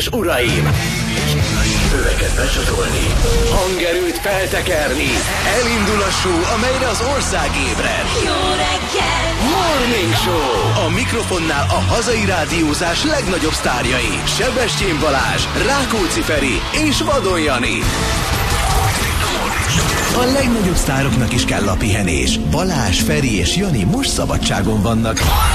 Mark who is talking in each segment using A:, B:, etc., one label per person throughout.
A: uraim! Öveket becsatolni, hangerőt feltekerni. Elindul a show, amelyre az ország ébred.
B: Jó reggel!
A: Morning Show! A mikrofonnál a hazai rádiózás legnagyobb sztárjai. Sebestyén Balázs, Rákóczi Feri és Vadon Jani. A legnagyobb sztároknak is kell a pihenés. Balázs, Feri és Jani most szabadságon vannak.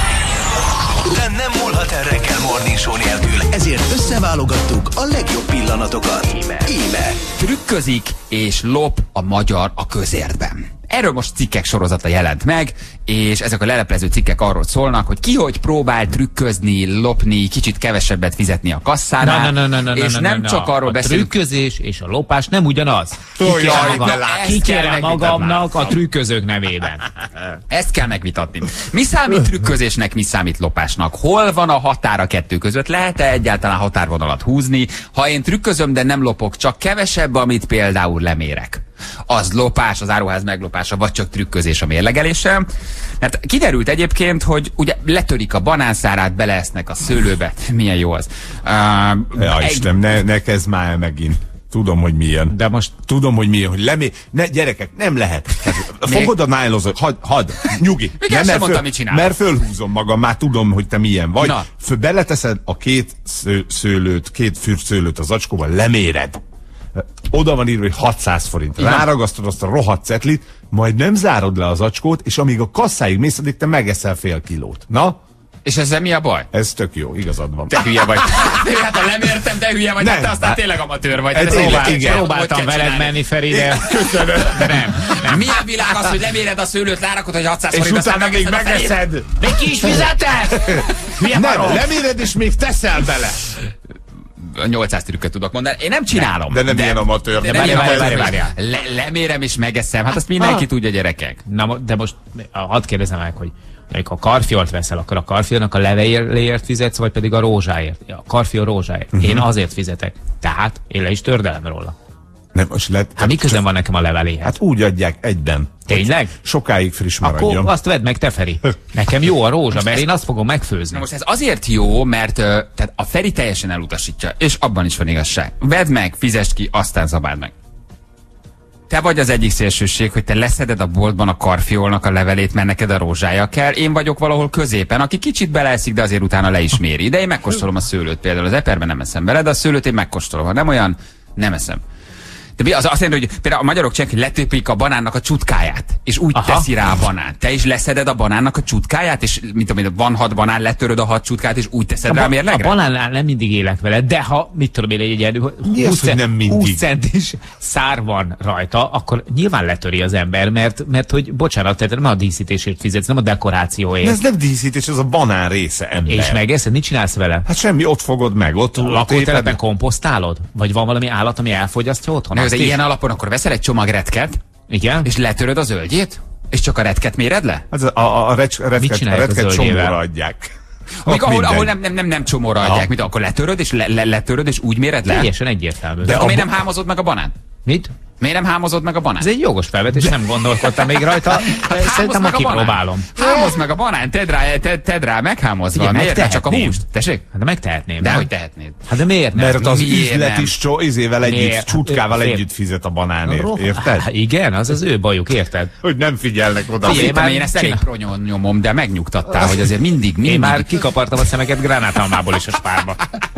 A: De nem múlhat el reggel Morning Show nélkül, ezért összeválogattuk a legjobb pillanatokat. Íme.
C: Trükközik és lop a magyar a közértben. Erről most cikkek sorozata jelent meg, és ezek a leleplező cikkek arról szólnak, hogy ki hogy próbál trükközni, lopni, kicsit kevesebbet fizetni a kasszánál, és nem csak arról beszélünk.
D: A trükközés és a lopás nem ugyanaz. Kikérem magamnak a trükközők nevében.
C: Ezt kell megvitatni. Mi számít trükközésnek, mi számít lopásnak? Hol van a határ a kettő között? Lehet-e egyáltalán határvonalat húzni? Ha én trükközöm, de nem lopok, csak kevesebb, amit például lemérek. Az lopás, az áruház meglopása, vagy csak trükközés a mérlegeléssel. Mert kiderült egyébként, hogy ugye letörik a banánszárát, beleesznek a szőlőbe. Milyen jó az.
E: Istenem, ne kezd már megint. Tudom, hogy milyen.
D: De most...
E: Tudom, hogy milyen, hogy gyerekek, nem lehet. Fogod a nylonzót, hadd, nyugi.
C: Nem, sem mondtam, mit csinál.
E: Mert fölhúzom magam, már tudom, hogy te milyen vagy. Beleteszed a két fürszőlőt a zacskóba, leméred. Oda van írva, hogy 600 forint. Ráragasztod azt a rohadt cetlit, majd nem zárod le az zacskót, és amíg a kasszáig mész, addig te megeszel fél kilót. Na?
C: És ezzel mi a baj?
E: Ez tök jó, igazad van.
C: Te hülye vagy. Hát ha lemértem, te hülye vagy, te aztán tényleg amatőr vagy.
D: Próbáltam veled menni, Feri, de...
E: Köszönöm.
C: Nem. Milyen világ az, hogy leméred a szőlőt, rárakod, hogy 600 forint,
E: és utána még megeszed.
C: Még ki is fizeted?
E: Nem, leméred és még teszel bele.
C: 800 trükköt tudok mondani. Én nem csinálom.
E: De nem ilyen amatőr.
C: Várjál. Lemérem és megeszem. Hát azt mindenki tudja, gyerekek.
D: Na, de most hadd kérdezem meg, hogy amikor karfiolt veszel, akkor a karfiolnak a levéért fizetsz, vagy pedig a rózsáért? A karfiol rózsáért. Én azért fizetek. Tehát én le is tördelem róla.
E: Nem, most
D: hát mi közön van nekem a leveléhez?
E: Hát úgy adják egyben.
D: Tényleg?
E: Sokáig friss maradjon.
D: Akkor azt vedd meg, te, Feri. Nekem jó a rózsa, mert én azt fogom megfőzni.
C: Na most ez azért jó, mert tehát a Feri teljesen elutasítja, és abban is van igazság. Vedd meg, fizest ki, aztán zabáld meg. Te vagy az egyik szélsőség, hogy te leszeded a boltban a karfiolnak a levelét, mert neked a rózsája kell. Én vagyok valahol középen, aki kicsit beleeszik, de azért utána le is méri. De én megkóstolom a szőlőt például. Az eperben nem eszem bele, de a szőlőt én megkóstolom. Ha nem olyan, nem eszem. De az azt jelenti, hogy például a magyarok csinálják, hogy letépik a banánnak a csutkáját, és úgy teszi rá a banánt. Te is leszeded a banánnak a csutkáját, és mint tudom, van 6 banán, letöröd a 6 csutkát, és úgy teszed rá a mérlegre?
D: A banánnál nem mindig élek vele, de ha, mit tudom én, egy 20 centis szár van rajta, akkor nyilván letöri az ember, mert hogy, bocsánat, tehát nem a díszítésért fizetsz, nem a dekorációért.
E: De ez nem díszítés, ez a banán része, ember.
D: És megeszed, mit csinálsz vele?
E: Hát semmi, ott fogod meg, ott
D: lakótelepen komposztálod? Vagy van valami állat, ami elfogyasztja otthon?
C: De ilyen alapon akkor veszel egy csomag retket,
D: igen?
C: És letöröd a zöldjét, és csak a retket méred le?
E: Hát a retket csomóra adják.
C: Ahol nem csomóra adják, mit akkor letöröd, és letöröd, és úgy méred le?
D: Teljesen egyértelmű.
C: De akkor miért nem hámozod meg a banán?
D: Mit?
C: Miért nem hámozod meg a banán?
D: Ez egy jogos felvetés, nem gondolkodtam még rajta. Szerintem, ha kipróbálom.
C: Hámozd meg a banán, tedd rá meghámozva. Miért csak a húst? Tessék?
D: Hát de megtehetném.
C: De hogy tehetnéd?
D: Hát de miért nem?
E: Mert az üzlet is csutkával együtt fizet a banánért, érted?
D: Igen, az ő bajuk, érted?
E: Hogy nem figyelnek oda.
C: Én ezt elég pronyon nyomom, de megnyugtattál, hogy azért mindig.
D: Én már kikapartam a szemeket gránátalmából is a spárba.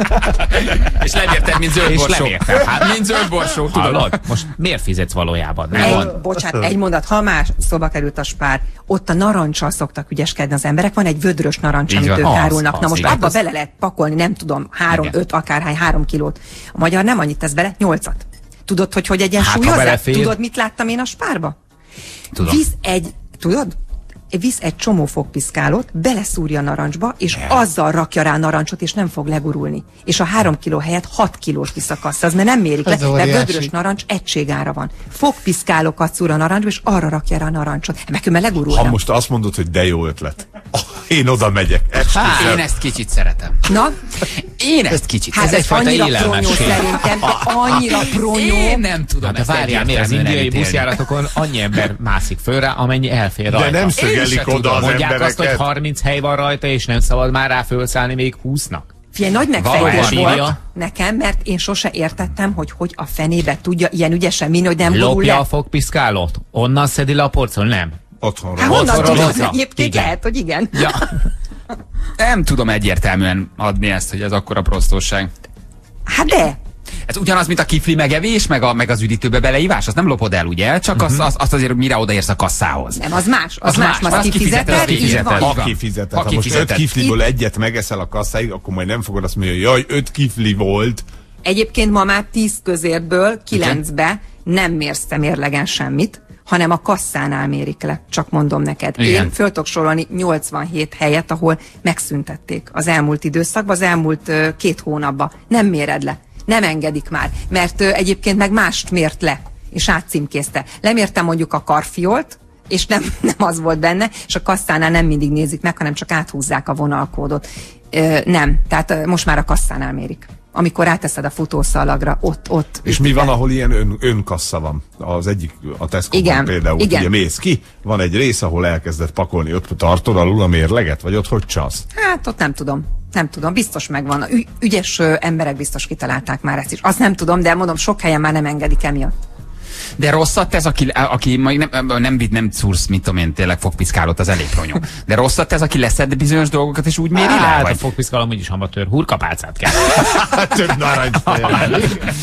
C: És lemértem, mint zöldborsó. Mint zöldborsó, tudod?
D: Most miért fizetsz valójában?
F: Bocsánat, egy mondat, ha más szóba került a spár, ott a narancsal szoktak ügyeskedni az emberek, van egy vödrös narancs, amit ők árulnak. Na most abba bele lehet pakolni, nem tudom, 3-5 akárhány 3 kilót. A magyar nem annyit tesz bele, 8-at. Tudod, hogy egyensúlyozzák? Tudod, mit láttam én a spárba?
C: Tudom.
F: Visz egy csomó fogpiszkálót, beleszúrja a narancsba, és azzal rakja rá a narancsot, és nem fog legurulni. És a 3 kiló helyett 6 kilós visz a kassza, az mert nem mérik le, de vödrös narancs egységára van. Fogpiszkálókat szúr a narancsba, és arra rakja rá a narancsot. Mert legurulna.
E: Ha most azt mondod, hogy de jó ötlet. Én oda megyek.
C: Én ezt kicsit szeretem.
F: Na?
C: Én ezt kicsit.
F: Hát ez egyfajta élelmesség. Szerintem, annyira pronyó.
C: Én nem tudom.
D: Hát várjál, miért az indiai buszjáratokon annyi ember mászik föl rá, amennyi elfér rajta.
E: De nem szögelik oda az
D: mondják
E: embereket.
D: Azt, hogy 30 hely van rajta, és nem szabad már rá fölszállni még 20-nak.
F: Figyelj, nagy megfejtés volt nekem, mert én sose értettem, hogy a fenébe tudja ilyen ügyesen minni, hogy nem gurul le.
D: Lopja a fogpiszkálót? Onnan szedi le a porcon? Nem.
E: Otthonról.
F: Hát honnan tudom, egyébként lehet, hogy igen.
D: Ja.
C: Nem tudom egyértelműen adni ezt, hogy ez akkora prostóság.
F: Hát de.
C: Ez ugyanaz, mint a kifli megevés, meg az üdítőbe beleívás, azt nem lopod el, ugye? Csak azt azért, mire odaérsz a kasszához.
F: Nem, az más. Az más, azt kifizeted.
E: Aki fizetett. Ha most 5 kifliból egyet megeszel a kasszáig, akkor majd nem fogod azt mondani, hogy jaj, 5 kifli volt.
F: Egyébként ma már 10 közérből 9-be nem mérsz te mérlegen semmit, hanem a kasszánál mérik le, csak mondom neked.
C: Igen.
F: Én föl tudok sorolni 87 helyet, ahol megszüntették az elmúlt időszakban, az elmúlt 2 hónapban. Nem méred le. Nem engedik már, mert egyébként meg mást mért le, és átcímkézte. Lemértem mondjuk a karfiolt, és nem az volt benne, és a kasszánál nem mindig nézik meg, hanem csak áthúzzák a vonalkódot. Nem, tehát most már a kasszánál mérik. Amikor ráteszed a futószalagra, ott.
E: És mi van, ahol ilyen önkassa van? Az egyik, a Tesco-ban például, ugye mész ki, van egy rész, ahol elkezdett pakolni, ott tartod alul a mérleget, vagy ott hogy csalsz?
F: Hát ott nem tudom, biztos megvan. Ügyes emberek biztos kitalálták már ezt is. Azt nem tudom, de mondom, sok helyen már nem engedik emiatt.
C: De rosszat tesz, aki nem szúrsz, mit tudom én, tényleg fogpiszkálót, az elég ronyó. De rosszat tesz, aki leszed bizonyos dolgokat, és úgy méri le?
D: Hát a fogpiszkálom úgyis amatőr, hurkapálcát kell.
E: Több narancsfél.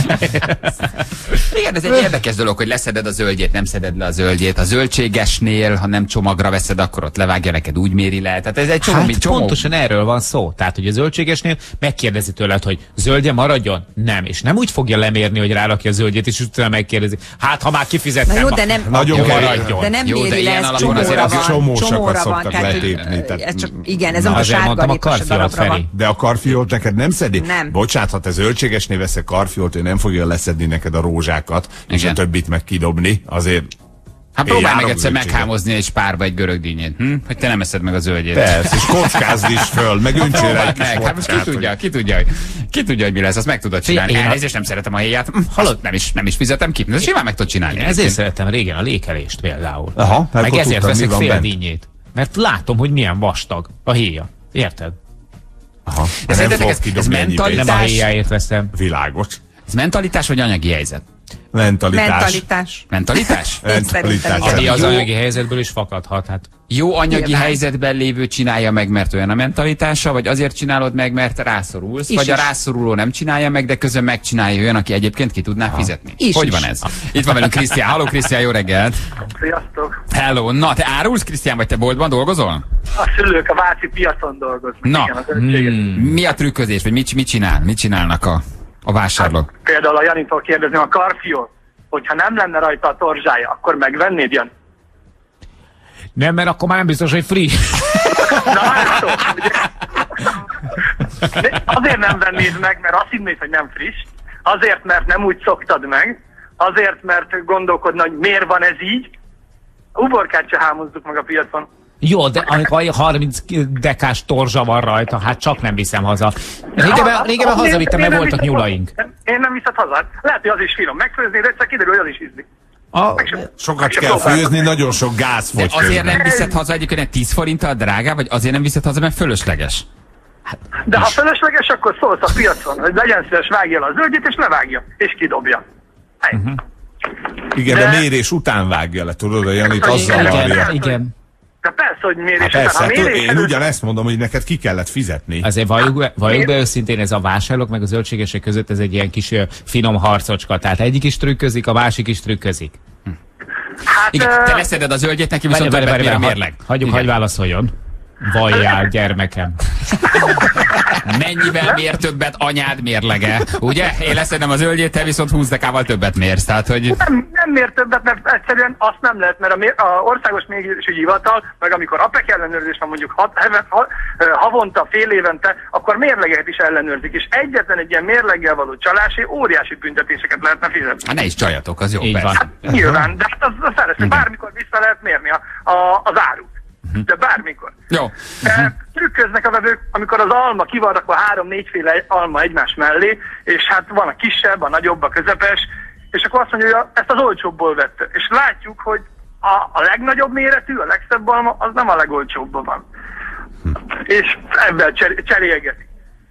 C: Igen, ez egy érdekes dolog, hogy leszeded a zöldjét, nem szeded le a zöldjét. A zöldségesnél, ha nem csomagra veszed, akkor ott levágja neked, úgy méri le. Tehát ez egy csomó, csomó.
D: Pontosan erről van szó. Tehát, hogy a zöldségesnél megkérdezi tőled, hogy zöldje maradjon? Nem. És nem úgy fogja lemérni, hogy rárakja a zöldjét, és utána megkérdezi. Hát, ha már kifizettem,
F: jó, de nem,
E: nagyon
D: maradjon.
F: De nem méri le, ez csomóra van. Ez csak, igen, ez a sárgalépos darabra van.
E: De a karfiolt neked nem szedi?
F: Nem.
E: Bocsánat, ha te zöldségesnél veszek karfiolt, ő nem fogja leszedni neked a rózsákat, és a többit meg kidobni, azért...
C: Hát próbálj meg egyszer meghámozni egy spárba egy görögdínyét, hogy te nem eszed meg a zöldjét.
E: Persze, és kockázd is föl, meg öntsél egy kis
C: hát most ki tudja, hogy mi lesz, azt meg tudod csinálni. Elnézést, nem szeretem a héját, nem is fizetem ki, de simán meg tudod csinálni.
D: Ezért szerettem régen a lékelést például.
E: Aha,
D: meg ezért veszek fél dínyét. Mert látom, hogy milyen vastag a héja. Érted?
E: Aha.
C: De
E: nem fogsz
C: ez
E: kidobni ennyi pénzt.
D: Nem a héjáért veszem.
E: Világos.
C: Ez mentalitás vagy anyagi helyzet?
F: Mentalitás.
C: Mentalitás?
D: Ami az anyagi helyzetből is fakadhat. Hát.
C: Jó anyagi helyzetben lévő csinálja meg, mert olyan a mentalitása, vagy azért csinálod meg, mert rászorulsz, vagy a rászoruló nem csinálja meg, de közben megcsinálja olyan, aki egyébként ki tudná fizetni. Hogy van ez? Itt van velünk Krisztián. Halló Krisztián, jó reggelt!
B: Sziasztok!
C: Hello! Na, te árulsz, Krisztián, vagy te boltban dolgozol?
B: A szülők a váci piacon dolgoznak.
C: Na,
B: Igen,
C: mi a trükközés, vagy mit csinál? Mit csinálnak a vásárlók?
B: Hát, például a Janitól kérdezni a karfiót, hogyha nem lenne rajta a torzsája, akkor megvennéd, Jani?
D: Nem, mert akkor már nem biztos, hogy free.
B: Na, látod, ugye? Azért nem vennéd meg, mert azt hinnéd, hogy nem friss. Azért, mert nem úgy szoktad meg. Azért, mert gondolkodna, hogy miért van ez így. Uborkát se hámozzuk meg a piacon.
D: Jó, de amikor 30 dekás torzsa van rajta, hát csak nem viszem haza. Régebben hazavittem, mert voltak nyulaink.
B: Én nem viszed haza. Lehet, hogy az is finom megfőzni, de egyszer kiderül, hogy az is ízlik.
E: Sokat kell főzni, nagyon sok gáz fogy.
C: De azért nem viszed haza egyébként 10 forinttal drágább, vagy azért nem viszed haza, mert fölösleges?
B: De ha fölösleges, akkor szólsz a piacon, hogy legyen szíves, vágja le a zöldjét, és levágja, és kidobja.
E: Igen, de mérés után vágja le, tudod, a Janit azzal varja.
D: Igen.
B: De persze, hogy mérés
E: után.
B: Persze,
E: én ugyanezt mondom, hogy neked ki kellett fizetni.
D: Azért valljuk be őszintén, ez a vásárlók meg a zöldségesek között ez egy ilyen kis finom harcocska. Tehát egyik is trükközik, a másik is trükközik.
B: Hát,
C: igen, te leszeded a zöldjét, neki viszont többet mér a mérleg.
D: Hagyj válaszoljon. Vajjál, gyermekem.
C: Mennyivel mér többet anyád mérlege? Ugye? Én leszedem a zöldjét, te viszont 20 dekával többet mérsz. Tehát, hogy...
B: nem mér többet, mert egyszerűen azt nem lehet, mert a országos mérésügyi hivatal, meg amikor APEC ellenőrzés van mondjuk havonta, fél évente, akkor mérlegeket is ellenőrzik, és egyetlen egy ilyen mérleggel való csalásé óriási büntetéseket lehetne fizetni.
C: Hát ne is csaljatok, az jó,
D: így
C: persze.
B: Hát, nyilván, de hát az szerező, bármikor vissza lehet mérni az árut. De bármikor.
C: Jó.
B: Trükköznek a vevők, amikor az alma ki van rakva 3-4 féle alma egymás mellé, és hát van a kisebb, a nagyobb, a közepes, és akkor azt mondja, hogy ezt az olcsóbbból vette. És látjuk, hogy a legnagyobb méretű, a legszebb alma, az nem a legolcsóbbban van. És ebben cserélgetik.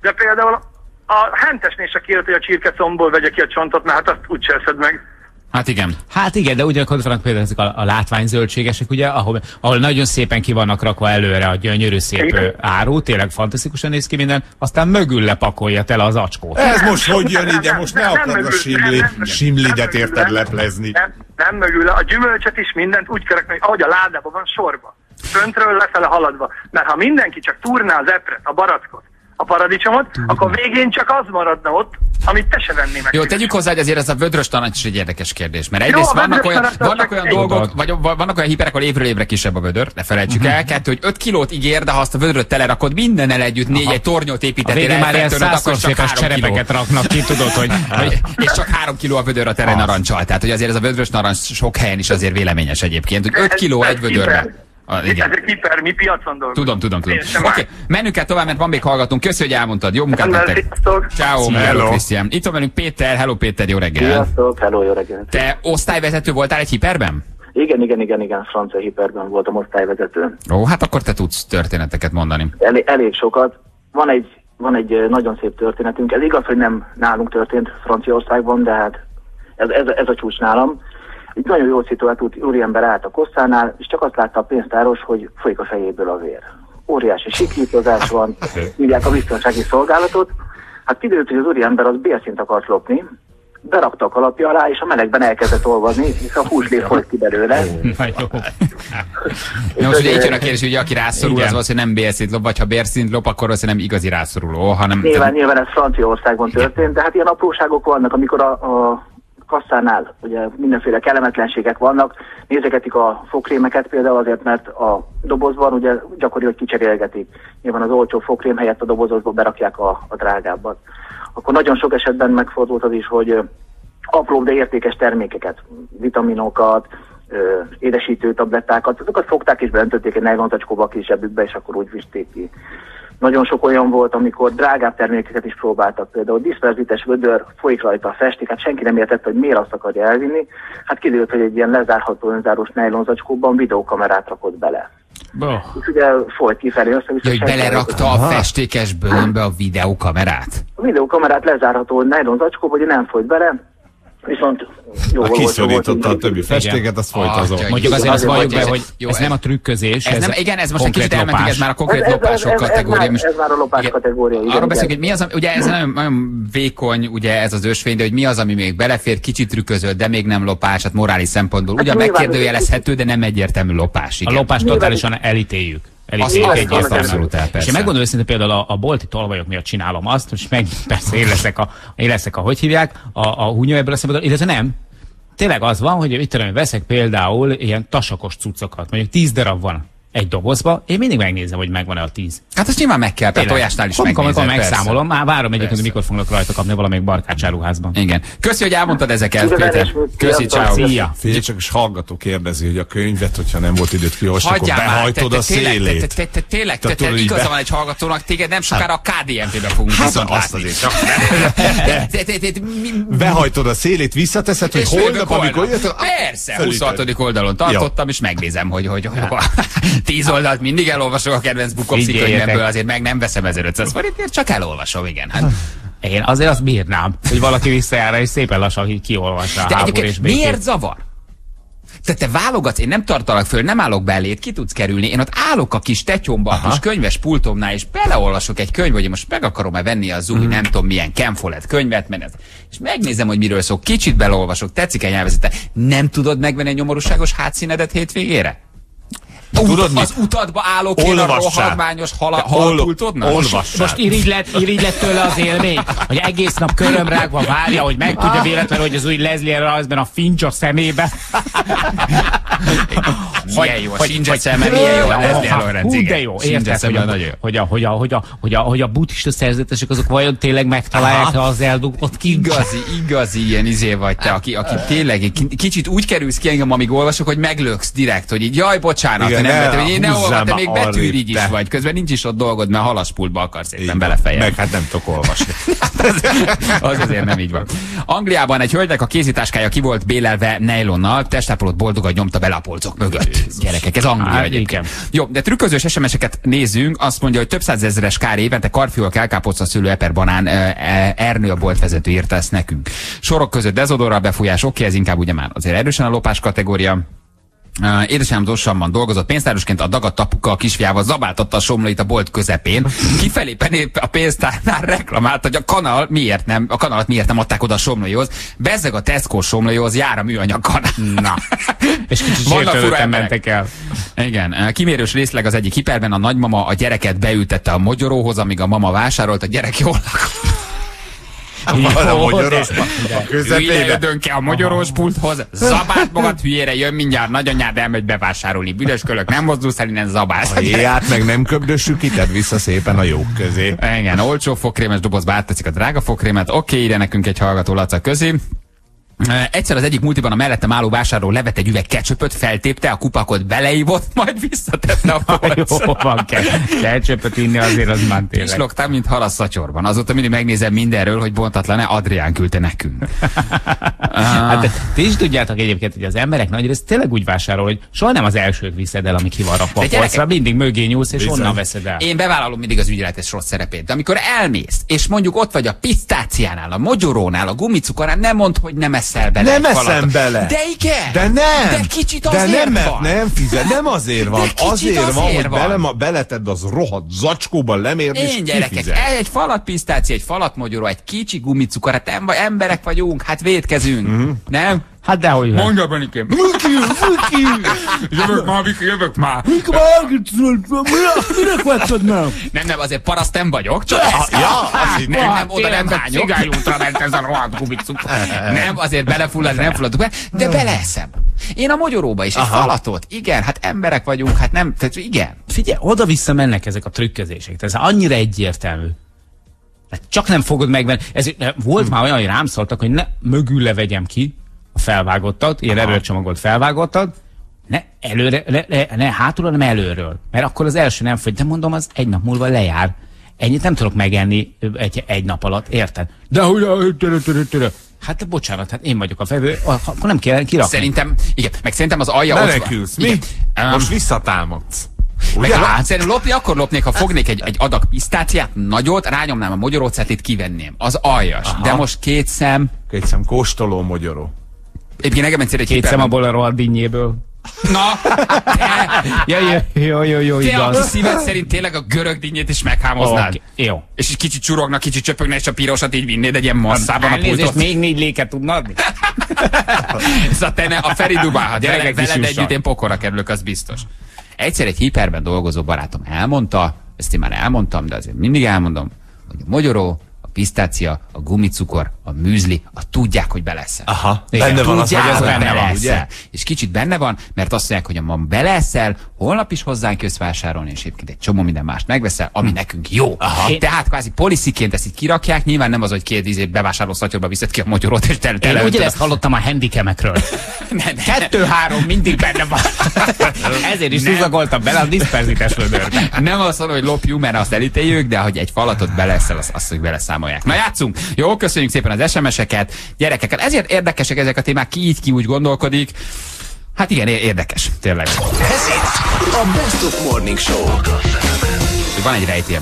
B: De például a hentesnél se kérhet, hogy a csirkecomból vegye ki a csontot, mert hát azt úgy eszed meg.
D: Hát igen, de ugyanakkor vannak például ezek a látványzöldségesek, ugye, ahol nagyon szépen ki vannak rakva előre a gyönyörű szép áru, tényleg fantasztikusan néz ki minden, aztán mögül lepakolja tele az acskót.
E: Ez most hogy jön ide? Most ne akard a simlidet érted leplezni.
B: Nem mögül, a gyümölcsöt is mindent úgy kell rakni, ahogy a ládában van sorba. Föntről lefele haladva. Mert ha mindenki csak túrná az epret, a barackot, a paradicsomot, akkor végén csak az maradna ott, amit te se vennél meg.
C: Jó, tegyük hozzá, hogy azért ez a vödrös tanács is egy érdekes kérdés. Mert egyrészt vannak olyan dolgok, vagy vannak olyan hiperek, ahol évről évre kisebb a vödör, ne felejtsük el. Kettő, hogy 5 kilót ígér, de ha azt a vödröt telerakod mindennel együtt, 4 tornyot építettél,
D: már ilyen 100-szor szépes cserepeket raknak ki, tudod, hogy...
C: És csak 3 kiló a vödör a tere narancsal. Tehát, hogy azért ez a vödrös narancs sok helyen is azért véleményes egyébként, hogy 5 kiló egy vödörben.
B: Ez egy hiper, mi piacon dolgozunk.
C: Tudom. Oké, menjünk el tovább, mert van még hallgatunk. Köszi, hogy elmondtad. Jó munkát nektek. Ciao, hello Krisztián. Itt van velünk Péter. Hello Péter, jó reggel.
G: Sziasztok, hello, jó reggel.
C: Te osztályvezető voltál egy hiperben?
G: Igen, francia hiperben voltam osztályvezető.
C: Ó, hát akkor te tudsz történeteket mondani.
G: Elég sokat. Van egy nagyon szép történetünk. Ez igaz, hogy nem nálunk történt Franciaországban, de hát ez a csúcs nálam. Egy nagyon jól szituált úriember állt a kosszánál, és csak azt látta a pénztáros, hogy folyik a fejéből a vér. Óriási sikítozás van, hívják a biztonsági szolgálatot. Hát kiderült, hogy az úriember az bélszint akart lopni, berakta a kalapja alá, és a melegben elkezdett olvadni, hisz a húslét folyt ki belőle.
C: Na most ugye így jön a kérdés, hogy aki rászorul, az valószínűleg nem bélszint lop, vagy ha bélszint lop, akkor valószínűleg nem igazi rászoruló, hanem...
G: Nyilván ez Franciaországban történt, de hát ilyen apróságok vannak, amikor a kasszánál ugye mindenféle kellemetlenségek vannak, nézegetik a fogkrémeket például azért, mert a dobozban ugye gyakori, hogy kicserélgetik. Nyilván az olcsó fogkrém helyett a dobozokba berakják a drágábbat. Akkor nagyon sok esetben megfordult az is, hogy apró, de értékes termékeket, vitaminokat, édesítő tablettákat, azokat fogták és beöntötték egy nejlonzacskóba a kis zsebükbe, és akkor úgy visték ki. Nagyon sok olyan volt, amikor drágább termékeket is próbáltak, például diszperzites vödör, folyik rajta a festék, hát senki nem értette, hogy miért azt akarja elvinni. Hát kiderült, hogy egy ilyen lezárható önzárós nejlonzacskóban videókamerát rakott bele. És ugye folyt kifelé össze-vissza.
C: Hogy belerakta a festékes bőrönbe a videókamerát?
G: A videókamerát lezárható nejlonzacskóba, hogy nem folyt bele, viszont jó volt.
E: Kiszorította a többi festéket, azt folyt azon.
D: Mondjuk azért azt valljuk be, hogy ez nem a trükközés.
C: Igen, ez most egy kicsit elmentünk, ez már a konkrét lopások kategória.
G: Ez már a lopás kategória.
C: Arról beszélünk, hogy mi az, ugye ez nagyon vékony, ugye ez az ősfény, de hogy mi az, ami még belefér, kicsit trükközött, de még nem lopás, hát morális szempontból. Ugyan megkérdőjelezhető, de nem egyértelmű lopás.
D: A lopást totálisan elítéljük.
C: Abszolút el,
D: és én megmondom őszintén, például a bolti tolvajok miatt csinálom azt, és meg persze én leszek hogy hívják, a húnyó ebből a szempontból, illetve nem. Tényleg az van, hogy itt veszek például ilyen tasakos cuccokat, mondjuk 10 darab van egy dobozba, én mindig megnézem, hogy megvan-e a 10.
C: Hát azt nyilván meg kell, tojásnál is megnézem.
D: Amikor megszámolom, már várom egyébként, hogy mikor fognak rajta kapni valamelyik barkácsáruházban.
C: Igen. Köszi, hogy elmondtad ezeket, Péter. Köszi, ciao.
D: Szia.
E: Figyelj csak, is hallgató kérdezi, hogy a könyvet, hogyha nem volt időt kiolvasni, akkor behajtod a szélét.
C: Tényleg, igaza van egy hallgatónak, téged nem sokára a KDNP-be fogunk viszont látni.
E: Behajtod a szélét, visszateszed, hogy holnap, amikor jött.
C: Persze, 26. oldalon tartottam, és megnézem, hogy 10 oldalt mindig elolvasok a kedvenc Bukowski könyvemből, azért meg nem veszem 1500 forintért, csak elolvasom, igen. Hát.
D: Én azért azt bírnám, hogy valaki visszajára és szépen lassan kiolvassa a háború és békét.
C: Miért zavar? Tehát te válogatsz, én nem tartalak föl, nem állok belét, ki tudsz kerülni. Én ott állok a kis tetyomba, a kis könyves pultomnál, és beleolvasok egy könyv, hogy most meg akarom-e venni az új, nem tudom milyen Ken Follett könyvet, és megnézem, hogy miről szól, kicsit beleolvasok, tetszik egy nyelvezete. Nem tudod megvenni egy nyomorúságos hátszínedet hétvégére?
E: Tudod
C: az utadba állok én a rohadmányos halpultodnak?
D: Most irigy lett tőle az élmény, hogy egész nap körömrágva várja, hogy megtudja véletlenül, hogy az új Leslie rajzban a fincs a szemébe.
C: Milyen jó, a sincs szeme, milyen jó a Leslie Lawrence.
D: De jó, érted, hogy a buddhista szerzetesek azok vajon tényleg megtalálják az eldugott kincsot?
C: Igazi ilyen izé vagy te, aki tényleg kicsit úgy kerülsz ki engem, amíg olvasok, hogy meglöksz direkt, hogy így jaj, bocsánat, ne olvad, te még betűrigy is vagy. Közben nincs is ott dolgod, mert halaspultba akarsz éppen belefejezni.
E: Meg hát nem tudok olvasni.
C: Az azért nem így van. Angliában egy hölgynek a kézitáskája ki volt bélelve nejlonnal, testápolót boldogan nyomta bele a polcok mögött. Gyerekek, ez Anglia egyébként. Jó, de trükközős SMS-eket nézzünk. Azt mondja, hogy több százezeres kár évente karfiol, kelkápoca, szőlő, eper, banán, Ernő a boltvezető írta ezt nekünk. Sorok között dezodorral befújás, oké, ez inkább ugye már azért erősen a lopás kategória. Édesanyám Zossamban dolgozott pénztárosként, a dagadt apuka a kisfiával zabáltatta a somlóit a bolt közepén. Kifelé a pénztárnál reklamált, hogy a kanalat miért nem adták oda a somlóihoz. Bezzeg a Tesco somlóihoz jár a műanyag kanál. Na.
D: És kicsit sértődötten mentek el.
C: Igen. Kimérős részleg az egyik hiperben a nagymama a gyereket beültette a mogyoróhoz, amíg a mama vásárolt, a gyerek jól lakott.
E: A
C: hülyére jödönk a mogyorós pulthoz, zabált magad hülyére, jön mindjárt nagyanyád, elmegy bevásárolni. Büdös kölök, nem mozdulsz el innen, zabálsz.
E: A héját meg nem köbdössük ki, tedd vissza szépen a jók közé.
C: Igen, olcsó fogkrémes dobozba átteszik a drága fogkrémet. Oké, ide nekünk egy hallgató Laca közé. Egyszer az egyik multiban a mellettem álló vásárló levett egy üveg ketchupöt, feltépte, a kupakot beleívott, majd visszatette a polcra.
D: Jó van, ketchupöt inni azért az már tényleg.
C: Kislogtam, mint hal a szatyorban. Azóta mindig megnézem mindenről, hogy bontatlan-e, Adrián küldte nekünk.
D: Hát ti is tudjátok egyébként, hogy az emberek nagyrészt tényleg úgy vásárol, hogy soha nem az elsőt viszed el, ami ki van rakva a polcra, mindig mögé nyúlsz, és onnan veszed el.
C: Én bevállalom mindig az ügyeletes rossz szerepét, de amikor elmész, és mondjuk ott vagy a pisztáciánál, a mogyorónál, a gumicukornál, nem mondd, hogy nem eszel bele.
E: Nem eszem bele.
C: De igen.
E: De nem.
C: De kicsit azért
E: de nem,
C: van.
E: Nem fizet, nem azért van. Azért van, hogy beletedd az rohadt zacskóban lemérni, és
C: gyerekek, egy falat pisztácia, egy falat mogyoró, egy kicsi gumicukor, hát emberek vagyunk, hát vétkezünk. Nem?
D: Hát dehogy.
C: Mondja, Benikém. Jövök már.
D: Minek vettad meg?
C: Nem, azért paraszt nem vagyok, csak nem, oda nem hányok.
D: Cigányútra ment ez a rohadt gumicukor.
C: Nem, azért belefulladni nem fulladok be, de beleeszem. Én a mogyoróba is egy falatot. Igen, hát emberek vagyunk, hát nem, tehát igen.
D: Figyelj, oda-vissza mennek ezek a trükközések. Ez annyira egyértelmű. Csak nem fogod megvenni. Volt már olyan, hogy rám szóltak, hogy ne mögül levegyem ki a felvágottat, ilyen erőcsomagolt felvágottat, ne előre, ne hátul, hanem előről. Mert akkor az első nem fogy, de mondom, az egy nap múlva lejár. Ennyit nem tudok megenni egy nap alatt, érted? De hogy hát bocsánat, hát én vagyok a vevő, akkor nem kell kirakni.
C: Szerintem az alja ott
E: menekülsz, mi? Most visszatámadsz.
C: Szerintem akkor lopnék, ha fognék egy adag pisztáciát, nagyot, rányomnám a mogyorócetlit, kivenném. Az aljas. De most két szem
E: kóstoló mogyoró.
C: Egyébként nekem egyszer egy
D: két szem abból a rohadt dinnyéből.
C: Na!
D: Jó,
C: te
D: igaz.
C: a szíved szerint tényleg a görög dinnyét is meghámoznád.
D: Okay, jó.
C: És kicsit csurognak, kicsit csöpögnek, és a pirosat így vinnéd egy ilyen masszában a pultot.
D: Még 4 léket tudna adni?
C: Szóval te a Feri dubálhat. Veled együtt én pokorra kerülök, az biztos. Egyszer egy hiperben dolgozó barátom elmondta, ezt én már elmondtam, de azért mindig elmondom, hogy a mogyoró, a pisztácia, a gumicukor, a műzli, tudják, hogy beleszel.
E: Benne van az, hogy ez benne van, ugye?
C: És kicsit benne van, mert azt mondják, hogy ha ma beleszel, holnap is hozzánk jössz vásárolni, és egyébként egy csomó minden mást megveszel, ami nekünk jó. Tehát kvázi policyként ezt így kirakják, nyilván nem az, hogy 2 ízét bevásárló szatyorba viszed ki a mogyorót, és
D: én ugye ezt hallottam a handicamekről. 2-3 mindig benne van. Ezért is szuzagoltam bele a diszperzites vödörbe.
C: Nem azt mondom, hogy lopjuk, mert azt elítéljük, de hogy egy falatot beleszel, azt, hogy beleszámolják. Na játszunk! Jó, köszönjük szépen az SMS-eket, gyerekeket. Ezért érdekesek ezek a témák, ki úgy gondolkodik. Hát igen, érdekes, tényleg.
A: Ez itt a Best of Morning Show.
C: Van egy rejtély,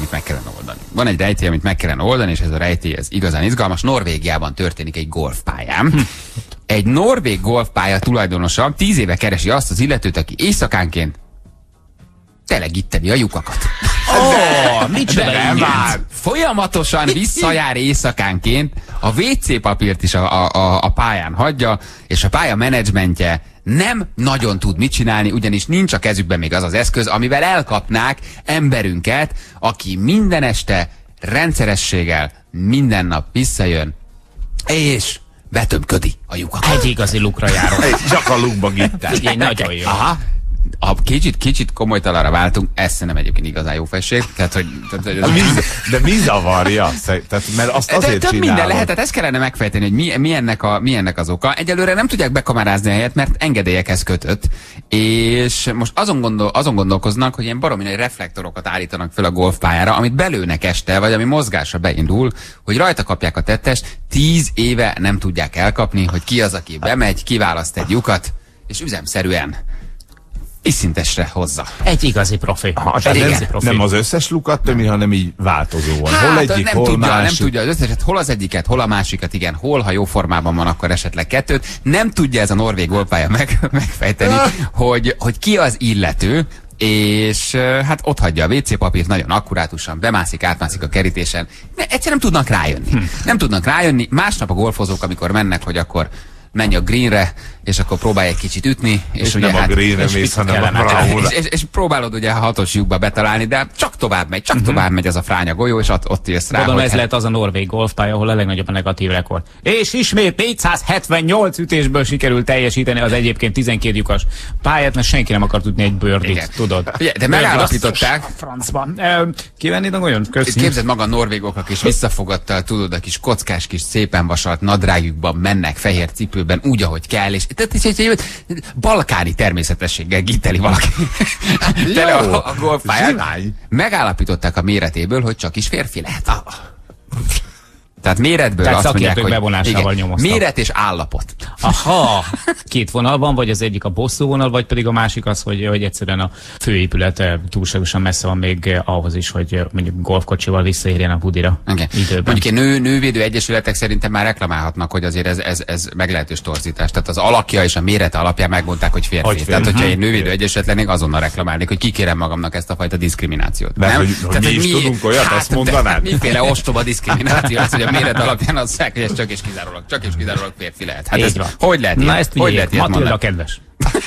C: amit meg kellene oldani. És ez a rejtély, ez igazán izgalmas. Norvégiában történik egy golfpályán. Egy norvég golfpálya tulajdonosa 10 éve keresi azt az illetőt, aki éjszakánként telegíteni a lyukakat.
D: Micsoda
C: folyamatosan visszajár éjszakánként, a WC papírt is a pályán hagyja, és a pálya menedzsmentje nem nagyon tud mit csinálni, ugyanis nincs a kezükben még az az eszköz, amivel elkapnák emberünket, aki minden este rendszerességgel minden nap visszajön, és betömködi a lyukakat.
D: Egy igazi lukra járok.
E: Csak a lukba gittál.
D: Egy nagyon jó.
C: Ha kicsit komolytalanra váltunk, ez szerintem egyébként igazán jó felség. Tehát, hogy,
E: de mi zavarja? Tehát, mert azt azért
C: csinálod. Minden lehet, tehát ezt kellene megfejteni, hogy mi ennek az oka. Egyelőre nem tudják bekamerázni a helyet, mert engedélyekhez kötött. És most azon gondolkoznak, hogy ilyen baromi nagy reflektorokat állítanak fel a golfpályára, amit belőnek este, vagy ami mozgásra beindul, hogy rajta kapják a tettest. 10 éve nem tudják elkapni, hogy ki az, aki bemegy, kiválaszt egy lyukat, és üzemszerűen iszintesre hozza.
D: Egy igazi profi.
E: Nem az összes lukat tömi, hanem így változóan.
C: Hát,
E: hol egyik, hol másik.
C: Nem tudja az összeset, hol az egyiket, hol a másikat, igen, hol, ha jó formában van, akkor esetleg kettőt. Nem tudja ez a norvég golfpálya megfejteni, hogy ki az illető, és hát ott hagyja a WC papírt nagyon akkurátusan, bemászik, átmászik a kerítésen. Egyszerűen nem tudnak rájönni. Nem tudnak rájönni. Másnap a golfozók, amikor mennek, hogy akkor menj a greenre, és akkor próbálj egy kicsit ütni. És ugye,
E: nem a greenre mész, hanem a bravo-ra.
C: És próbálod ugye a 6-os lyukba betalálni, de csak tovább megy az a fránya golyó, és ott jössz rá.
D: Tudom, ez lehet az a norvég golfpálya, ahol a legnagyobb a negatív rekord. És ismét 478 ütésből sikerült teljesíteni az egyébként 12 lyukas pályát, mert senki nem akart ütni egy birdit, tudod.
C: Ugye, de megállapították.
D: Francban. Kivenni nagyon köszönjük.
C: Képzeld maga a norvégok, és visszafogadtal, tudod, a kis kockás, kis szépen vasalt nadrágjukban mennek, fehér cipőben, úgy, ahogy kell, és balkáni természetességgel gitteli valaki. Tele a golfpályán. Megállapították a méretéből, hogy csak is férfi lehet. Tehát méretből azt mondják, hogy
D: bevonásával nyomoztam.
C: Méret és állapot.
D: Aha, két vonalban, vagy az egyik a bosszú vonal, vagy pedig a másik az, hogy egyszerűen a főépület túlságosan messze van még ahhoz is, hogy mondjuk golfkocsival visszaérjen a budira.
C: Okay. Mondjuk nővédő egyesületek szerintem már reklamálhatnak, hogy azért ez meglehetős torzítás. Tehát az alakja és a mérete alapján megmondták, hogy férfi. Tehát, hogyha egy nővédő egyesület lennék, azonnal reklamálnék, hogy kikérem magamnak ezt a fajta diszkriminációt.
E: Nem? Hogy mi is tudunk olyat, ezt mondanád?
C: Miféle ostoba diszkrimináció az, hogy a méret alapján azzák, hogy ez csak és kizárólag férfi lehet. Hát ez hogy lehet?
D: Na ezt figyelj, Matilda kedves.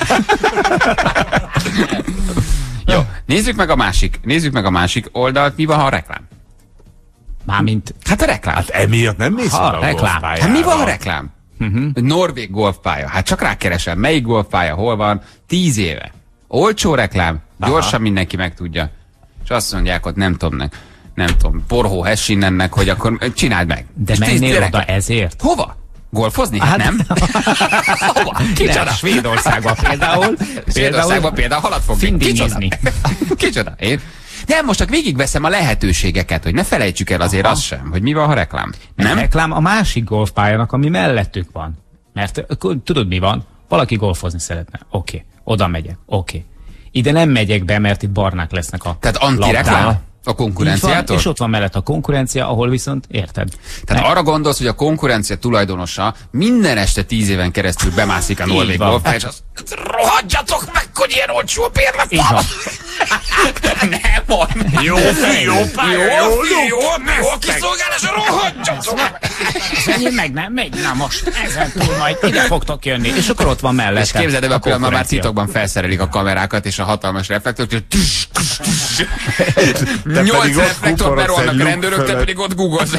C: Jó, nézzük meg a másik oldalt. Mi van, ha a reklám?
D: Mármint?
C: Hát a reklám.
E: Hát emiatt nem mész a golfpályára.
C: Hát mi van a reklám? Norvég golfpálya. Hát csak rákeresem, melyik golfpálya, hol van? 10 éve. Olcsó reklám, gyorsan mindenki megtudja. És azt mondják, hogy nem tudom, Porhó Hessinennek, hogy akkor csináld meg.
D: De mennél oda ezért?
C: Hova? Golfozni? Hát nem. Hova? Kicsoda?
D: Svédországban például.
C: Svédországban például halat fog
D: findinizni.
C: Kicsoda? Én? Nem, most csak végigveszem a lehetőségeket, hogy ne felejtsük el azért azt sem, hogy mi van, ha reklám.
D: Nem? Reklám a másik golfpályának, ami mellettük van. Mert tudod mi van? Valaki golfozni szeretne. Oké. Oda megyek. Oké. Ide nem megyek be, mert itt barnák lesznek a
C: Tehát antireklám? A konkurenciától?
D: Van, és ott van mellett a konkurencia, ahol viszont érted.
C: Tehát arra gondolsz, hogy a konkurencia tulajdonosa minden este 10 éven keresztül bemászik a norvég golfpályára, és azt rohadjatok meg, hogy ilyen olcsó a bérlet van! Nem van!
E: Jó
C: kiszolgálás, rohadjatok meg!
D: Menjél meg, nem megy, na most ezen túl majd ide fogtok jönni, és akkor ott van mellette.
C: És képzeld, ebben a pillanatban már titokban felszerelik a kamerákat és a hatalmas reflektort, és 8 reflektort berolnak a rendőrök, te pedig ott googolsz.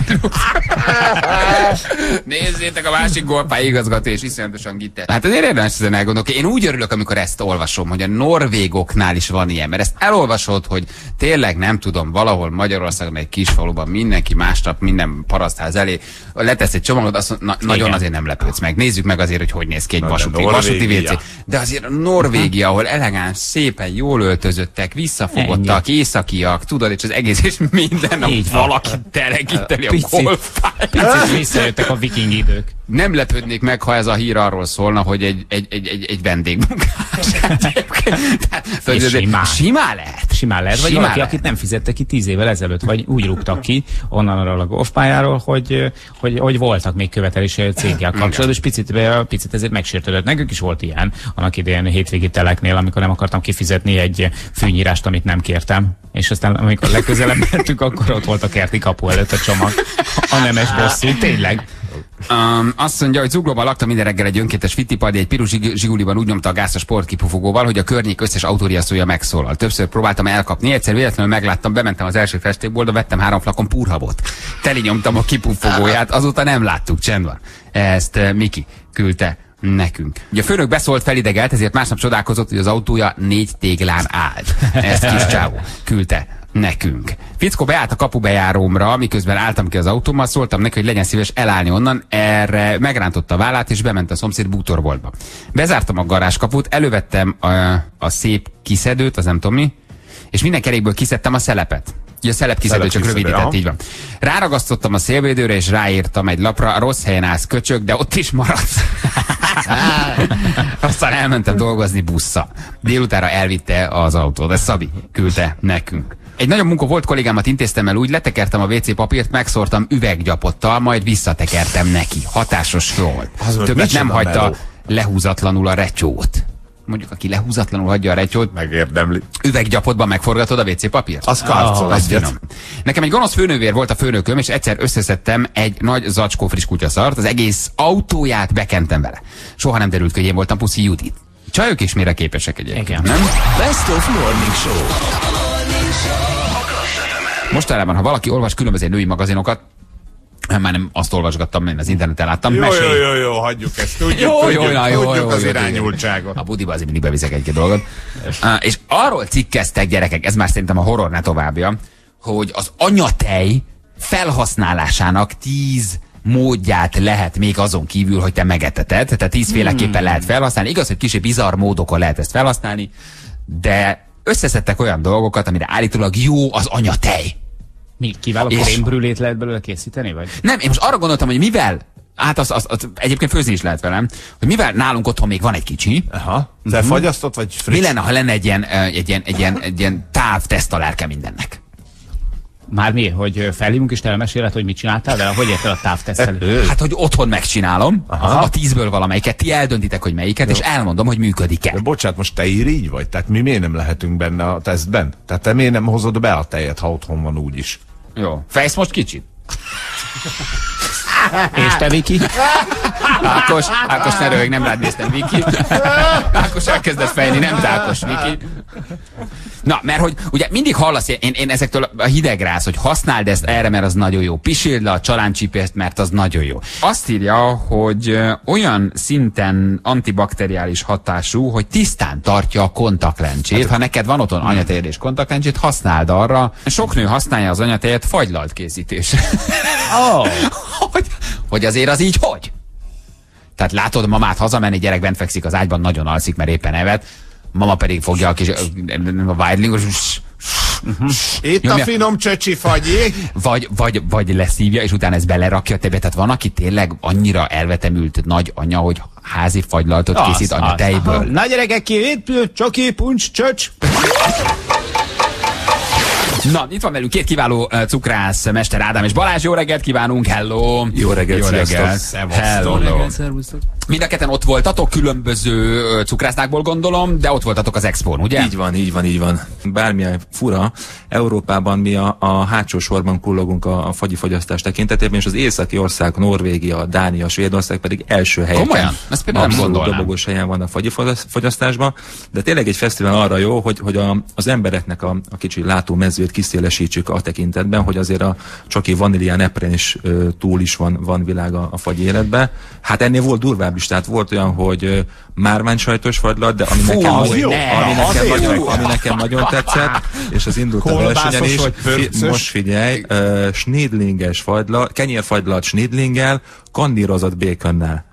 C: Nézzétek, a másik golfpálya igazgató, és iszonyatosan gitter. Hát azért érdemes ezen elgondolni. Én úgy örülök, amikor ezt olvasom, hogy a norvégoknál is van ilyen, mert ezt elolvasod, hogy tényleg nem tudom, valahol Magyarországon egy kisfaluban mindenki másnap minden parasztház elé letesz egy csomagot, azt nagyon azért nem lepődsz meg. Nézzük meg azért, hogy néz ki egy vasúti WC. De azért a Norvégia, ahol elegáns, szépen jól öltözöttek, visszafogottak, északiak, tudod, és az egész, és minden nap valaki telegíteni a golfpályát.
D: Picit visszajöttek a viking idők.
C: Nem lepődnék meg, ha ez a hír arról szólna, hogy egy vendégmunkás. Simán lehet.
D: Simán lehet. Vagy valaki, akit nem fizettek ki 10 évvel ezelőtt, vagy úgy rúgtak ki onnan arról a golfpályáról, hogy voltak még követelései a céggel kapcsolatban, és picit ezért megsértődött. Nekünk is volt ilyen annak idején hétvégi teleknél, amikor nem akartam kifizetni egy fűnyírást, amit nem kértem. És aztán amikor legközelebb mentünk, akkor ott volt a kerti kapu előtt a csomag. A nemes bosszú, tényleg.
C: Azt mondja, hogy Zuglóban laktam minden reggel egy önkéntes Fittipaldi, egy piros zsiguliban úgy nyomta a gázt a sportkipufogóval, hogy a környék összes autóriasztója megszólal. Többször próbáltam elkapni, egyszer véletlenül megláttam, bementem az első festékboltba, vettem 3 flakon purhabot. Teli nyomtam a kipufogóját, azóta nem láttuk, csend van. Ezt Miki küldte nekünk. Ugye a főnök beszólt, felidegelt, ezért másnap csodálkozott, hogy az autója 4 téglán állt. Ezt kis csávó küldte nekünk. Fickó beállt a kapubejárómra, miközben álltam ki az autómmal, szóltam neki, hogy legyen szíves elállni onnan, erre megrántotta a vállát, és bement a szomszéd bútorboltba. Bezártam a garázskaput, elővettem a szép kiszedőt, az nem tudom mi, és minden kerékből kiszedtem a szelepet. Ugye a szelepkiszedő csak rövidített, így van. Ráragasztottam a szélvédőre, és ráírtam egy lapra, a rossz helyen állsz, köcsög, de ott is maradsz. Aztán elmentem dolgozni busszal. Délutára elvitte az autót. Ez Szabi küldte nekünk. Egy nagyobb munka volt, kollégámat intéztem el úgy, letekertem a WC papírt, megszórtam üveggyapottal, majd visszatekertem neki. Hatásos volt. Többet nem hagyta lehúzatlanul a retyót. Mondjuk, aki lehúzatlanul hagyja a retyót,
E: megérdemli.
C: Üveggyapotban megforgatod a WC papírt?
E: Az karcol
C: egyet. Nekem egy gonosz főnővér volt a főnököm, és egyszer összeszedtem egy nagy zacskó friss kutyaszart, az egész autóját bekentem vele. Soha nem derült, hogy én voltam Puszi Judit. Csajok is mire képesek egyébként, nem?
A: Best of Morning Show.
C: Mostanában, ha valaki olvas különböző női magazinokat, már nem azt olvasgattam, én az interneten láttam.
E: Jó, hagyjuk ezt. Tudjuk az irányultságot.
C: A budiba azért mindig beviszek egy-két dolgot. És arról cikkeztek, gyerekek, ez már szerintem a horror ne továbbja, hogy az anyatej felhasználásának 10 módját lehet még azon kívül, hogy te megeteted. Tehát 10 féleképpen lehet felhasználni. Igaz, hogy kicsit bizarr módokon lehet ezt felhasználni, de összeszedtek olyan dolgokat, amire állítólag jó az anyatej.
D: Mi kiváló krémbrülét lehet belőle készíteni? Vagy?
C: Nem, én most arra gondoltam, hogy mivel, hát az egyébként főzni is lehet velem, hogy mivel nálunk otthon még van egy kicsi.
E: Aha. De fagyasztott vagy friss?
C: Mi lenne, ha lenne egy ilyen távtesztalárke mindennek?
D: Már mi? Hogy felhívunk és te elmeséled, hogy mit csináltál vele? Hogy érted a távtesztelő?
C: Hát, hogy otthon megcsinálom, a 10-ből valamelyiket, ti eldöntitek, hogy melyiket, és elmondom, hogy működik-e.
E: Bocsánat, most te így vagy? Tehát mi miért nem lehetünk benne a tesztben? Tehát te miért nem hozod be a tejet, ha otthon van úgyis?
C: Jó. Fejsz most kicsit?
D: És te, Viki?
C: Ákos, ne röhög, nem rád néztem, Viki. Ákos elkezdett fejni, nem te Ákos, Viki. Na, mert hogy ugye mindig hallasz, én ezektől a hidegrász, hogy használd ezt erre, mert az nagyon jó. Piséld le a csaláncsípést, mert az nagyon jó. Azt írja, hogy olyan szinten antibakteriális hatású, hogy tisztán tartja a kontaktlencsét. Ha neked van otthon anyatejed és kontaktlencsét, használd arra. Sok nő használja az anyatejet fagylalt készítésre. Hogy azért az így hogy? Tehát látod mamát hazamenni, gyerek bent fekszik az ágyban, nagyon alszik, mert éppen evett. Mama pedig fogja a kis Weidlingot.
E: Itt a finom csöcsi fagyi.
C: Vagy leszívja, és utána ezt belerakja tebe. Tehát van, aki tényleg annyira elvetemült nagy anya, hogy házi fagylaltot készít anyatejből.
D: Na gyerekek, csoki, puncs, csöcs.
C: Na, itt van velünk két kiváló cukrász, Mester Ádám és Balázs. Jó reggelt kívánunk, hello!
E: Jó reggelt,
C: hello. Mind a ketten ott voltatok, különböző cukrásznákból gondolom, de ott voltatok az expón, ugye?
H: Így van. Bármilyen fura, Európában mi a hátsó sorban kullogunk a fagyifogyasztás tekintetében, és az északi ország, Norvégia, Dánia, Svédország pedig első helyen.
C: Komolyan? Ezt például nem gondolnám.
H: Dobogós helyen van a fagyifogyasztásban, de tényleg egy fesztivál arra jó, hogy az embereknek a kicsi látómezőt kiszélesítsük a tekintetben, hogy azért a csoki vanília nepren is túl is van világ a fagy életben. Hát ennél volt durvább is, tehát volt olyan, hogy márványsajtos fagylat, de ami nekem nagyon tetszett, és az indult a versenyen is. Most figyelj, snidlinges fagylat, kenyérfagylat snidlinggel, kandírozott békönnel.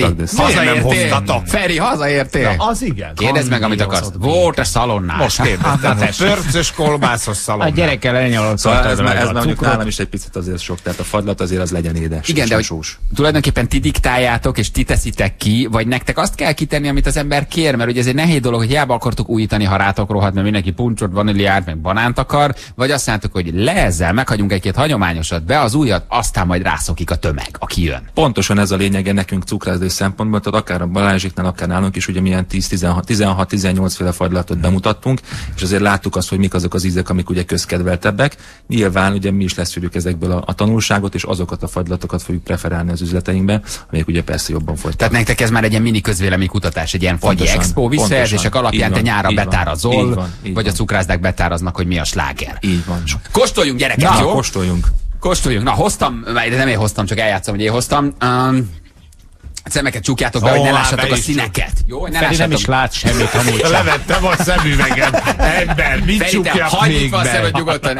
C: Feri, hazaértél?
D: Az igen.
C: Kérdezd meg, amit akarsz. Volt a szalonnál.
E: Most kérdeztem, hogy pörcös kolbászos szalonnál.
D: A gyerekkel elnyalott.
H: Szóval ez mondjuk nálam is egy picit azért sok, tehát a fagylat azért az legyen édes.
C: Igen, de hogy tulajdonképpen ti diktáljátok, és ti teszitek ki, vagy nektek azt kell kitenni, amit az ember kér, mert ugye ez egy nehéz dolog, hogy hiába akartok újítani, ha rátok rohadt, mert mindenki puncsot, vaníliát, meg banánt akar, vagy azt mondjátok, hogy le ezzel, meghagyunk egy-két hagyományosat, be az újat, aztán majd rászokik a tömeg, aki jön.
H: Pontosan ez a lényege nekünk cukrászda szempontból, tehát akár a Balázsiknál, akár nálunk is ugye milyen 16-18 féle fagylatot bemutattunk, és azért láttuk azt, hogy mik azok az ízek, amik ugye közkedveltebbek. Nyilván ugye mi is leszűrjük ezekből a tanulságot, és azokat a fagylatokat fogjuk preferálni az üzleteinkben, amelyek ugye persze jobban folytatnak.
C: Tehát nektek ez már egy ilyen mini közvéleménykutatás, egy ilyen fagyi expo visszajelzések alapján te nyára betárazol, vagy a cukrászdák betáraznak, hogy mi a sláger.
H: Így van.
C: Kóstoljunk, gyerekek, jó?
H: Kóstoljunk.
C: Na, hoztam, de nem én hoztam, csak eljátszom, hogy én hoztam. Szemeket csukjátok be, hogy ne lássatok a színeket. Jó, hogy ne lássatok.
D: Nem is lát semmit, amúgy sem.
E: Levettem a szemüvegem. Ember, mit csukjak még be?
C: Szemed nyugodtan.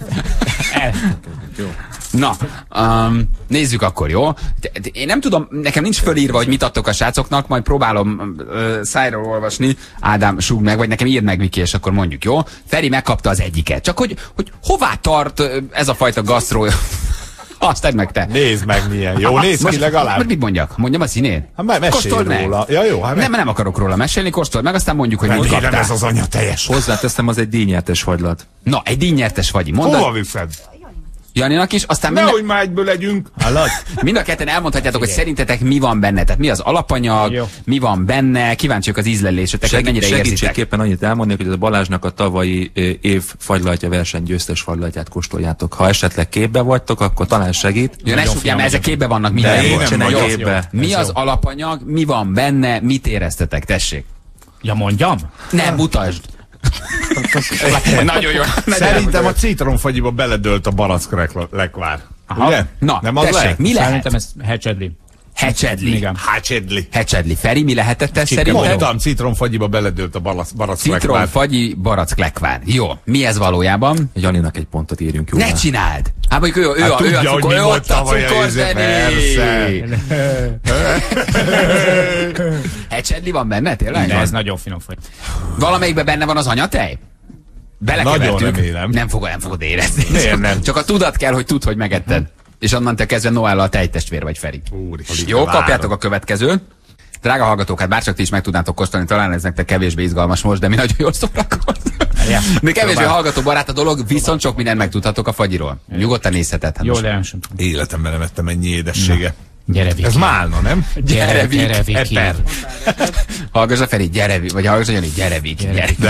C: Jó. Na, nézzük akkor, jó? Én nem tudom, nekem nincs fölírva, hogy mit adtok a srácoknak, majd próbálom szájról olvasni. Ádám, súgd meg, vagy nekem írd meg, Viki, és akkor mondjuk, jó? Feri megkapta az egyiket. Csak hogy hová tart ez a fajta gasztró... Azt tedd meg te.
E: Nézd meg milyen jó, nézd ki legalább.
C: Most mit mondjak? Mondjam a színét?
E: Hát mesélj róla. Ja, jó, hát
C: nem akarok róla mesélni, kóstold meg, aztán mondjuk, hogy mit
E: kaptál.
C: kaptál.
E: Ez az anya teljes.
H: Hozzáteszem, az egy díjnyertes fagylat.
C: Na, egy díjnyertes fagyi.
E: Hova viszed?
C: Janinak is, aztán
E: nehogy már egyből legyünk.
C: Mind a ketten elmondhatjátok, hogy szerintetek mi van benne. Tehát mi az alapanyag, mi van benne, kíváncsiak az ízlelésetek, mennyire érzitek.
H: Segítségképpen annyit elmondnék, hogy a Balázsnak a tavalyi év fagylaltja verseny győztes fagylaltját kóstoljátok. Ha esetleg képbe vagytok, akkor talán segít.
C: Ja, ne súgjál, mert ezek képbe vannak mindenhol. Mi az alapanyag, mi van benne, mit éreztetek, tessék.
D: Ja, mondjam?
C: Nem, mutasd. Nagyon jó.
E: Szerintem a citromfagyiba beledőlt a barack lekvár. Ugye?
C: Na,
E: nem az
C: tessék,
E: lehet?
C: mi lehet?
D: Szerintem ez hecsedli.
C: Hecsedli.
D: Igen.
C: Hecsedli. Feri, mi lehetett ez szerinted?
E: Mondtam, citromfagyiba beledőlt a barack lekvár.
C: Citromfagyi barack lekvár. Jó. Mi ez valójában?
H: Janinak egy pontot írjunk jóra.
C: Ne csináld! Hát mondjuk ő a cukor, ő ott a cukor, Hecsedli van benne, tényleg?
D: De ez nagyon finom fagy.
C: Valamelyikben benne van az anyatej?
E: Nagyon remélem.
C: Nem fogod érezni.
E: Nem.
C: Csak a tudat kell, hogy tudd, hogy megetted. És onnantól kezdve Noella a tejtestvér vagy Feri. Jó, kapjátok a következőt. Drága hallgatók, hát bárcsak ti is meg tudnátok kóstolni, talán ez nektek kevésbé izgalmas most, de mi nagyon jól szórakozunk. De kevésbé hallgató barát a dolog, viszont sok mindent megtudhatok a fagyiról. Nyugodtan nézheted. Hát
D: jó, de nem sem.
E: Életemben nem ettem ennyi édességet.
D: Gyere, Viki.
E: Ez málna, nem?
D: Gyere, Viki.
C: Hallgass a Feri, gyere, vagy hallgass a Jani, gyere, Viki.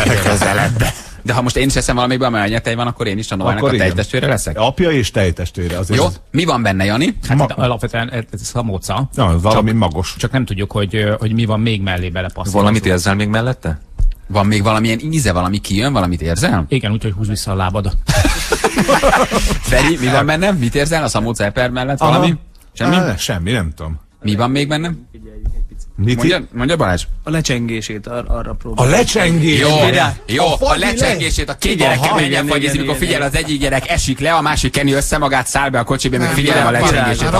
C: De ha most én is eszem valamikben, amely anyatej van, akkor én is a Noának a tejtestvére leszek?
E: Apja és tejtestvére.
C: Jó, mi van benne, Jani?
D: Hát alapvetően ez szamóca.
E: Valami magos.
D: Csak nem tudjuk, hogy mi van még mellé belepasszolva.
H: Valamit érzel még mellette?
C: Van még valamilyen íze, valami kijön, valamit érzel?
D: Igen, úgyhogy húzd vissza a lábadat.
C: Feri, mi van benne? Mit érzel a szamóca eper mellett? Valami? Semmi?
E: Semmi, nem tudom.
C: Mi van még benne? Mondja Balázs.
I: A lecsengését arra próbál.
E: A lecsengés?
C: Jó, a lecsengését a két gyerek keményen fagyizik, amikor figyel az egyik gyerek esik le, a másik kenni össze magát, száll be a kocsiba, meg figyelem a lecsengését.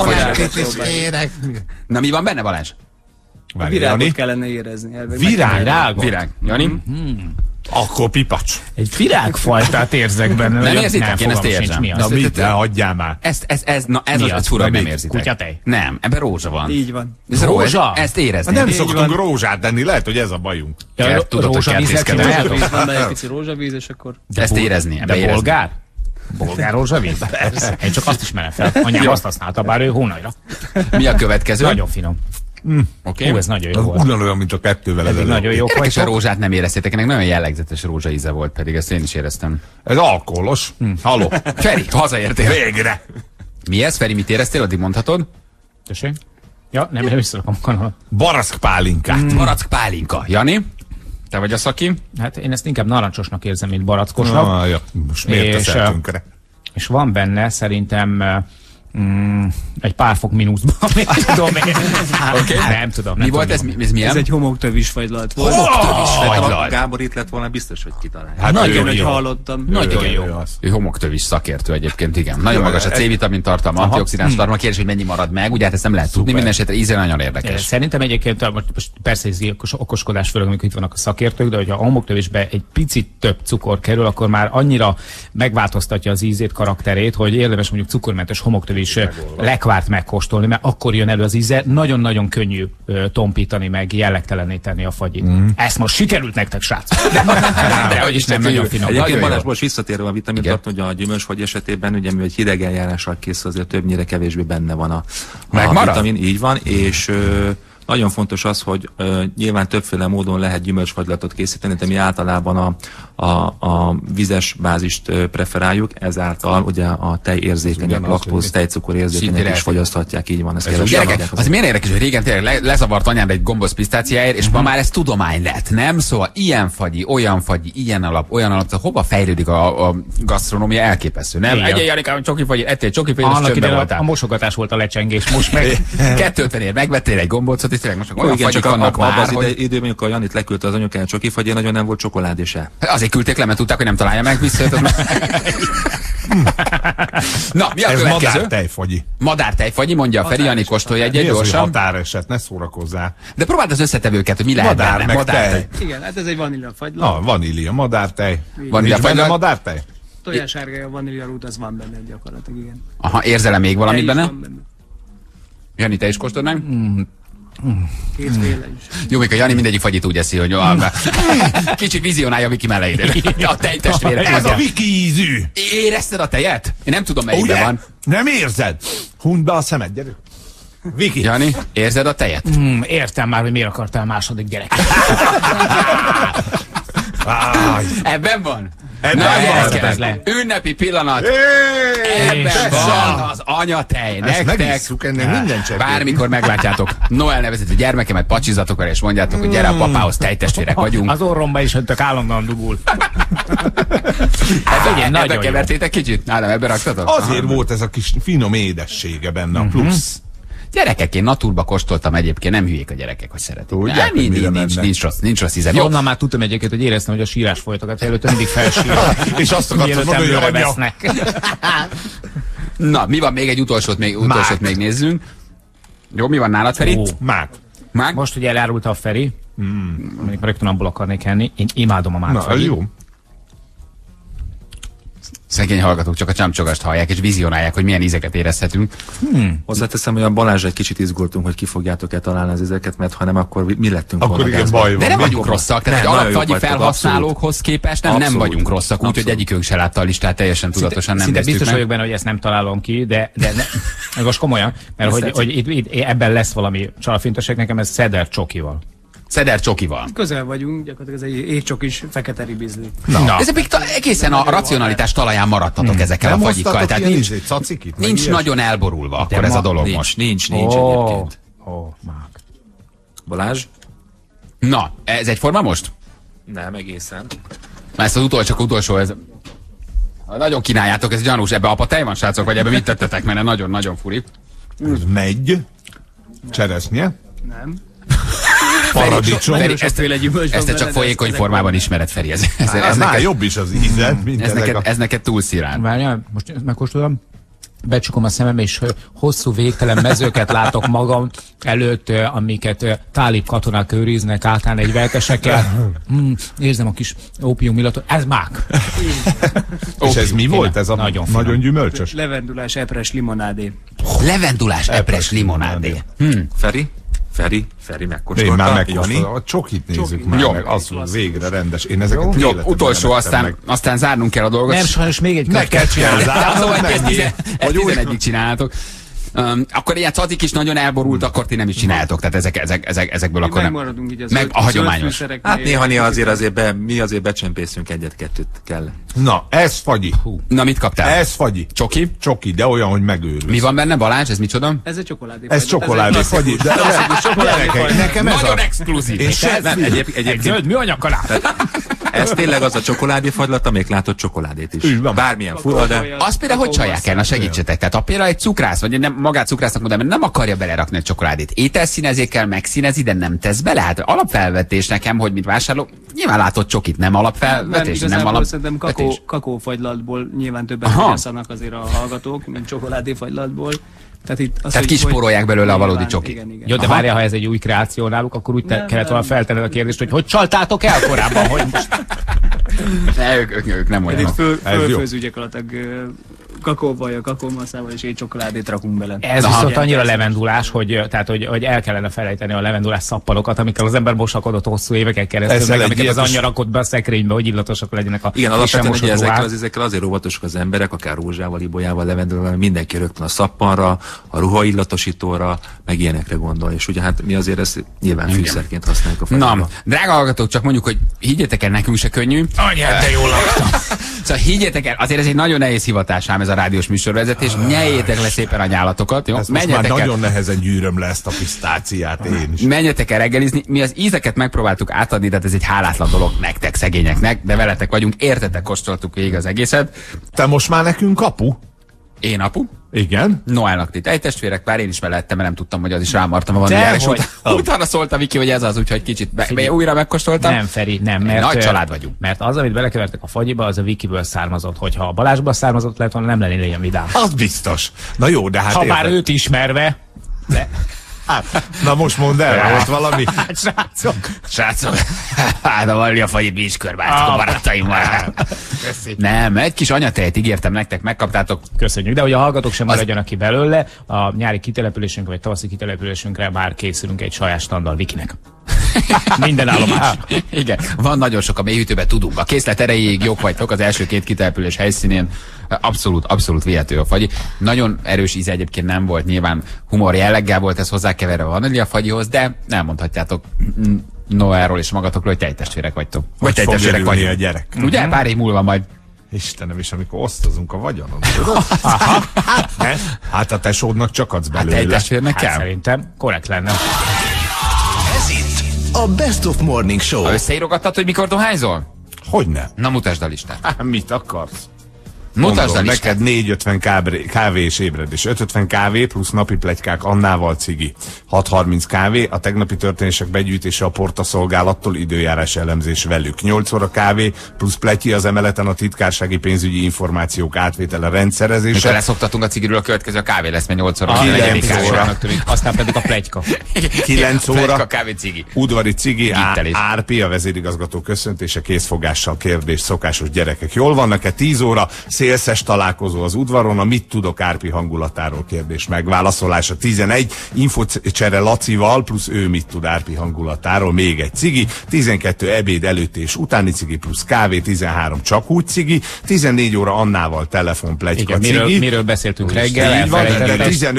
C: Na mi van benne, Balázs?
I: A virágot kellene érezni.
C: Virág. Jani?
E: Akkor pipacs.
D: Egy virágfajtát érzek benne.
C: Nem érzitek? Én ezt érzem.
E: Na mit, adjál már.
C: Ez az fura, hogy nem érzitek.
D: Kutyatej?
C: Nem, ebben rózsa van.
I: Így van.
C: Ez rózsa? Ezt érezni.
E: Nem szoktunk rózsát enni, lehet, hogy ez a bajunk.
C: Tudod, hogy kertészkedek.
I: Van egy pici rózsavíz, és akkor...
C: Ezt érezni.
D: De bolgár? Bolgár rózsavíz? Persze. Én csak azt ismerem fel. Anyám azt használta, bár ő hónajra.
C: Mi a következő?
D: Nagyon finom.
C: Okay.
D: Ez nagyon jó volt.
E: Ugyanolyan, mint a kettővel ezelőtt.
D: Nagyon jó.
C: Érdekes, a rózsát nem éreztétek, ennek nagyon jellegzetes rózsaíze volt, pedig ezt én is éreztem.
E: Ez alkoholos. Halló.
C: Feri, hazaértél.
E: Végre.
C: Mi ez, Feri, mit éreztél, addig mondhatod?
D: Tessék? Ja, nem visszarakom a kanalat.
E: Barack pálinkát.
C: Barack pálinka. Jani? Te vagy a szaki?
D: Hát én ezt inkább narancsosnak érzem, mint barackosnak.
E: Ja. Most miért teszel tönkre?
D: És van benne szerintem egy pár fok mínuszban. Tudom én.
C: Okay.
D: Nem tudom.
C: Mi volt ez?
I: Ez egy homoktövis fagylalt volt.
C: Homoktövis fagylalt.
H: Gábor itt lett volna, biztos, hogy kitalálja.
C: Hát
I: nagyon jó. Hallottam.
C: Nagyon jó. Ő homoktövis szakértő egyébként, igen. Nagyon magas a C-vitamin tartalma, antioxidáns tartalma. Kérdés, hogy mennyi marad meg, ugye hát ezt nem lehet tudni, minden esetre íze nagyon érdekes.
D: Szerintem egyébként most persze ez okoskodás, főleg amikor itt vannak a szakértők, de hogyha a homoktövésbe egy picit több cukor kerül, akkor már annyira megváltoztatja az ízét, karakterét, hogy érdemes mondjuk cukormentes homoktövis lekvárt megkóstolni, mert akkor jön elő az íze. Nagyon-nagyon könnyű tompítani, meg jellegtelenné tenni a fagyit. Ezt most sikerült nektek, srác. De hogy is nem nagyon finom.
H: Egyébként Balázs, most visszatérve a vitamin tartalom, hogy a gyümölcsfagy esetében, ugye mivel egy hideg eljárással készül, azért többnyire kevésbé benne van a vitamin, így van, és nagyon fontos az, hogy nyilván többféle módon lehet gyümölcsfagylatot készíteni, de mi általában a vizes bázist preferáljuk, ezáltal ugye a tejérzékenyek, laktóz, tejcukor érzékenyek is fogyaszthatják, így van.
C: Gyerekek, az milyen érdekes, hogy régen tényleg lezavart anyád egy gombóc pisztáciáért, és ma már ez tudomány lett, nem? Szóval ilyen fagyi, olyan fagyi, ilyen alap, olyan alap, szóval hova fejlődik a gasztronómia, elképesztő, nem? Egyébként Janikám, csoki fagyi, ettél csoki fagyi, és csöndben voltál.
D: A mosogatás volt a lecsengés, most meg
C: 250-ért megvettél egy gombócot, és tényleg most olyan fagyik vannak
H: már,
C: az
H: időben, amikor a Janit leküldte az anyukája csoki fagyja, nagyon nem volt csokoládé se.
C: Azért küldték le, mert tudták, hogy nem találja meg, visszajött. Na, mi a
E: ez
C: következő?
E: Madártejfagyi.
C: Madártejfagyi, mondja a Feri, Jani, kóstolj egyet gyorsan.
E: Határeset, ne szórakozzál.
C: De próbáld az összetevőket, hogy mi lehet
E: madár,
C: benne.
E: Madártej.
I: Igen, hát ez egy vanília fagylat.
E: Vanília, madártej.
C: Vanília
E: fagylat. Madártej?
I: Tojásárgája, vanília rút, az van benne gyakorlatilag, igen.
C: Aha, érzel-e még valamit benne? Jani, te is kóstolnánk?
I: Kétféle is.
C: Jó, még a Jani mindegyik fagyit úgy eszi, hogy kicsit vizionálja a Viki melleidén. A tejtestvére.
E: Ez a Viki ízű.
C: Érezted a tejet? Én nem tudom, melyikben van.
E: Nem érzed? Hundd be a szemed, gyere. Viki.
C: Jani, érzed a tejet?
D: Értem már, hogy miért akartál második gyereket.
C: Ebben van?
E: Ebben van.
C: Ünnepi pillanat. Ebben van az anyatej.
E: Ezt
C: Nektek
E: megisszuk, ennek minden cseppén.
C: bármikor meglátjátok Noel nevezetű gyermekemet, pacsizatok vele, és mondjátok, hogy gyere a papához, tejtestvérek vagyunk.
D: Az orromba is öntök állandóan dugul.
C: Ebbe kevertétek kicsit? Ádám, ebbe raktatok?
E: Azért volt ez a kis finom édessége benne a plusz.
C: Gyerekek, én naturba kóstoltam egyébként, nem hülyék a gyerekek, hogy szeretik.
E: Tudják,
C: Nincs rossz íze.
D: Jó, onnan már tudtam egyébként, hogy éreztem, hogy a sírás folytogat előtt mindig felsír.
E: És azt akartam mondani, hogy
D: vesznek.
C: Na, mi van még egy utolsót még nézzünk. Jó, mi van nálad, Feri?
E: Mák.
D: Most ugye elárulta a Feri. Mondjuk rögtön abból akarnék enni. Én imádom a mákot.
E: Na, jó.
C: Szegény hallgatók csak a csámcsogast hallják, és vizionálják, hogy milyen ízeket érezhetünk.
H: Hozzáteszem, hogy a Balázs egy kicsit izgultunk, hogy ki fogjátok-e találni az ízeket, mert ha nem, akkor mi lettünk
E: akkor
H: volna
E: igen, baj van.
C: De nem vagyunk rosszak, tehát egy alapfagyi felhasználókhoz képest nem vagyunk rosszak, úgyhogy egyikünk se látta a listát, teljesen tudatosan nem
D: szinte biztos
C: meg.
D: vagyok benne, hogy ezt nem találom ki, de most komolyan, mert hogy itt ebben lesz valami csalafintosság, nekem ez Szeder csokival.
C: Szeder csokival.
I: Közel vagyunk, gyakorlatilag ez egy étcsokis fekete ribizli.
C: Ez egészen a racionalitás talaján maradtatok ezekkel a fagyikkal. Tehát nincs nagyon elborulva akkor ez a dolog most.
H: Nincs egyébként.
D: Mák.
H: Balázs?
C: Na, ez egyforma most?
H: Nem, egészen.
C: Már ezt az utolsó, ez... Nagyon kínáljátok, ez gyanús. Ebbe apatej van, srácok, vagy ebbe mit tettetek, mert nagyon-nagyon furi.
E: Megy. Cseresznye.
I: Nem.
E: Paradicsom.
C: Feri, ezt te csak folyékony formában ismered, Feri. Ez
E: neked jobb is az íze, mint
C: ez neked túl szirán.
D: Várjál, most megkóstolom. Becsukom a szemem, és hosszú végtelen mezőket látok magam előtt, amiket tálib katonák őriznek átán egy veltesekkel. Érzem a kis ópiumillatot. Ez mák.
E: És ez mi volt? Ez a nagyon gyümölcsös?
I: Levendulás epres limonádé.
C: Levendulás epres limonádé.
H: Feri megkóstolta.
E: Én már megkóstoltam. A csokit nézzük már meg. Az végre rendes. Én ezeket
C: jó, utolsó, aztán zárnunk kell a dolgot.
D: Nem, sajnos még egy
E: meg kell csinálni.
C: Ezt 11-ig csináljátok. Akkor ilyen cadik is nagyon elborult, akkor ti nem is csináljátok. Tehát ezekből akkor nem. Meg a hagyományos.
H: Hát néha azért mi azért becsempészünk egyet-kettőt kell.
E: Na, ez fagyi.
C: Na, mit kaptál?
E: Ez fagyi.
C: Csoki?
E: Csoki, de olyan, hogy megőrülsz.
C: Mi van benne, Balázs? Ez micsoda?
I: Ez egy csokoládé.
E: Ez csokoládé fagyi.
C: Nekem ez nagyon exkluzív.
D: Egy zöld műanyag kanál.
H: Ez tényleg az a csokoládéfagylat, amelyik látott csokoládét is. Bármilyen fura, de...
C: Azt például hogy csalják el? Na segítsetek. Tehát például egy cukrász, vagy nem magát cukrásznak mondom, mert nem akarja belerakni a csokoládét. Ételszínezékkel megszínezi, de nem tesz bele. Hát alapfelvetés nekem, hogy mint vásárló, nyilván látott csokit, nem alapfelvetés, nem alapvetés.
I: Szerintem kakaófagylatból nyilván többet fogyasztanak azért a hallgatók, mint csokoládéfagylatból. Tehát
C: kispórolják belőle a valódi csokit.
I: Igen.
D: Jó, de várjál, ha ez egy új kreáció náluk, akkor úgy kellett volna feltenned a kérdést, hogy csaltátok el korábban, hogy most...
C: Ők nem olyanok.
I: Fölfőző gyakorlatilag kakaóvajjal, kakaómasszával és egy csokoládét rakunk bele.
D: Ez viszont annyira levendulás, hogy el kellene felejteni a levendulás szappanokat, amikkel az ember mosakodott hosszú éveken keresztül, meg amiket az anyja rakott be a szekrénybe, hogy illatosak legyenek a
H: igen, alapvetően ezekkel azért óvatosak az emberek, akár rózsával, ibolyával, levendulával, mindenki rögtön a szappanra, a ruhaillatosítóra, meg ilyenekre gondol. És ugye hát mi azért ezt nyilván fűszerként használjuk a fagyba.
C: Na, drága hallgatók, csak mondjuk, hogy higgyétek el, nekünk se könnyű.
D: Anyád, de jól laktam.
C: Szóval higgyétek el, azért ez egy nagyon nehéz hivatás ám ez a rádiós műsorvezetés. Nyeljétek le szépen a nyálatokat, jó?
E: Most már nagyon nehezen gyűröm le ezt a pisztáciát én is.
C: Menjetek el reggelizni. Mi az ízeket megpróbáltuk átadni, tehát ez egy hálátlan dolog nektek, szegényeknek, de veletek vagyunk, értetek, kóstoltuk végig az egészet.
E: Te most már nekünk apu?
C: Én apu?
E: Igen.
C: Noelnak ti testvérek, bár én is mellettem, mert nem tudtam, hogy az is rámartam a vaníliára, és utána szólt a Viki, hogy ez az, úgyhogy kicsit újra megkóstoltam.
D: Nem, Feri, nem, mert
C: nagy család vagyunk.
D: Mert az, amit belekevertek a fagyiba, az a Vikiből származott. Hogyha a Balázsból származott lett volna, nem lennél ilyen vidám.
E: Az biztos. Na jó, de hát...
D: Ha már őt ismerve...
E: Na most mondd el, volt valami?
C: Srácok, hát a Valia fagyit mi is körbáltuk a barátaimmal. Nem, egy kis anyatejet ígértem nektek, megkaptátok.
D: Köszönjük, de hogy a hallgatók sem maradjanak ki belőle, a nyári kitelepülésünkre vagy tavaszi kitelepülésünkre már készülünk egy saját standard Vikinek. Minden állomás.
C: Igen, van nagyon sok a mélyhűtőben, tudunk. A készlet erejéig jók vagytok az első 2 kitelepülés helyszínén. Abszolút vihető a fagyi. Nagyon erős íze egyébként nem volt, nyilván humor jelleggel volt ez hozzákeverve a vaníliafagyihoz, de nem mondhatjátok Noáról és magatokról, hogy tejtestvérek vagytok.
E: Vagy tejtestvérek vagy a gyerek.
C: Ugye? Pár év múlva majd.
E: Istenem, és amikor osztozunk a vagyonon, tudod? Hát a tesódnak csak adsz belőle.
C: Hát tejtestvérnek kell.
D: Szerintem korrekt lenne.
A: Ez itt a Best of Morning Show.
C: Ha összeírogattad, hogy mikor dohányzol?
E: Hogyne?
C: Na mutasd a listát.
E: Mit akarsz?
C: Mutasd a listát.
E: Neked 450 kávé és ébredés. 550 kávé plusz napi pletykák Annával cigi. 630 kávé, a tegnapi történések begyűjtése a portaszolgálattól, időjárás elemzés velük. 8 óra kávé plusz pletyi az emeleten a titkársági pénzügyi információk átvétele rendszerezése.
C: Mikor leszoktatunk a cigiről, a következő a kávé lesz, mert 8 óra.
E: 9 óra.
D: Aztán pedig a pletyka.
E: 9 óra.
C: Pletyka, kávé, cigi.
E: Udvari cigi, Árpi, a vezérigazgató köszöntése, készfogással kérdés, szokásos gyerekek jól vannak-e? 10 óra. Szélszes találkozó az udvaron, a mit tudok Árpi hangulatáról kérdés megválaszolása. 11, infocsere Lacival, plusz ő mit tud Árpi hangulatáról, még egy cigi. 12, ebéd előtt és utáni cigi, plusz kávé. 13, csak úgy cigi. 14 óra Annával telefon, pletyka, cigi.
D: Miről beszéltünk reggel,
E: így van, de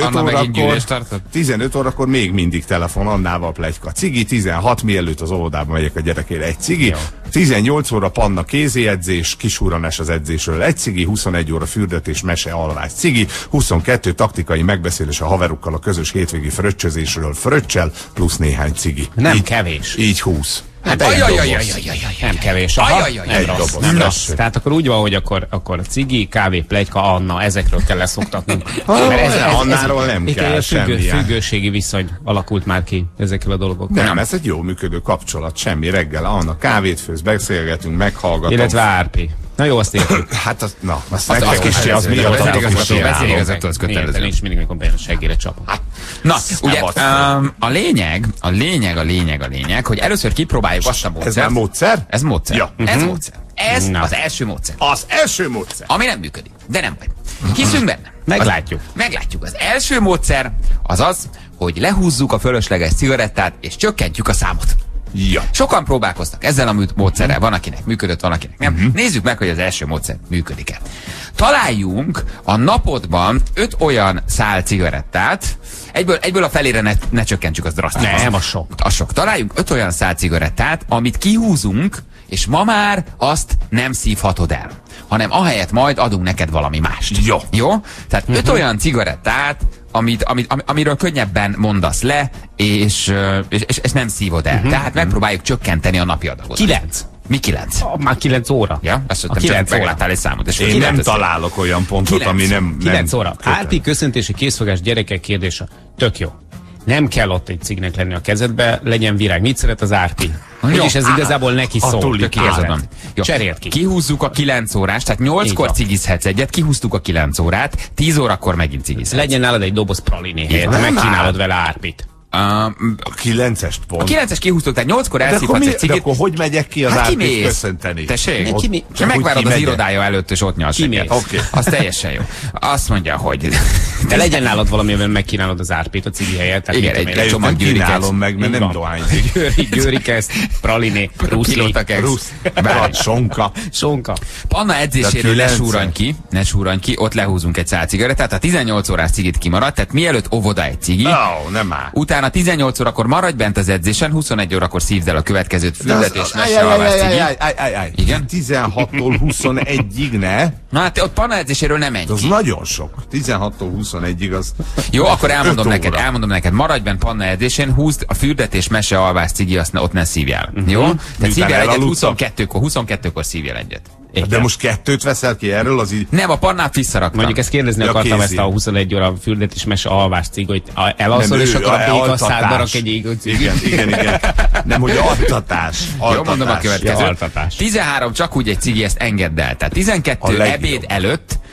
E: 15 órakor még mindig telefon, Annával pletyka, cigi. 16, mielőtt az óvodába megyek a gyerekére, egy cigi. Jó. 18 óra panna kézéedzés, kisúranás az edzésről, egy cigi. 21 óra fürdetés, mese, alvás, cigi. 22 taktikai megbeszélés a haverokkal a közös hétvégi fröccsözésről, fröccsel, plusz néhány cigi.
D: Nem
E: így,
D: kevés.
E: Így 20.
D: Hát nem kevés.
E: Egy doboz.
D: Nem rossz. Tehát akkor úgy van, hogy akkor cigi, kávé, pletyka, Anna, ezekről kell leszoktatnunk.
E: Annáról nem kell semmilyen.
D: Függőségi viszony alakult már ki ezekkel a dolgokkal.
E: Nem, ez egy jó működő kapcsolat, semmi reggel. Anna, kávét főz, beszélgetünk, meghallgatom.
D: Illetve Árpi. Na jó, azt értük.
E: Hát az nektek is az mi
C: a vezérigazgató az kötelező.
D: Nincs mindig, mikor bejön a seggére csapom.
C: Na, ugye a lényeg, hogy először kipróbáljuk azt a módszert.
E: Ez nem módszer?
C: Ez módszer.
E: Ja.
C: Ez módszer. Ez az első módszer.
E: Az első módszer.
C: Ami nem működik, de nem baj. Hiszünk benne. Meglátjuk. Az első módszer az az, hogy lehúzzuk a fölösleges cigarettát és csökkentjük a számot.
E: Ja.
C: Sokan próbálkoztak ezzel a módszerrel, van akinek működött, van akinek nem. Nézzük meg, hogy az első módszer működik-e. Találjunk a napodban 5 olyan szál cigarettát, egyből a felére ne csökkentsük, az drasztikus.
D: Nem, az sok.
C: Találjunk 5 olyan szál cigarettát, amit kihúzunk, és ma már azt nem szívhatod el, hanem ahelyett majd adunk neked valami mást. Jó? Tehát 5 olyan cigarettát, amiről könnyebben mondasz le, és nem szívod el. Tehát megpróbáljuk csökkenteni a napi adagot.
D: 9.
C: Mi 9?
D: Már 9 óra.
C: Ja, azt mondtam, csak megláttál egy számot. És
E: én nem találok olyan pontot, ami nem...
D: 9 óra. Árpi köszöntési készfogás gyerekek kérdése. Tök jó. Nem kell ott egy cignek lenni a kezedbe, legyen virág. Mit szeret az Árpi? Úgyis ez igazából neki szól. Cserélt ki. Kihúzzuk a 9 órás, tehát 8-kor cigizhetsz egyet, kihúztuk a 9 órát, 10 órakor megint cigizhetsz. Legyen nálad egy doboz praliné helyett, megkínálod vele Árpit.
E: A 9-est pont.
C: A 9-es kihúztuk, tehát 8-kor elszívhatsz egy cigit.
E: De akkor hogy megyek ki az Árpit köszönteni?
C: Tessék? Megvárod az irodája előtt, és ott nyalsz egyet. Az teljesen jó. Azt mondja, hogy...
D: De legyen nálad valami, amivel megkínálod az Árpit a cigi helyett.
C: Igen, egy csomag gyűrikesz.
E: meg, mert nem dohányzik.
D: Gyűrikesz, praliné,
C: rusz,
E: sonka.
C: Panna edzéséről ne súranj ki, ott lehúzunk egy szál cigarettát, tehát a 18 órás cigit kimaradt, tehát mielőtt óvoda egy cigi.
E: Nem áll.
C: Utána 18 órakor maradj bent az edzésen, 21 órakor szívd el a következőt, fürdetés, mesealvás, cigi.
E: Igen? 16-tól 21-ig ne?
C: Na hát ott panna edzéséről nem menj.
E: Az nagyon sok. 16-tól 21-ig az...
C: Jó, akkor elmondom neked, maradj bent panna edzésén, húzd a fürdetés, mesealvás, cigi, azt ott ne szívjál. Jó? Tehát szívjál egyet 22-kor szívjál egyet.
E: De most 2 veszel ki erről az így?
C: Nem, a pannát visszaraktam.
D: Mondjuk ezt kérdezni akartam, ezt a 21 óra fürdetés mese alvás cigót elalszol, és akkor a békaszádba rak egy égő cigit.
E: Igen. Nem, hogy altatás.
C: Jó, mondom a következő. 13 csak úgy egy cigi, ezt engedd el. Tehát 12 ebéd előtt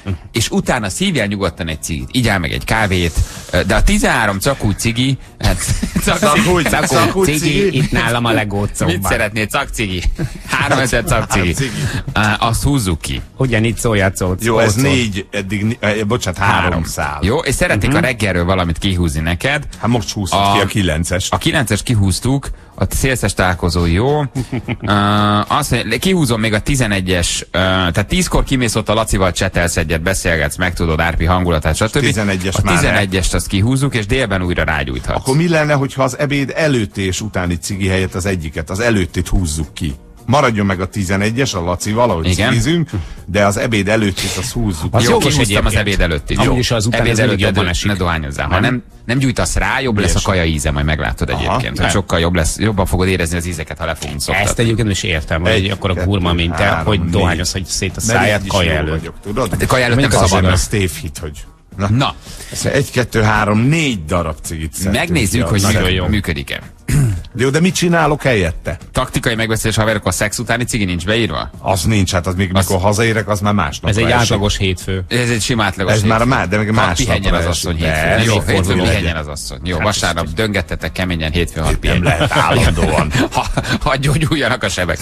C: és utána szívjál nyugodtan egy cigit, igyál meg egy kávét, de a 13 cakú cigi,
D: Cakú cigi, itt nálam a legócóban.
C: Mit szeretnél, cakcigi? 3000 cakcigi. Azt húzzuk ki.
D: Ugyanígy szójátszót.
E: Jó, ez 4, eddig, bocsánat, 3 szál.
C: Jó, és szeretnék a reggelről valamit kihúzni neked.
E: Hát most húztuk ki a 9-es.
C: A 9-es kihúztuk, a szélszes találkozó jó. Azt mondja, kihúzom még a 11-es, tehát 10-kor kimész ott a Lacival, csetelsz egyet, beszélgetsz, megtudod Árpi hangulatát, stb. A 11-est azt kihúzzuk, és délben újra rágyújthatsz.
E: Akkor mi lenne, hogyha az ebéd előtti és utáni cigi helyett az egyiket, az előttit húzzuk ki? Maradjon meg a 11-es, a Lacival, ahogy cigizünk, de az ebéd előttit azt húzzuk.
C: Az jó, kihúztam az ebéd előttit.
D: Jó, és az után
C: ebéd előtt
D: jobban esik.
C: Ne dohányozzál. Ha nem gyújtasz rá, jobb lesz a kaja íze, majd meglátod egyébként. Hogy sokkal jobb lesz, jobban fogod érezni az ízeket, ha le fogunk szoktatni.
D: Ezt egyébként is értem, hogy akkor a gurma minta, hogy dohányoz, hogy szét a száját kaja előtt.
C: De kaja előtt nem szabad.
E: A tévhit, hogy...
C: Na.
E: 1, 2, 3, 4 darab cigit szedtünk.
C: Megnézzük, hogy működik-e.
E: Jó, de mit csinálok helyette?
C: Taktikai megbeszélés haverok, a szex utáni cigi nincs beírva?
E: Az nincs, hát az még mikor hazaérek, az már másnap.
D: Ez egy átlagos hétfő.
C: Ez egy sima átlagos
E: hétfő. Ez már de meg másnap.
C: Pihenjen az asszony hétfőn. Jó, hétfőn pihenjen az asszony. Jó, vasárnap döngettetek keményen, hétfőn 6 pihenjen.
E: Nem lehet állandóan.
C: Ha gyógyuljanak a sebek.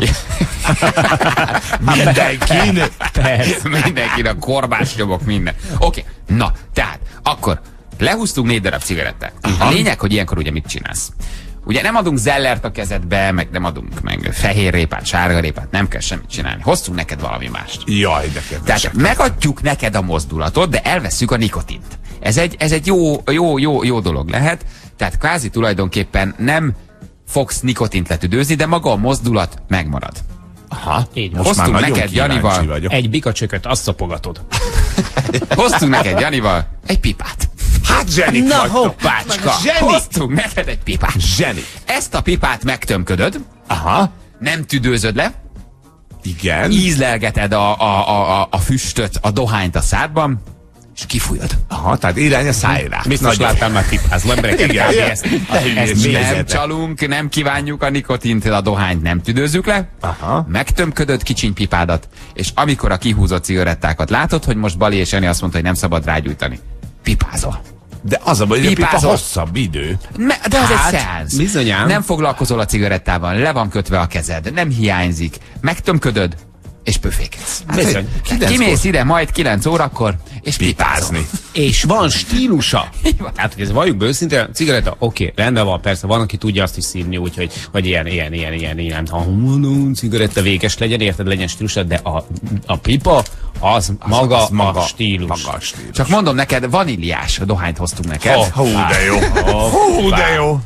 C: Mindenkin a korbás nyomok, minden. Oké, na, tehát, akkor lehúztunk 4 darab cigarettát. A lényeg, hogy ilyenkor ugye mit csinálsz? Ugye nem adunk zellert a kezedbe, meg nem adunk meg fehér répát, sárga répát, nem kell semmit csinálni. Hoztunk neked valami mást.
E: Jaj, de kedves.
C: Tehát megadjuk neked a mozdulatot, de elvesszük a nikotint. Ez egy jó dolog lehet. Tehát kvázi tulajdonképpen nem fogsz nikotint letüdőzni, de maga a mozdulat megmarad.
E: Aha,
D: így
C: hoztunk neked Janival
D: egy bikacsököt, azt szopogatod.
C: Hoztunk neked Janival egy pipát.
E: Hát zsenik
C: na
E: vagytok.
C: hoppácska, hoztunk neked egy pipát.
E: Zseni.
C: Ezt a pipát megtömködöd.
E: Aha.
C: Nem tüdőzöd le.
E: Igen.
C: Ízlelgeted a füstöt, a dohányt a szádban, és kifújod.
E: Aha, tehát irány a szájra.
D: Biztos láttál már pipázó embereket.
C: Igen, ezt nem csalunk, nem kívánjuk a nikotint, a dohányt nem tüdőzzük le. Aha. Megtömködöd kicsiny pipádat, és amikor a kihúzott cigarettákat látod, hogy most Bali és Jani azt mondta, hogy nem szabad rágyújtani. Pipázol.
E: De az a baj, hogy a pipa hosszabb idő.
C: De az egy szeánsz.
D: Bizonyám.
C: Nem foglalkozol a cigarettával, le van kötve a kezed, nem hiányzik. Megtömködöd, és pöfékedsz. Kimész ide majd 9 órakor, és pipázni.
D: És van stílusa. Hát, hogy ez valljuk be őszintén, cigaretta, oké, rendben van, persze, van, aki tudja azt is szívni, úgyhogy hogy ilyen, ha cigaretta véges legyen, érted, legyen stílusa, de a pipa, az maga a stílus.
C: Csak mondom neked, vaníliás dohányt hoztunk neked.
E: Hú, de jó. Hú, de jó.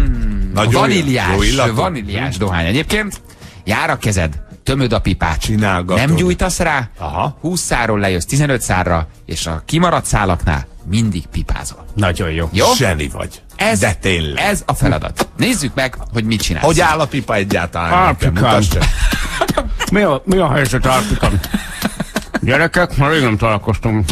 C: Vaníliás dohány. Egyébként jár a kezed, tömöd a pipát, nem gyújtasz rá, 20 szárról lejössz 15 szárra, és a kimaradt szálaknál mindig pipázol.
D: Nagyon jó.
E: Zseni vagy. De tényleg.
C: Ez a feladat. Nézzük meg, hogy mit csinálsz.
E: Hogy áll a pipa egyáltalán?
D: Árpikám. Mi a helyzet, Árpikám? Gyerekek, már rég nem találkoztunk.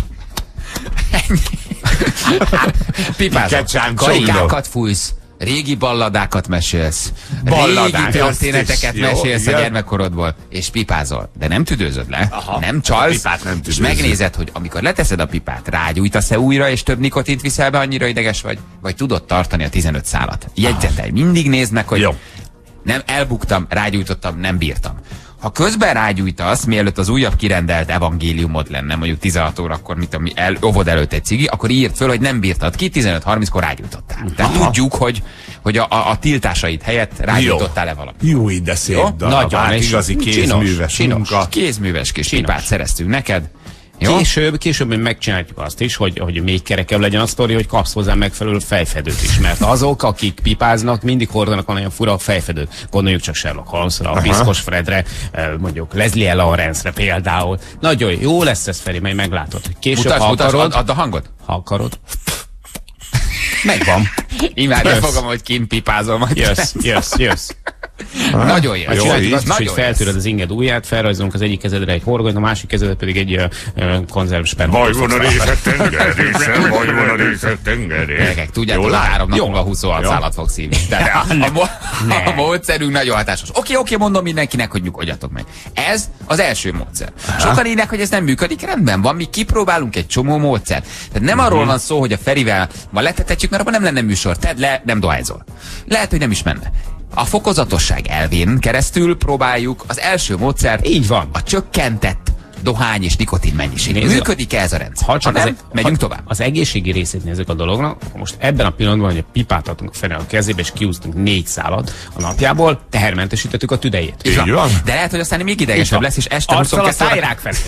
C: Pipázol. Karikákat fújsz. Régi balladákat mesélsz. Régi történeteket mesélsz a gyermekkorodból, és pipázol. De nem tüdőzöd le, nem csalsz, és megnézed, hogy amikor leteszed a pipát, rágyújtasz-e újra, és több nikotint viszel be, annyira ideges vagy tudod tartani a 15 szálat. Jegyzetelj, mindig nézd meg, hogy nem elbuktam, rágyújtottam, nem bírtam. Ha közben rágyújtasz, mielőtt az újabb kirendelt evangéliumod lenne, mondjuk 16 órakor, óvod előtt egy cigi, akkor írd föl, hogy nem bírtad ki, 15-30-kor rágyújtottál. Tehát tudjuk, hogy a tiltásaid helyett rágyújtottál-e valamit.
E: Jó, de szép darab. Nagyon, igazi kézműves munka.
C: Kézműves kis pipát szereztünk neked.
D: Később megcsináljuk azt is, hogy még kerekebb legyen a sztori, hogy kapsz hozzá megfelelő fejfedőt is, mert azok, akik pipáznak, mindig hordanak olyan fura fejfedőt. Gondoljuk csak Sherlock Holmesra, a Piszkos Fredre, mondjuk Leslie Lawrence-re például. Nagyon jó lesz ez, Feri, majd meglátod. Később, ha akarod,
C: add a hangot.
D: Ha akarod. Megvan.
C: Imádja fogom, hogy kint pipázol majd.
D: Jössz.
C: Nagyon jó.
D: Csináljuk azt is, hogy feltöröd az inged ujját, felrajzolunk az egyik kezedre egy horgonyt, a másik kezedre pedig egy konzervspermát.
E: Vaj van a részek tengerészen, vaj van a részek tengerészen.
C: Gyerekek, tudjátok, 3 nap múlva 26 szállat fog szívni. A módszerünk nagyon hatásos. Oké, mondom mindenkinek, hogy nyugodjatok meg. Ez az első módszer. Sokan írják, hogy ez nem működik, rendben van, mi kipróbálunk egy csomó módszert. Tehát nem arról van szó, hogy a Ferivel ma letetetjük, mert abban nem lenne műsor. Tedd le, nem dohányzol. Lehet, hogy nem is menne. A fokozatosság elvén keresztül próbáljuk az első módszert. Így van. A csökkentett dohány és nikotin mennyiség. Működik-e ez a rendszer? Ha nem, megyünk tovább.
D: Az egészségi részét nézzük a dolognak. Most ebben a pillanatban, hogy a pipát adtunk a Feri a kezébe, és kiúztunk 4 szálat a napjából, tehermentesítettük a tüdejét.
C: Így van. De lehet, hogy aztán még idegesebb lesz, és este 22